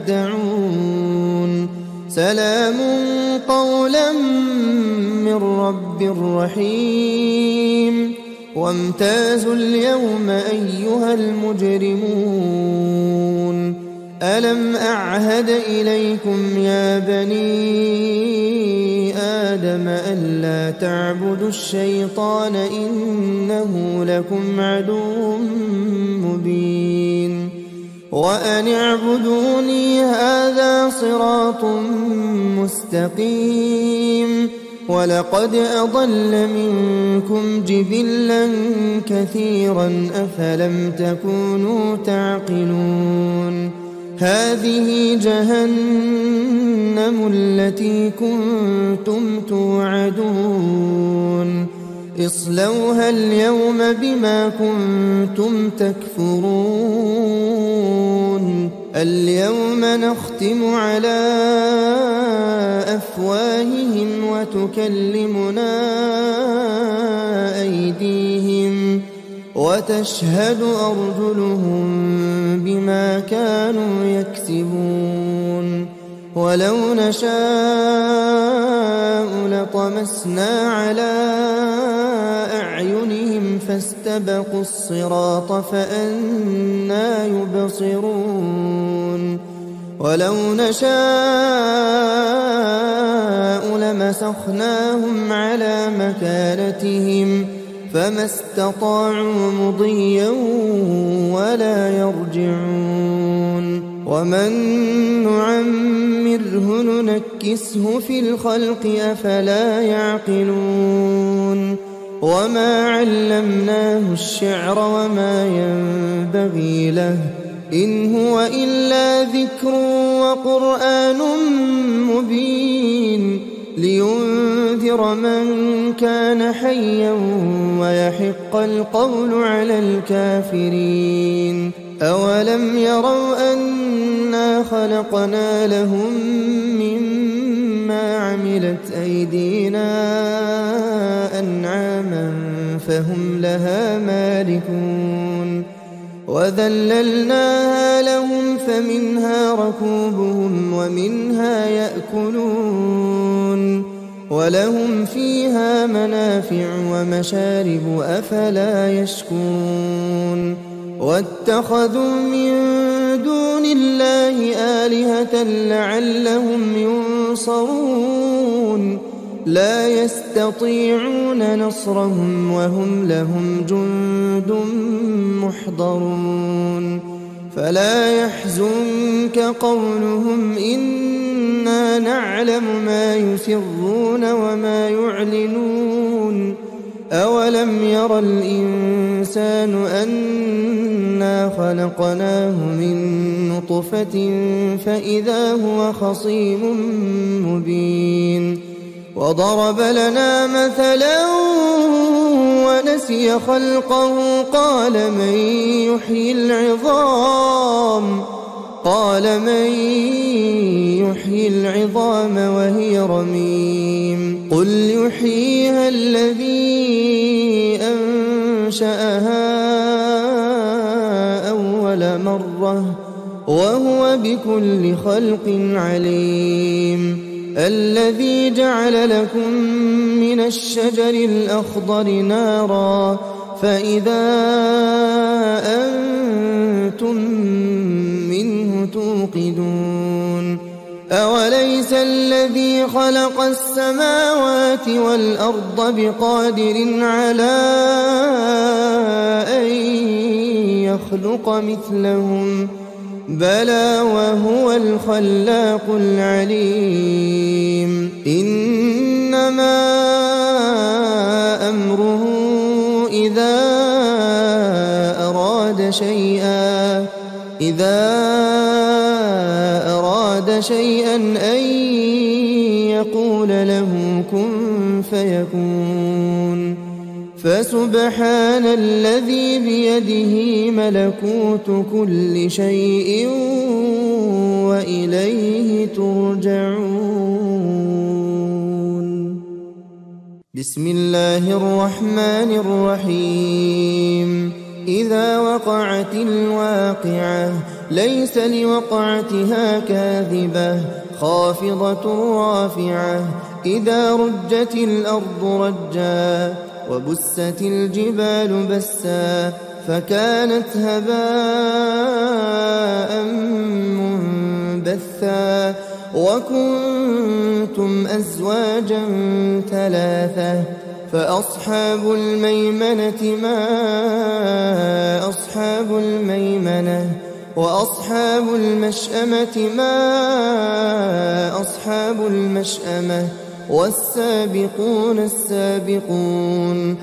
يدعون سلام قولا من رب رحيم وامتازوا اليوم أيها المجرمون ألم أعهد إليكم يا بني آدم ألا تعبدوا الشيطان إنه لكم عدو مبين وأن اعبدوني هذا صراط مستقيم. ولقد أضل منكم جبلا كثيرا أفلم تكونوا تعقلون. هذه جهنم التي كنتم توعدون اصلوها اليوم بما كنتم تكفرون. اليوم نختم على أفواههم وتكلمنا أيديهم وتشهد أرجلهم بما كانوا يكسبون. ولو نشاء لطمسنا على أعينهم فاستبقوا الصراط فأنى يبصرون. ولو نشاء لمسخناهم على مكانتهم فما استطاعوا مضيا ولا يرجعون. ومن نعمره ننكسه في الخلق أفلا يعقلون. وما علمناه الشعر وما ينبغي له إن هو إلا ذكر وقرآن مبين لينذر من كان حيا ويحق القول على الكافرين. أولم يروا أنا خلقنا لهم مما عملت أيدينا أنعاما فهم لها مالكون وذللناها لهم فمنها ركوبهم ومنها يأكلون ولهم فيها منافع ومشارب أفلا يشكون. واتخذوا من دون الله آلهة لعلهم ينصرون لا يستطيعون نصرهم وهم لهم جند محضرون. فلا يحزنك قولهم إنا نعلم ما يسرون وما يعلنون. أولم ير الإنسان أنا خلقناه من نطفة فإذا هو خصيم مبين. وضرب لنا مثلا ونسي خلقه قال من يحيي العظام قال من يحيي العظام وهي رميم قل يحييها الذي أنشأها أول مرة وهو بكل خلق عليم. الذي جعل لكم من الشجر الأخضر نارا فإذا أنتم منه توقدون. أوليس الذي خلق السماوات والأرض بقادر على أن يخلق مثلهم بلى وهو الخلاق العليم. إنما أمره إذا أراد شيئا إذا أراد شيئا أن يقول له كن فيكون. فسبحان الذي بيده ملكوت كل شيء وإليه ترجعون. بسم الله الرحمن الرحيم. إذا وقعت الواقعة ليس لوقعتها كاذبة خافضة رافعة. إذا رجت الأرض رجا وبست الجبال بسا فكانت هباء منبثا وكنتم أزواجا ثلاثة. فأصحاب الميمنة ما أصحاب الميمنة وأصحاب المشأمة ما أصحاب المشأمة والسابقون السابقون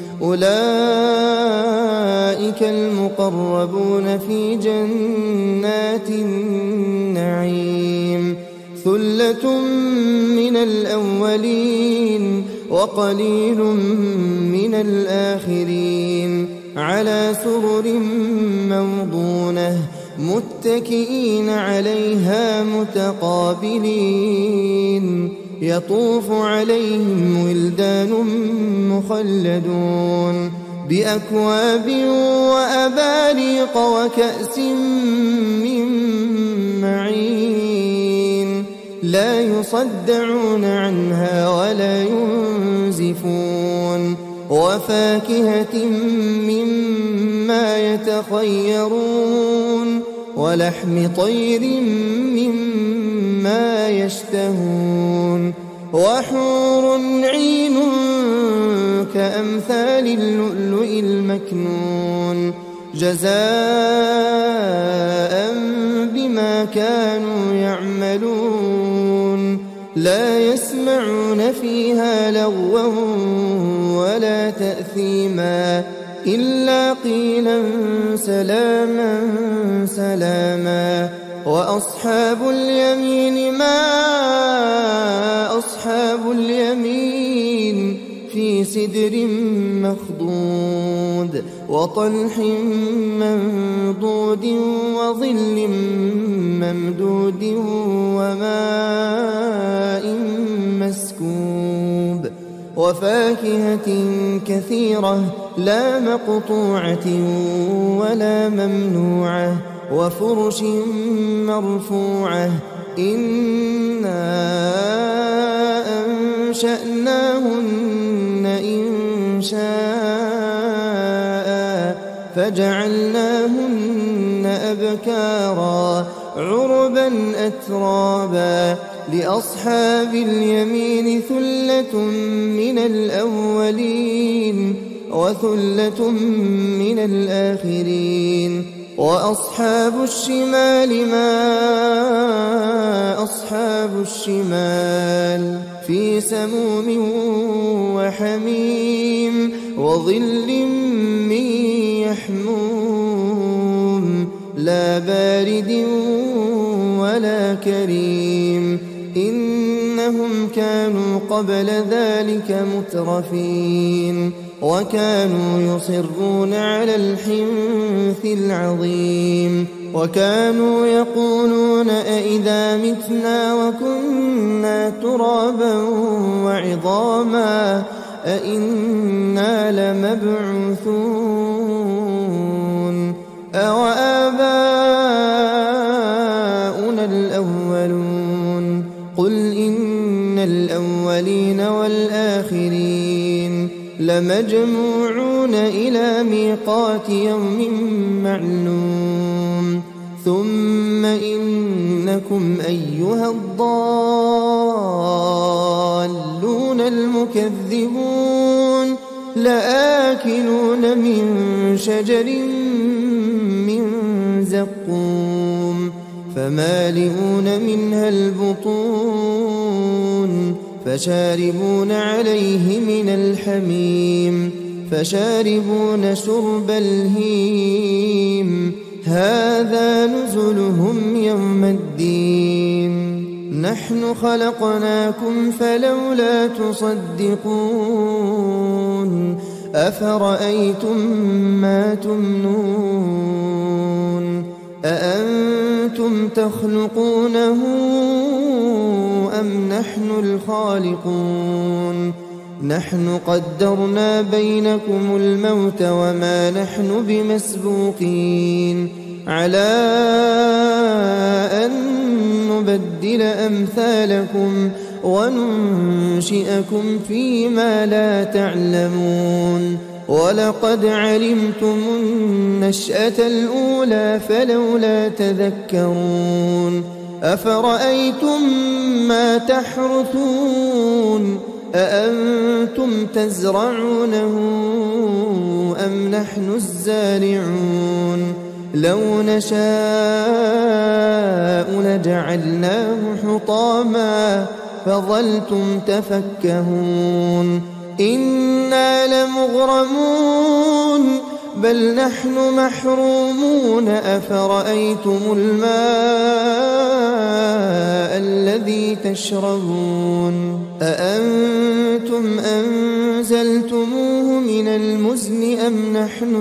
أولئك المقربون في جنات النعيم ثلة من الأولين وقليل من الآخرين على سرر موضونة متكئين عليها متقابلين يطوف عليهم ولدان مخلدون بأكواب وأباريق وكأس من معين لا يصدعون عنها ولا ينزفون وفاكهة مما يتخيرون ولحم طير مما يشتهون وحور عين كأمثال اللؤلؤ المكنون جزاء بما كانوا يعملون لا يسمعون فيها لغوا ولا تأثيما إلا قيلا سلاما سلاما وأصحاب اليمين ما أصحاب اليمين في سدر مخضود وطلح منضود وظل ممدود وماء مسكوب وفاكهة كثيرة لا مقطوعة ولا ممنوعة وفرش مرفوعة إنا أنشأناهن إن شاء فجعلناهن أبكارا عربا أترابا لأصحاب اليمين ثلة من الأولين وثلة من الآخرين وأصحاب الشمال ما أصحاب الشمال في سموم وحميم وظل من يحموم لا بارد ولا كريم إنهم كانوا قبل ذلك مترفين وكانوا يصرون على الحنث العظيم وكانوا يقولون أئذا متنا وكنا ترابا وعظاما أئنا لمبعوثون أوآباؤنا الأولون قل إن الأولين والآخرين لمجموعون إلى ميقات يوم معلوم ثم إنكم أيها الضالون المكذبون لآكلون من شجر من زقوم فمالئون منها البطون فشاربون عليه من الحميم فشاربون شرب الهيم هذا نزلهم يوم الدين نحن خلقناكم فلولا تصدقون أفرأيتم ما تمنون أأنتم تخلقونه أم نحن الخالقون نحن قدرنا بينكم الموت وما نحن بمسبوقين على أن نبدل أمثالكم وننشئكم فيما لا تعلمون ولقد علمتم النشأة الأولى فلولا تذكرون أفرأيتم ما تحرثون أأنتم تزرعونه أم نحن الزارعون لو نشاء لجعلناه حطاما فظلتم تفكهون إنا لمغرمون بل نحن محرومون أفرأيتم الماء الذي تشربون أأنتم أنزلتموه من المزن أم نحن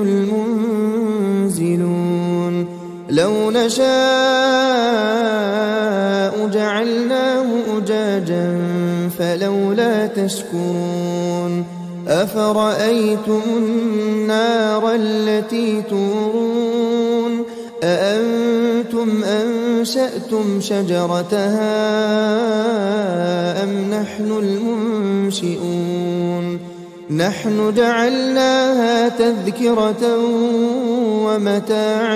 المنزلون لو نشاء جعلناه أجاجا فلولا تشكرون أفرأيتم النار التي تورون أأنتم أنشأتم شجرتها أم نحن المنشئون نحن جعلناها تذكرة ومتاعا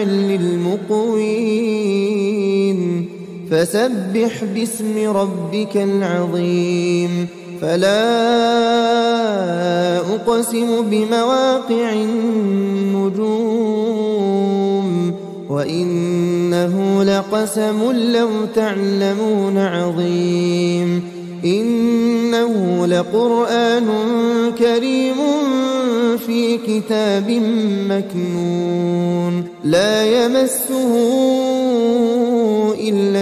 للمقوين فسبح باسم ربك العظيم فلا أقسم بمواقع النجوم وإنه لقسم لو تعلمون عظيم إنه لقرآن كريم في كتاب مكنون لا يمسه إلا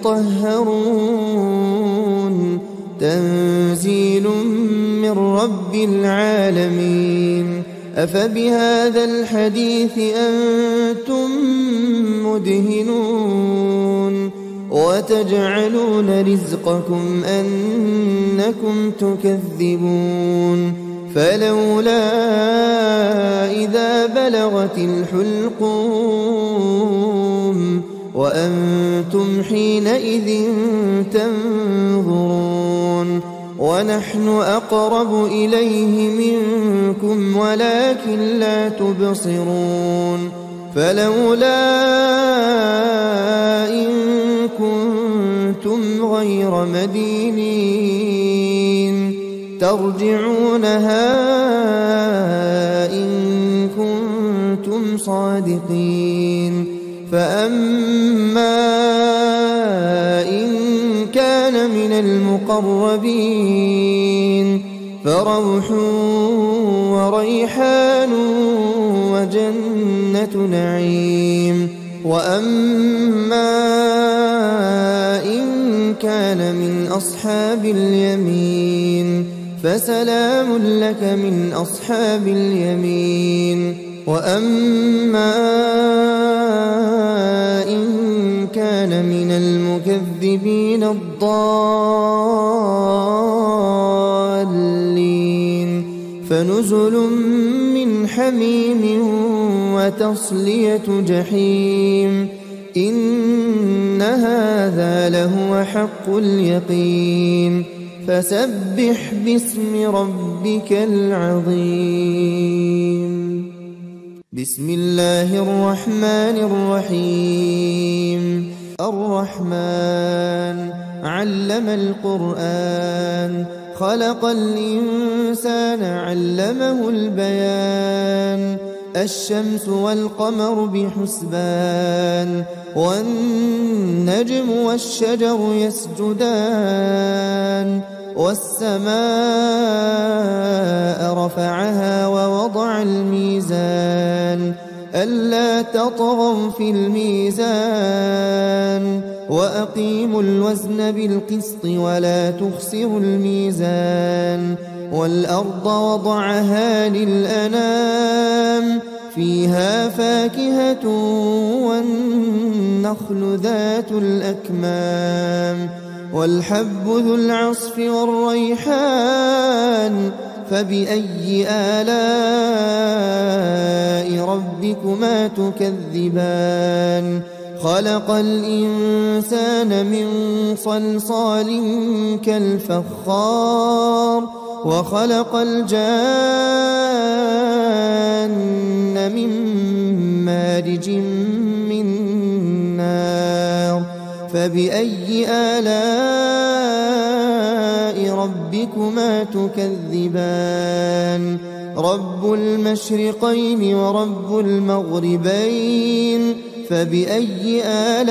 المطهرون تنزيل من رب العالمين أفبهذا الحديث أنتم مدهنون وتجعلون رزقكم أنكم تكذبون فلولا إذا بلغت الحلقوم وأنتم حينئذ تنظرون ونحن أقرب إليه منكم ولكن لا تبصرون فلولا إن كنتم غير مدينين ترجعونها إن كنتم صادقين فأما إن كان من المقربين فروح وريحان وجنة نعيم وأما إن كان من أصحاب اليمين فسلام لك من أصحاب اليمين وأما إن كان من المكذبين الضالين فنزل من حميم وتصلية جحيم إن هذا لهو حق اليقين فسبح باسم ربك العظيم بسم الله الرحمن الرحيم الرحمن علم القرآن خلق الإنسان علمه البيان الشمس والقمر بحسبان والنجم والشجر يسجدان والسماء رفعها ووضع الميزان ألا تطغوا في الميزان وأقيموا الوزن بالقسط ولا تخسروا الميزان والأرض وضعها للأنام فيها فاكهة والنخل ذات الأكمام والحب ذو العصف والريحان فبأي آلاء ربكما تكذبان خلق الإنسان من صلصال كالفخار وخلق الجان من مارج من نار فبأي آلاء ربكما تكذبان رب المشرقين ورب المغربين فبأي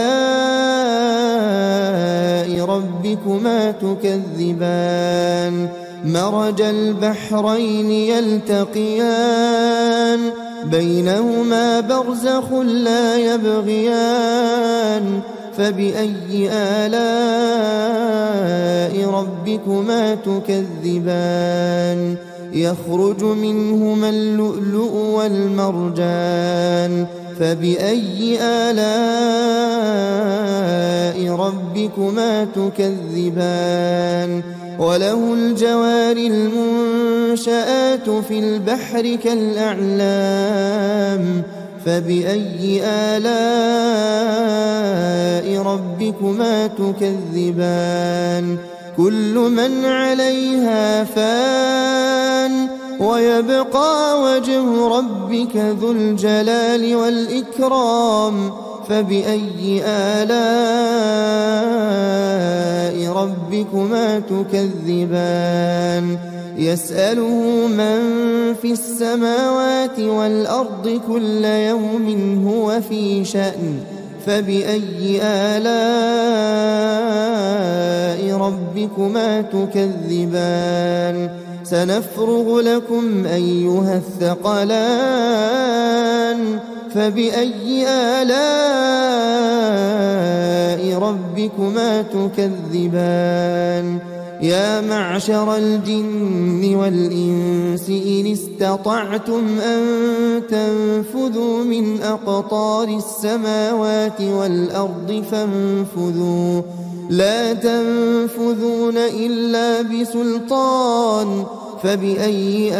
آلاء ربكما تكذبان مرج البحرين يلتقيان بينهما برزخ لا يبغيان فبأي آلاء ربكما تكذبان يخرج منهما اللؤلؤ والمرجان فبأي آلاء ربكما تكذبان وله الجوار المنشآت في البحر كالأعلام فبأي آلاء ربكما تكذبان كل من عليها فان ويبقى وجه ربك ذو الجلال والإكرام فبأي آلاء ربكما تكذبان يسأله من في السماوات والأرض كل يوم هو في شأن فبأي آلاء ربكما تكذبان سنفرغ لكم أيها الثقلان فبأي آلاء ربكما تكذبان يا معشر الجن والإنس إن استطعتم أن تنفذوا من أقطار السماوات والأرض فانفذوا لا تنفذون إلا بسلطان فبأي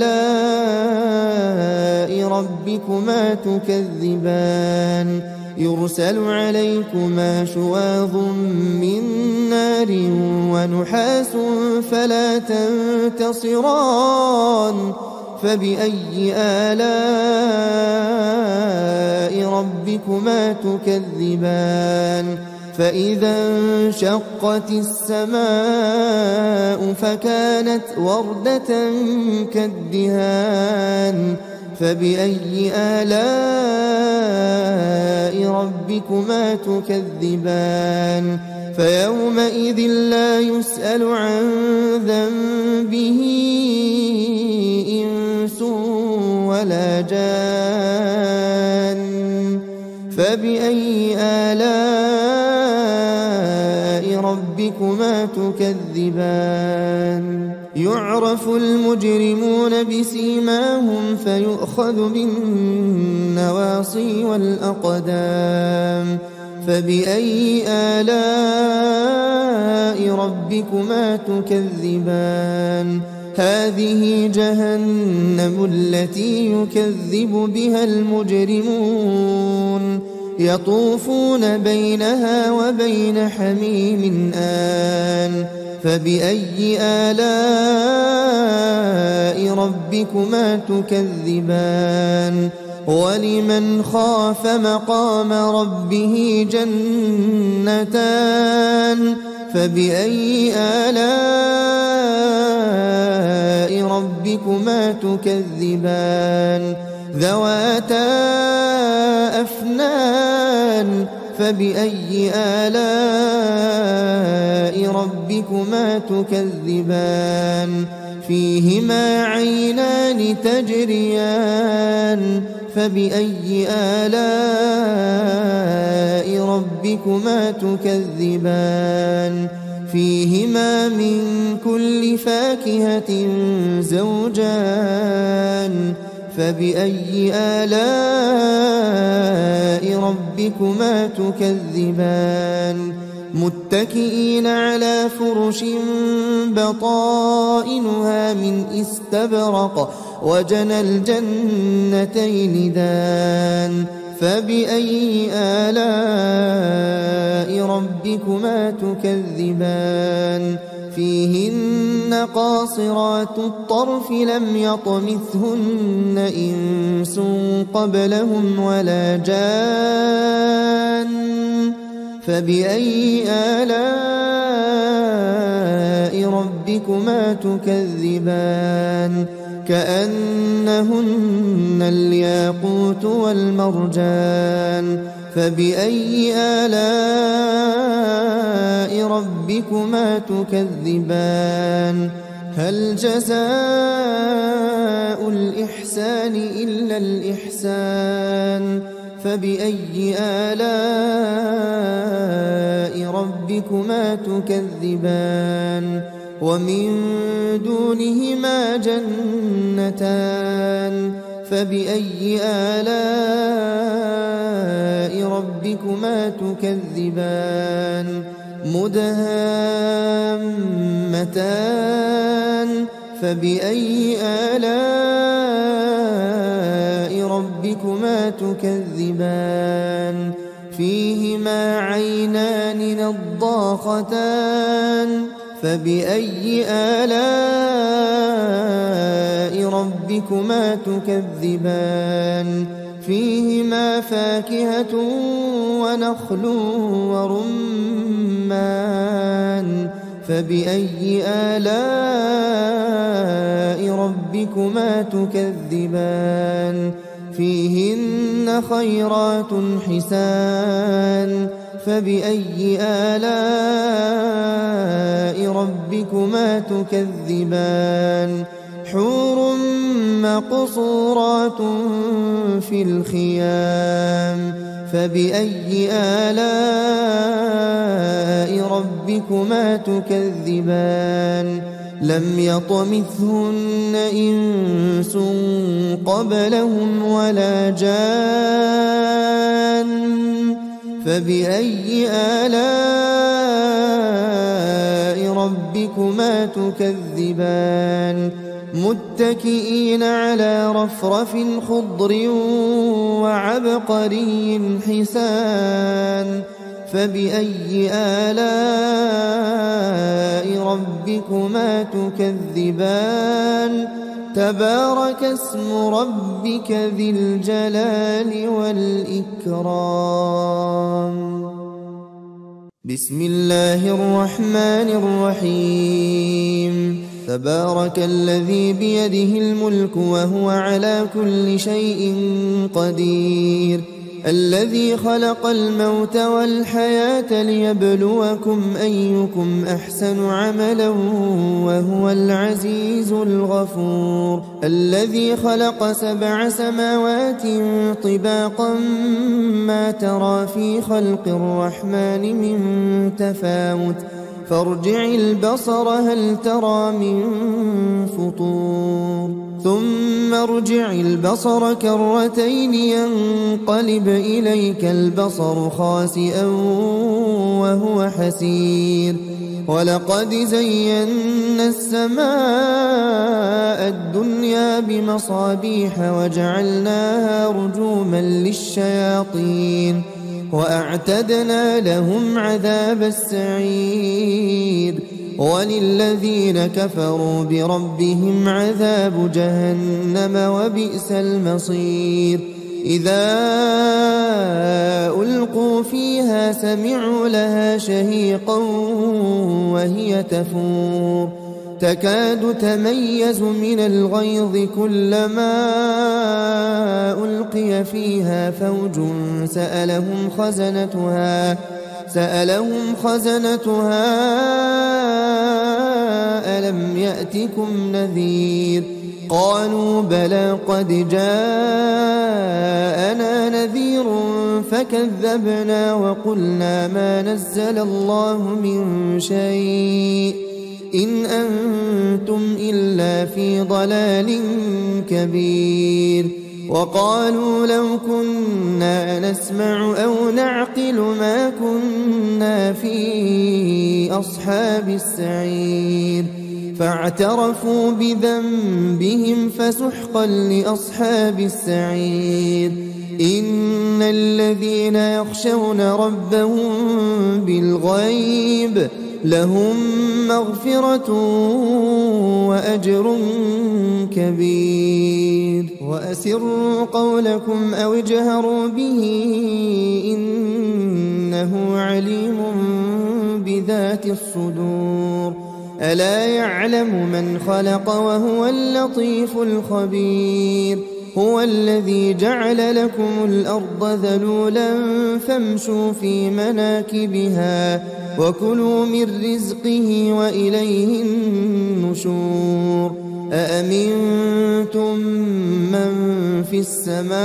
آلاء ربكما تكذبان يرسل عليكما شواظ من نار ونحاس فلا تنتصران فبأي آلاء ربكما تكذبان فإذا انشقت السماء فكانت وردة كالدهان فبأي آلاء ربكما تكذبان فيومئذ لا يسأل عن ذنبه إنس ولا جان فبأي آلاء ربكما تكذبان يعرف المجرمون بسيماهم فيؤخذ بالنواصي والأقدام فبأي آلاء ربكما تكذبان هذه جهنم التي يكذب بها المجرمون يطوفون بينها وبين حميم آن فبأي آلاء ربكما تكذبان ولمن خاف مقام ربه جنتان فبأي آلاء ربكما تكذبان ذواتا أفنان فبأي آلاء ربكما تكذبان فيهما عينان تجريان فبأي آلاء ربكما تكذبان فيهما من كل فاكهة زوجان فبأي آلاء ربكما تكذبان متكئين على فرش بطائنها من استبرق وجنى الجنتين دان فبأي آلاء ربكما تكذبان فيهن قاصرات الطرف لم يطمثهن إنس قبلهم ولا جان فبأي آلاء ربكما تكذبان كأنهن الياقوت والمرجان فبأي آلاء ربكما تكذبان هل جزاء الإحسان إلا الإحسان فبأي آلاء ربكما تكذبان ومن دونهما جنتان فبأي آلاء ربكما تكذبان مدهامتان فبأي آلاء ربكما تكذبان فيهما عينان نضاختان فبأي آلاء ربكما تكذبان فيهما فاكهة ونخل ورمان فبأي آلاء ربكما تكذبان فيهن خيرات حسان فبأي آلاء ربكما تكذبان حور مقصورات في الخيام فبأي آلاء ربكما تكذبان لم يطمثهن إنس قبلهم ولا جان فبأي آلاء ربكما تكذبان متكئين على رفرف خضر وعبقري حسان فبأي آلاء ربكما تكذبان تبارك اسم ربك ذي الجلال والإكرام بسم الله الرحمن الرحيم تبارك الذي بيده الملك وهو على كل شيء قدير الذي خلق الموت والحياة ليبلوكم أيكم أحسن عملا وهو العزيز الغفور الذي خلق سبع سماوات طباقا ما ترى في خلق الرحمن من تفاوت فارجع البصر هل ترى من فطور ثم ارجع البصر كرتين ينقلب إليك البصر خاسئا وهو حسير ولقد زينا السماء الدنيا بمصابيح وجعلناها رجوما للشياطين وأعتدنا لهم عذاب السعير وللذين كفروا بربهم عذاب جهنم وبئس المصير إذا ألقوا فيها سمعوا لها شهيقا وهي تفور تكاد تميز من الغيظ كلما ألقي فيها فوج سألهم خزنتها سألهم خزنتها ألم يأتكم نذير قالوا بلى قد جاءنا نذير فكذبنا وقلنا ما نزل الله من شيء إن أنتم إلا في ضلال كبير وقالوا لو كنا نسمع أو نعقل ما كنا في أصحاب السعير فاعترفوا بذنبهم فسحقا لأصحاب السعير إن الذين يخشون ربهم بالغيب لهم مغفرة وأجر كبير وأسروا قولكم أو اجهروا به إنه عليم بذات الصدور ألا يعلم من خلق وهو اللطيف الخبير هو الذي جعل لكم الأرض ذلولا فامشوا في مناكبها وكلوا من رزقه وإليه النشور أأمنتم من في السماء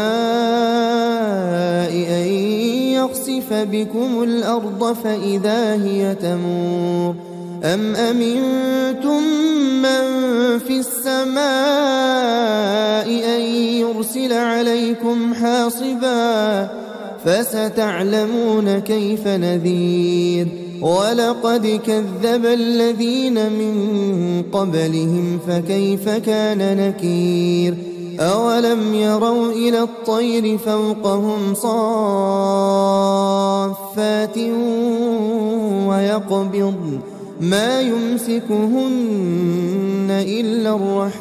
أن يخسف بكم الأرض فإذا هي تمور أم أمنتم من في السماء أن يرسل عليكم حاصبا فستعلمون كيف نذير ولقد كذب الذين من قبلهم فكيف كان نكير أولم يروا إلى الطير فوقهم صافات ويقبضن ما يمسكهن إلا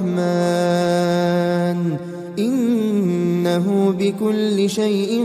الرحمن إنه بكل شيء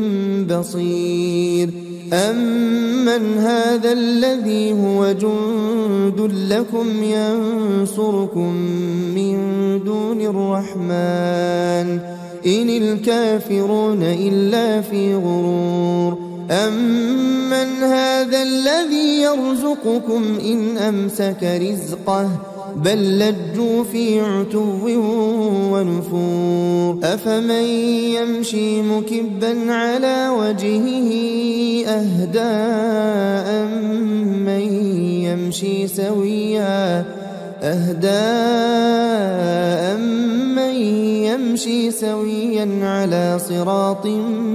بصير أمن هذا الذي هو جند لكم ينصركم من دون الرحمن إن الكافرون إلا في غرور أمن هذا الذي يرزقكم إن أمسك رزقه بل لجوا في عتو ونفور أفمن يمشي مكبا على وجهه أهدى أمن يمشي سويا أهدى أمن يمشي سويا على صراط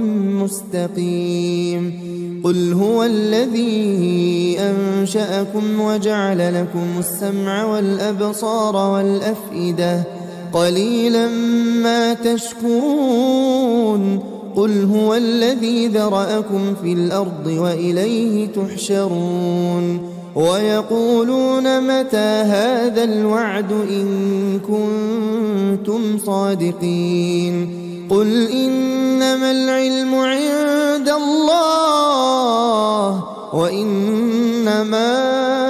مستقيم قل هو الذي أنشأكم وجعل لكم السمع والأبصار والأفئدة قليلا ما تشكرون قل هو الذي ذرأكم في الأرض وإليه تحشرون ويقولون متى هذا الوعد إن كنتم صادقين قل إنما العلم عند الله وإنما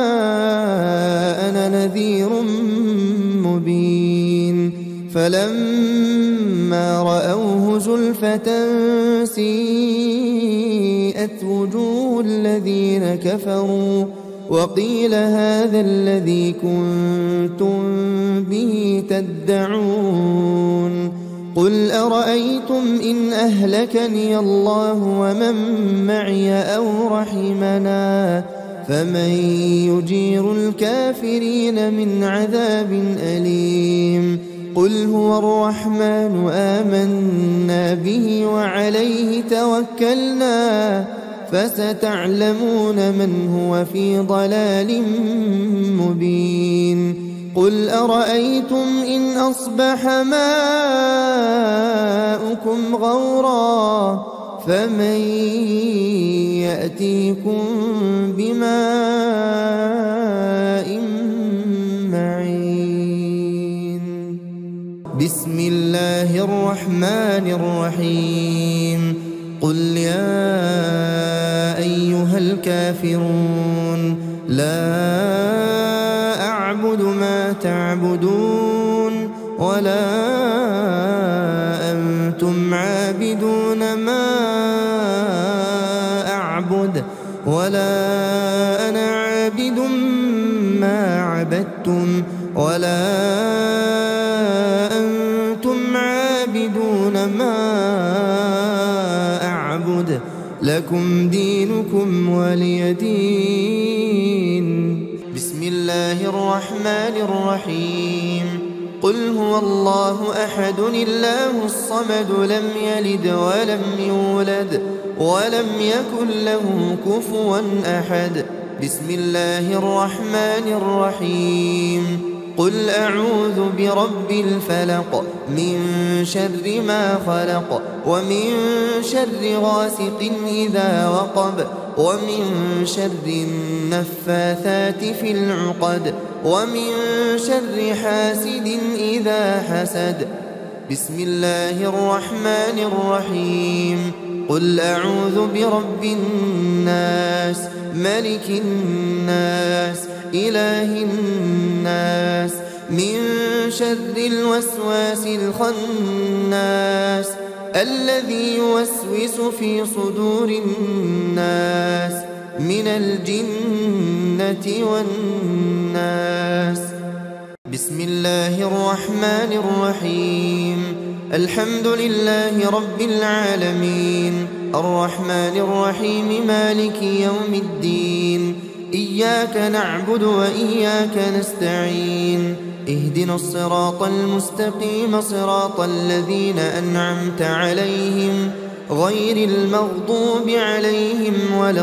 أنا نذير مبين فلما رأوه زلفة سيئت وجوه الذين كفروا وقيل هذا الذي كنتم به تدعون قل أرأيتم إن أهلكني الله ومن معي أو رحمنا فمن يجير الكافرين من عذاب أليم قل هو الرحمن آمنا به وعليه توكلنا فستعلمون من هو في ضلال مبين قل أرأيتم إن أصبح ماؤكم غورا فمن يأتيكم بماء معين بسم الله الرحمن الرحيم قل يا أيها الكافرون لا أعبد ما تعبدون ولا أنتم عابدون ما أعبد ولا أنا عابد ما عبدتم ولا أنتم عابدون ما أعبد لكم دينكم ولي دين بسم الله الرحمن الرحيم قل هو الله أحد الله الصمد لم يلد ولم يولد ولم يكن له كفوا أحد بسم الله الرحمن الرحيم قل أعوذ برب الفلق من شر ما خلق ومن شر غاسق إذا وقب ومن شر النفاثات في العقد ومن شر حاسد إذا حسد بسم الله الرحمن الرحيم قل أعوذ برب الناس ملك الناس إله الناس من شر الوسواس الخناس الذي يوسوس في صدور الناس من الجنة والناس. بسم الله الرحمن الرحيم. الحمد لله رب العالمين الرحمن الرحيم مالك يوم الدين. إياك نعبد وإياك نستعين. اهدنا الصراط المستقيم صراط الذين أنعمت عليهم غير المغضوب عليهم ولا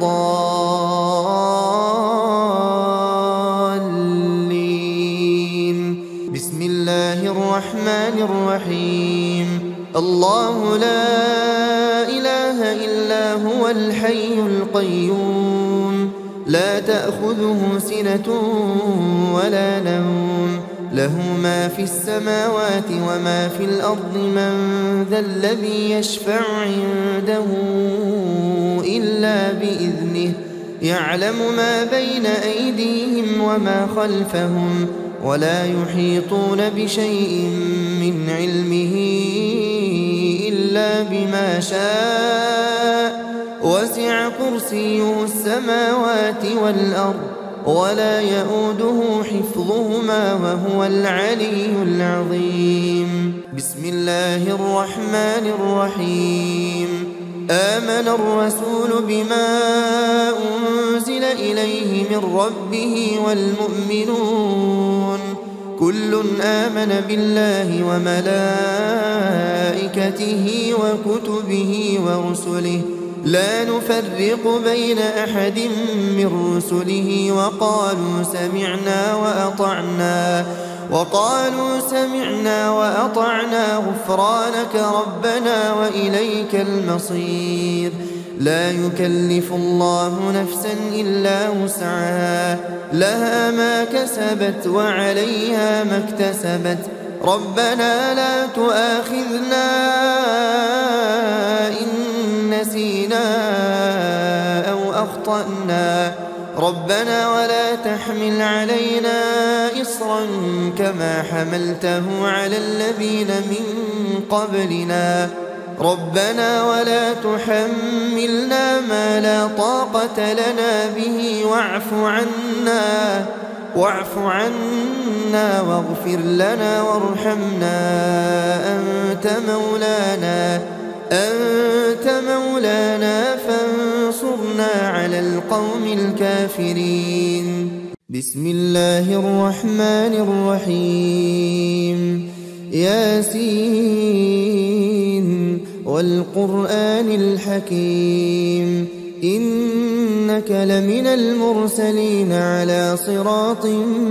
الضالين. بسم الله الرحمن الرحيم. الله لا إله إلا هو الحي القيوم لا تأخذه سنة ولا نوم له ما في السماوات وما في الأرض. من ذا الذي يشفع عنده إلا بإذنه يعلم ما بين أيديهم وما خلفهم ولا يحيطون بشيء من علمه إلا بما شاء وسع كرسيه السماوات والأرض ولا يؤوده حفظهما وهو العلي العظيم. بسم الله الرحمن الرحيم. آمن الرسول بما أنزل إليه من ربه والمؤمنون كل آمن بالله وملائكته وكتبه ورسله لا نفرق بين أحد من رسله وقالوا سمعنا وأطعنا وقالوا سمعنا وأطعنا غفرانك ربنا وإليك المصير. لا يكلف الله نفسا إلا وسعها لها ما كسبت وعليها ما اكتسبت. ربنا لا تؤاخذنا إن نسينا أو أخطأنا ربنا ولا تحمل علينا إصرا كما حملته على الذين من قبلنا ربنا ولا تحملنا ما لا طاقة لنا به واعف عنا واعف عنا واغفر لنا وارحمنا أنت مولانا أنت مولانا فانصرنا على القوم الكافرين. بسم الله الرحمن الرحيم. ياسين والقرآن الحكيم إنك لمن المرسلين على صراط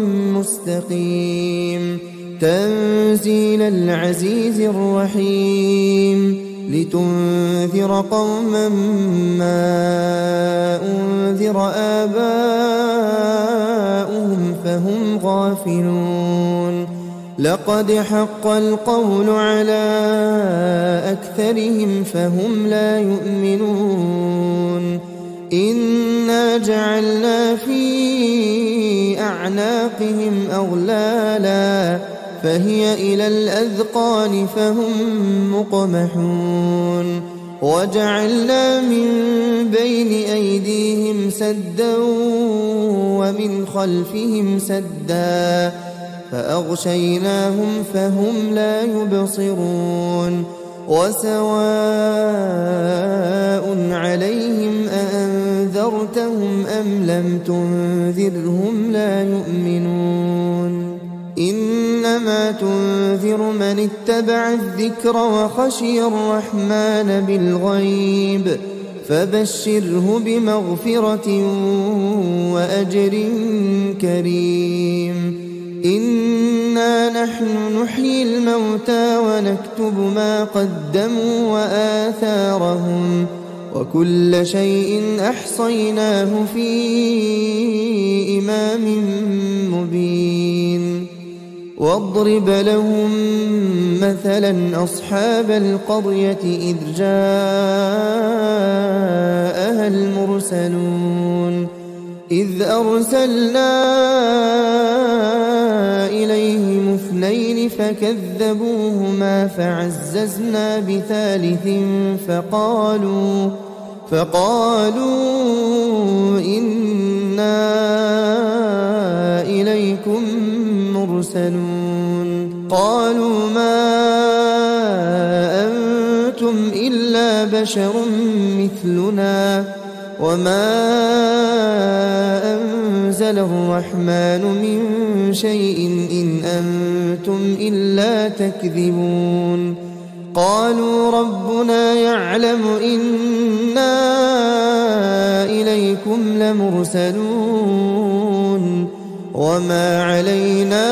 مستقيم. تنزيل العزيز الرحيم لتنذر قوما ما أنذر آباؤهم فهم غافلون. لقد حق القول على أكثرهم فهم لا يؤمنون. إنا جعلنا في أعناقهم أغلالا فهي إلى الأذقان فهم مقمحون. وجعلنا من بين أيديهم سدا ومن خلفهم سدا فأغشيناهم فهم لا يبصرون. وسواء عليهم أأنذرتهم أم لم تنذرهم لا يؤمنون. إنما تنذر من اتبع الذكر وخشي الرحمن بالغيب فبشره بمغفرة وأجر كريم. إنا نحن نحيي الموتى ونكتب ما قدموا وآثارهم وكل شيء أحصيناه في إمام مبين. واضرب لهم مثلا أصحاب القرية إذ جاءها المرسلون إذ أرسلنا إليهم اثنين فكذبوهما فعززنا بثالث فقالوا فقالوا إنا إليكم مرسلون قالوا ما أنتم إلا بشر مثلنا وما أنزل الرحمن من شيء إن أنتم إلا تكذبون قالوا ربنا يعلم إنا إليكم لمرسلون وما علينا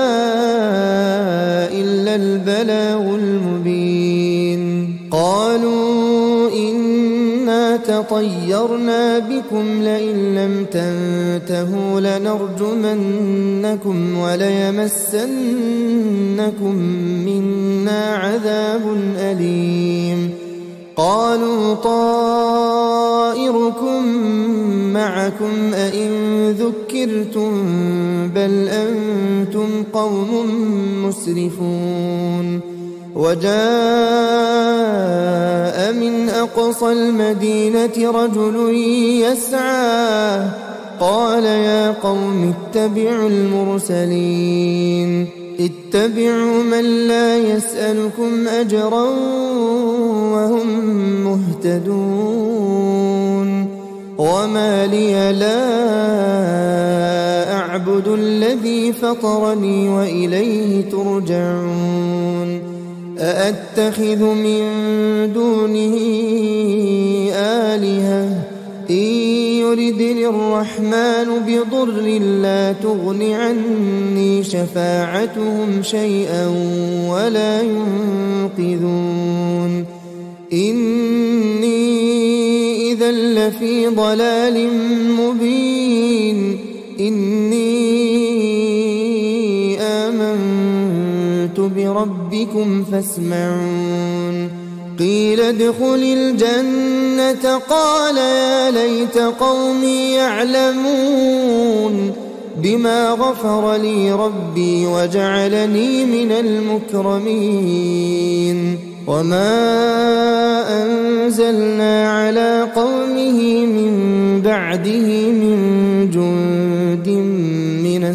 إلا البلاغ المبين قالوا إنا تطيرنا بكم لئن لم تنتهوا لنرجمنكم وليمسنكم منا عذاب أليم قالوا طائركم معكم أئن ذكرتم بل أنتم قوم مسرفون وجاء من أقصى المدينة رجل يسعى قال يا قوم اتبعوا المرسلين اتبعوا من لا يسألكم أجرا وهم مهتدون وما لي لا أعبد الذي فطرني وإليه ترجعون أأتخذ من دونه آلهة إن يردني الرحمن بضر لا تغن عني شفاعتهم شيئا ولا ينقذون إني إذا لفي ضلال مبين إني آمنت بربكم فاسمعون قيل ادخل الجنة قال يا ليت قومي يعلمون بما غفر لي ربي وجعلني من المكرمين وما أنزلنا على قومه من بعده من جند من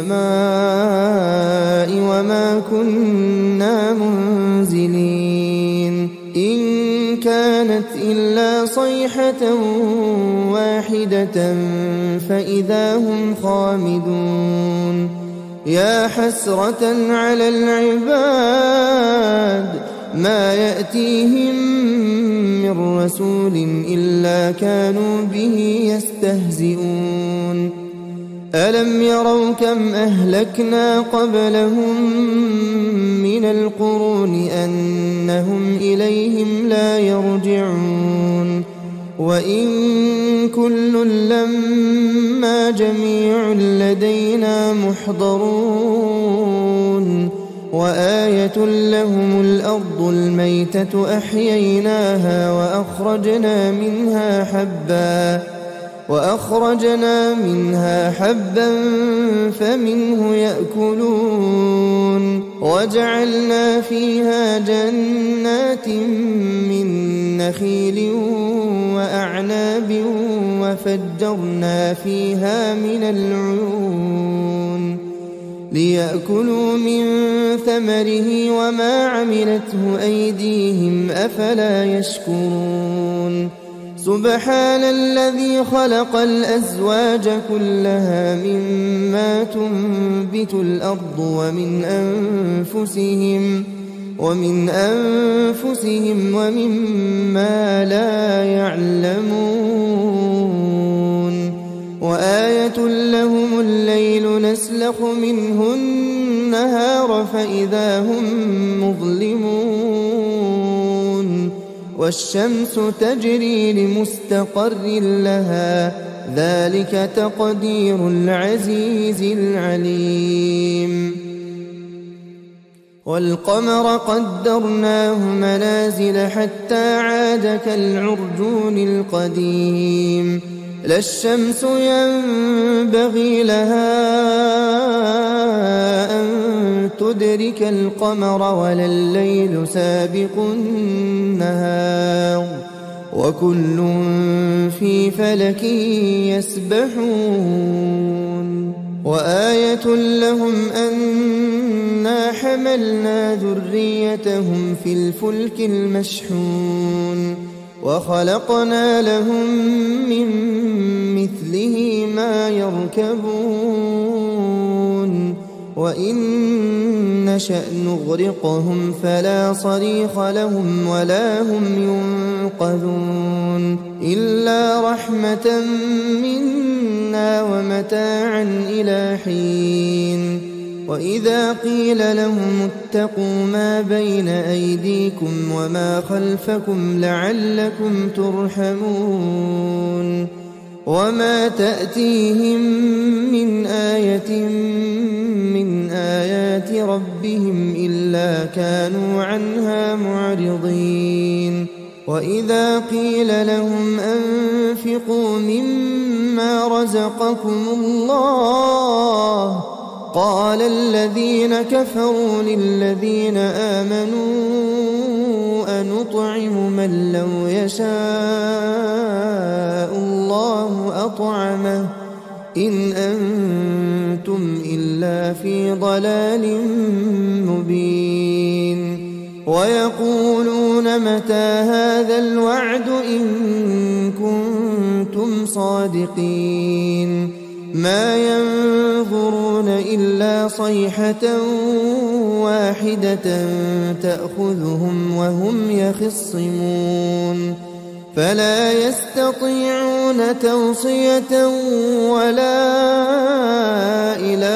السماء وما كنا منزلين إن كانت إلا صيحة واحدة فإذا هم خامدون يا حسرة على العباد ما يأتيهم من رسول إلا كانوا به يستهزئون ألم يروا كم أهلكنا قبلهم من القرون أنهم إليهم لا يرجعون وإن كل لما جميع لدينا محضرون وآية لهم الأرض الميتة أحييناها وأخرجنا منها حبا وأخرجنا منها حبا فمنه يأكلون وجعلنا فيها جنات من نخيل وأعناب وفجرنا فيها من العيون ليأكلوا من ثمره وما عملته أيديهم أفلا يشكرون سبحان الذي خلق الأزواج كلها مما تنبت الأرض ومن أنفسهم ومن أنفسهم ومما لا يعلمون وآية لهم الليل نسلخ منه النهار فإذا هم مظلمون والشمس تجري لمستقر لها ذلك تقدير العزيز العليم والقمر قدرناه منازل حتى عاد كالعرجون القديم لا الشمس ينبغي لها أن تدرك القمر ولا الليل سابق النهار وكل في فلك يسبحون وآية لهم أنا حملنا ذريتهم في الفلك المشحون وخلقنا لهم من مثله ما يركبون وإن نشأ نغرقهم فلا صريخ لهم ولا هم ينقذون إلا رحمة منا ومتاعا إلى حين وإذا قيل لهم اتقوا ما بين أيديكم وما خلفكم لعلكم ترحمون وما تأتيهم من آية من آيات ربهم إلا كانوا عنها معرضين وإذا قيل لهم أنفقوا مما رزقكم الله قال الذين كفروا للذين آمنوا أنطعم من لو يشاء الله أطعمه إن أنتم إلا في ضلال مبين ويقولون متى هذا الوعد إن كنتم صادقين ما ينظرون إلا صيحة واحدة تأخذهم وهم يخصمون فلا يستطيعون توصية ولا إلى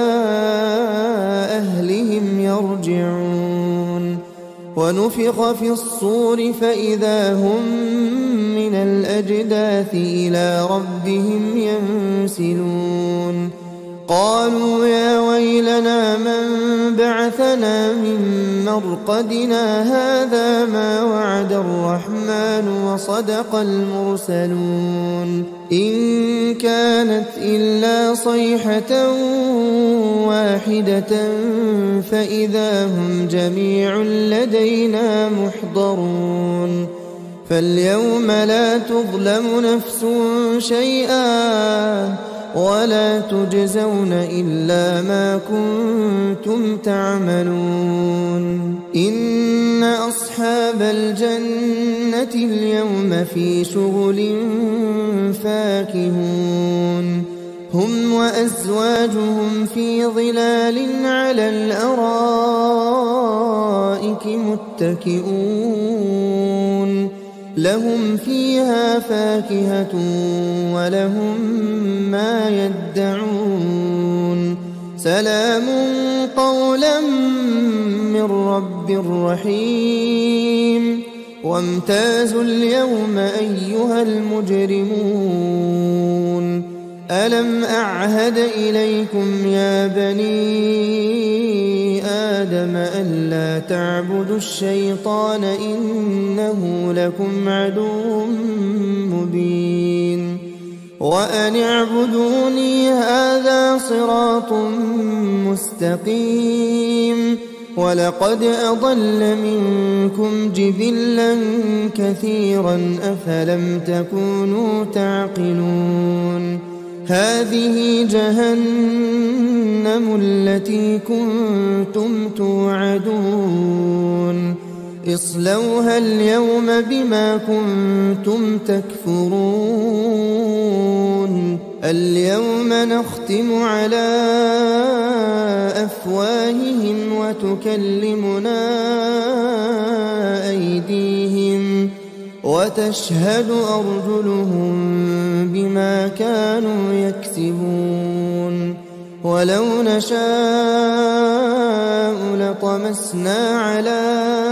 أهلهم يرجعون ونفخ في الصور فإذا هم من الأجداث إلى ربهم ينسلون قالوا يا ويلنا من بعثنا من مرقدنا هذا ما وعد الرحمن وصدق المرسلون إن كانت إلا صيحة واحدة فإذا هم جميع لدينا محضرون فاليوم لا تظلم نفس شيئا ولا تجزون إلا ما كنتم تعملون إن أصحاب الجنة اليوم في شغل فاكهون هم وأزواجهم في ظلال على الأرائك متكئون لهم فيها فاكهة ولهم ما يدعون سلام قولا من رب رحيم وامتازوا اليوم أيها المجرمون ألم أعهد إليكم يا بني آدم ألا تعبدوا الشيطان إنه لكم عدو مبين وأن اعبدوني هذا صراط مستقيم ولقد أضل منكم جبلا كثيرا أفلم تكونوا تعقلون هذه جهنم التي كنتم توعدون اصلوها اليوم بما كنتم تكفرون اليوم نختم على أفواههم وتكلمنا أيديهم وتشهد أرجلهم بما كانوا يكسبون ولو نشاء لطمسنا على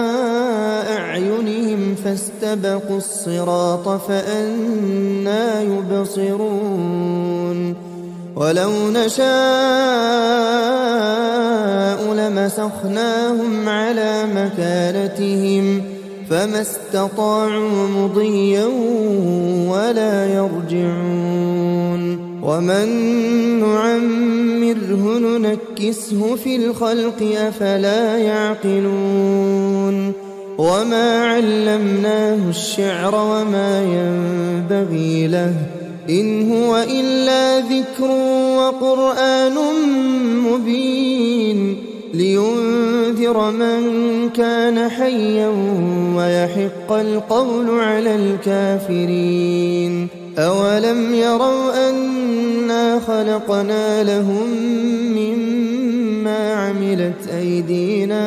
أعينهم فاستبقوا الصراط فأنى يبصرون ولو نشاء لمسخناهم على مكانتهم فما استطاعوا مضيا ولا يرجعون ومن نعمره ننكسه في الخلق أفلا يعقلون وما علمناه الشعر وما ينبغي له إن هو إلا ذكر وقرآن مبين لينذر من كان حيا ويحق القول على الكافرين أولم يروا أنا خلقنا لهم مما عملت أيدينا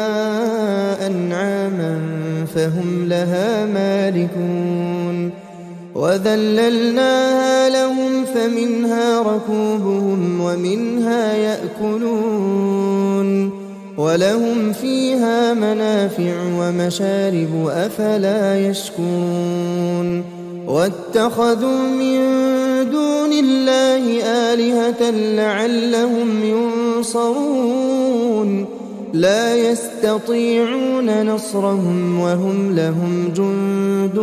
أنعاما فهم لها مالكون وذللناها لهم فمنها ركوبهم ومنها يأكلون ولهم فيها منافع ومشارب أفلا يشكون واتخذوا من دون الله آلهة لعلهم ينصرون لا يستطيعون نصرهم وهم لهم جند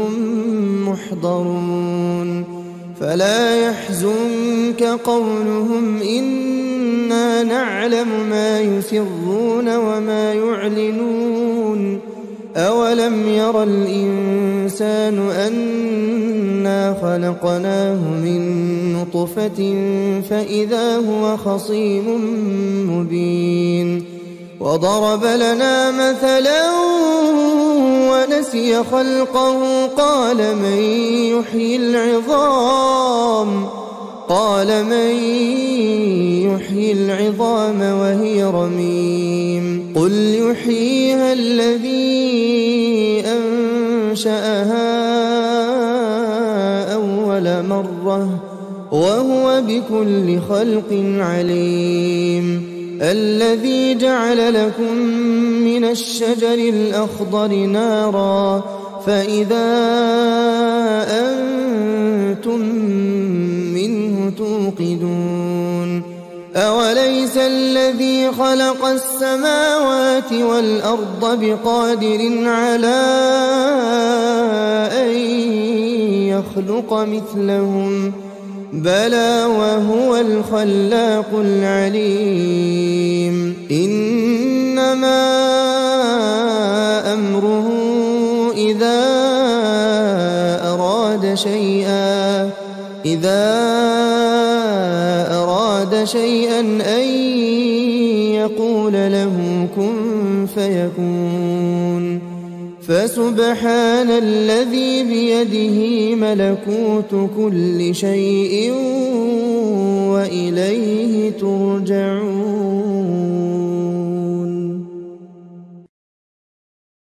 محضرون فلا يحزنك قولهم إنا نعلم ما يسرون وما يعلنون أولم ير الإنسان أنا خلقناه من نطفة فإذا هو خصيم مبين وضرب لنا مثلا ونسي خلقه قال من يحيي العظام قال من يحيي العظام وهي رميم قل يحييها الذي أنشأها أول مرة وهو بكل خلق عليم الذي جعل لكم من الشجر الأخضر نارا فإذا أنتم منه توقدون أوليس الذي خلق السماوات والأرض بقادر على أن يخلق مثلهم بلى وهو الخلاق العليم إنما أمره إذا أراد شيئا إذا أراد شيئا أن يقول له كن فيكون فسبحان الذي بيده ملكوت كل شيء وإليه ترجعون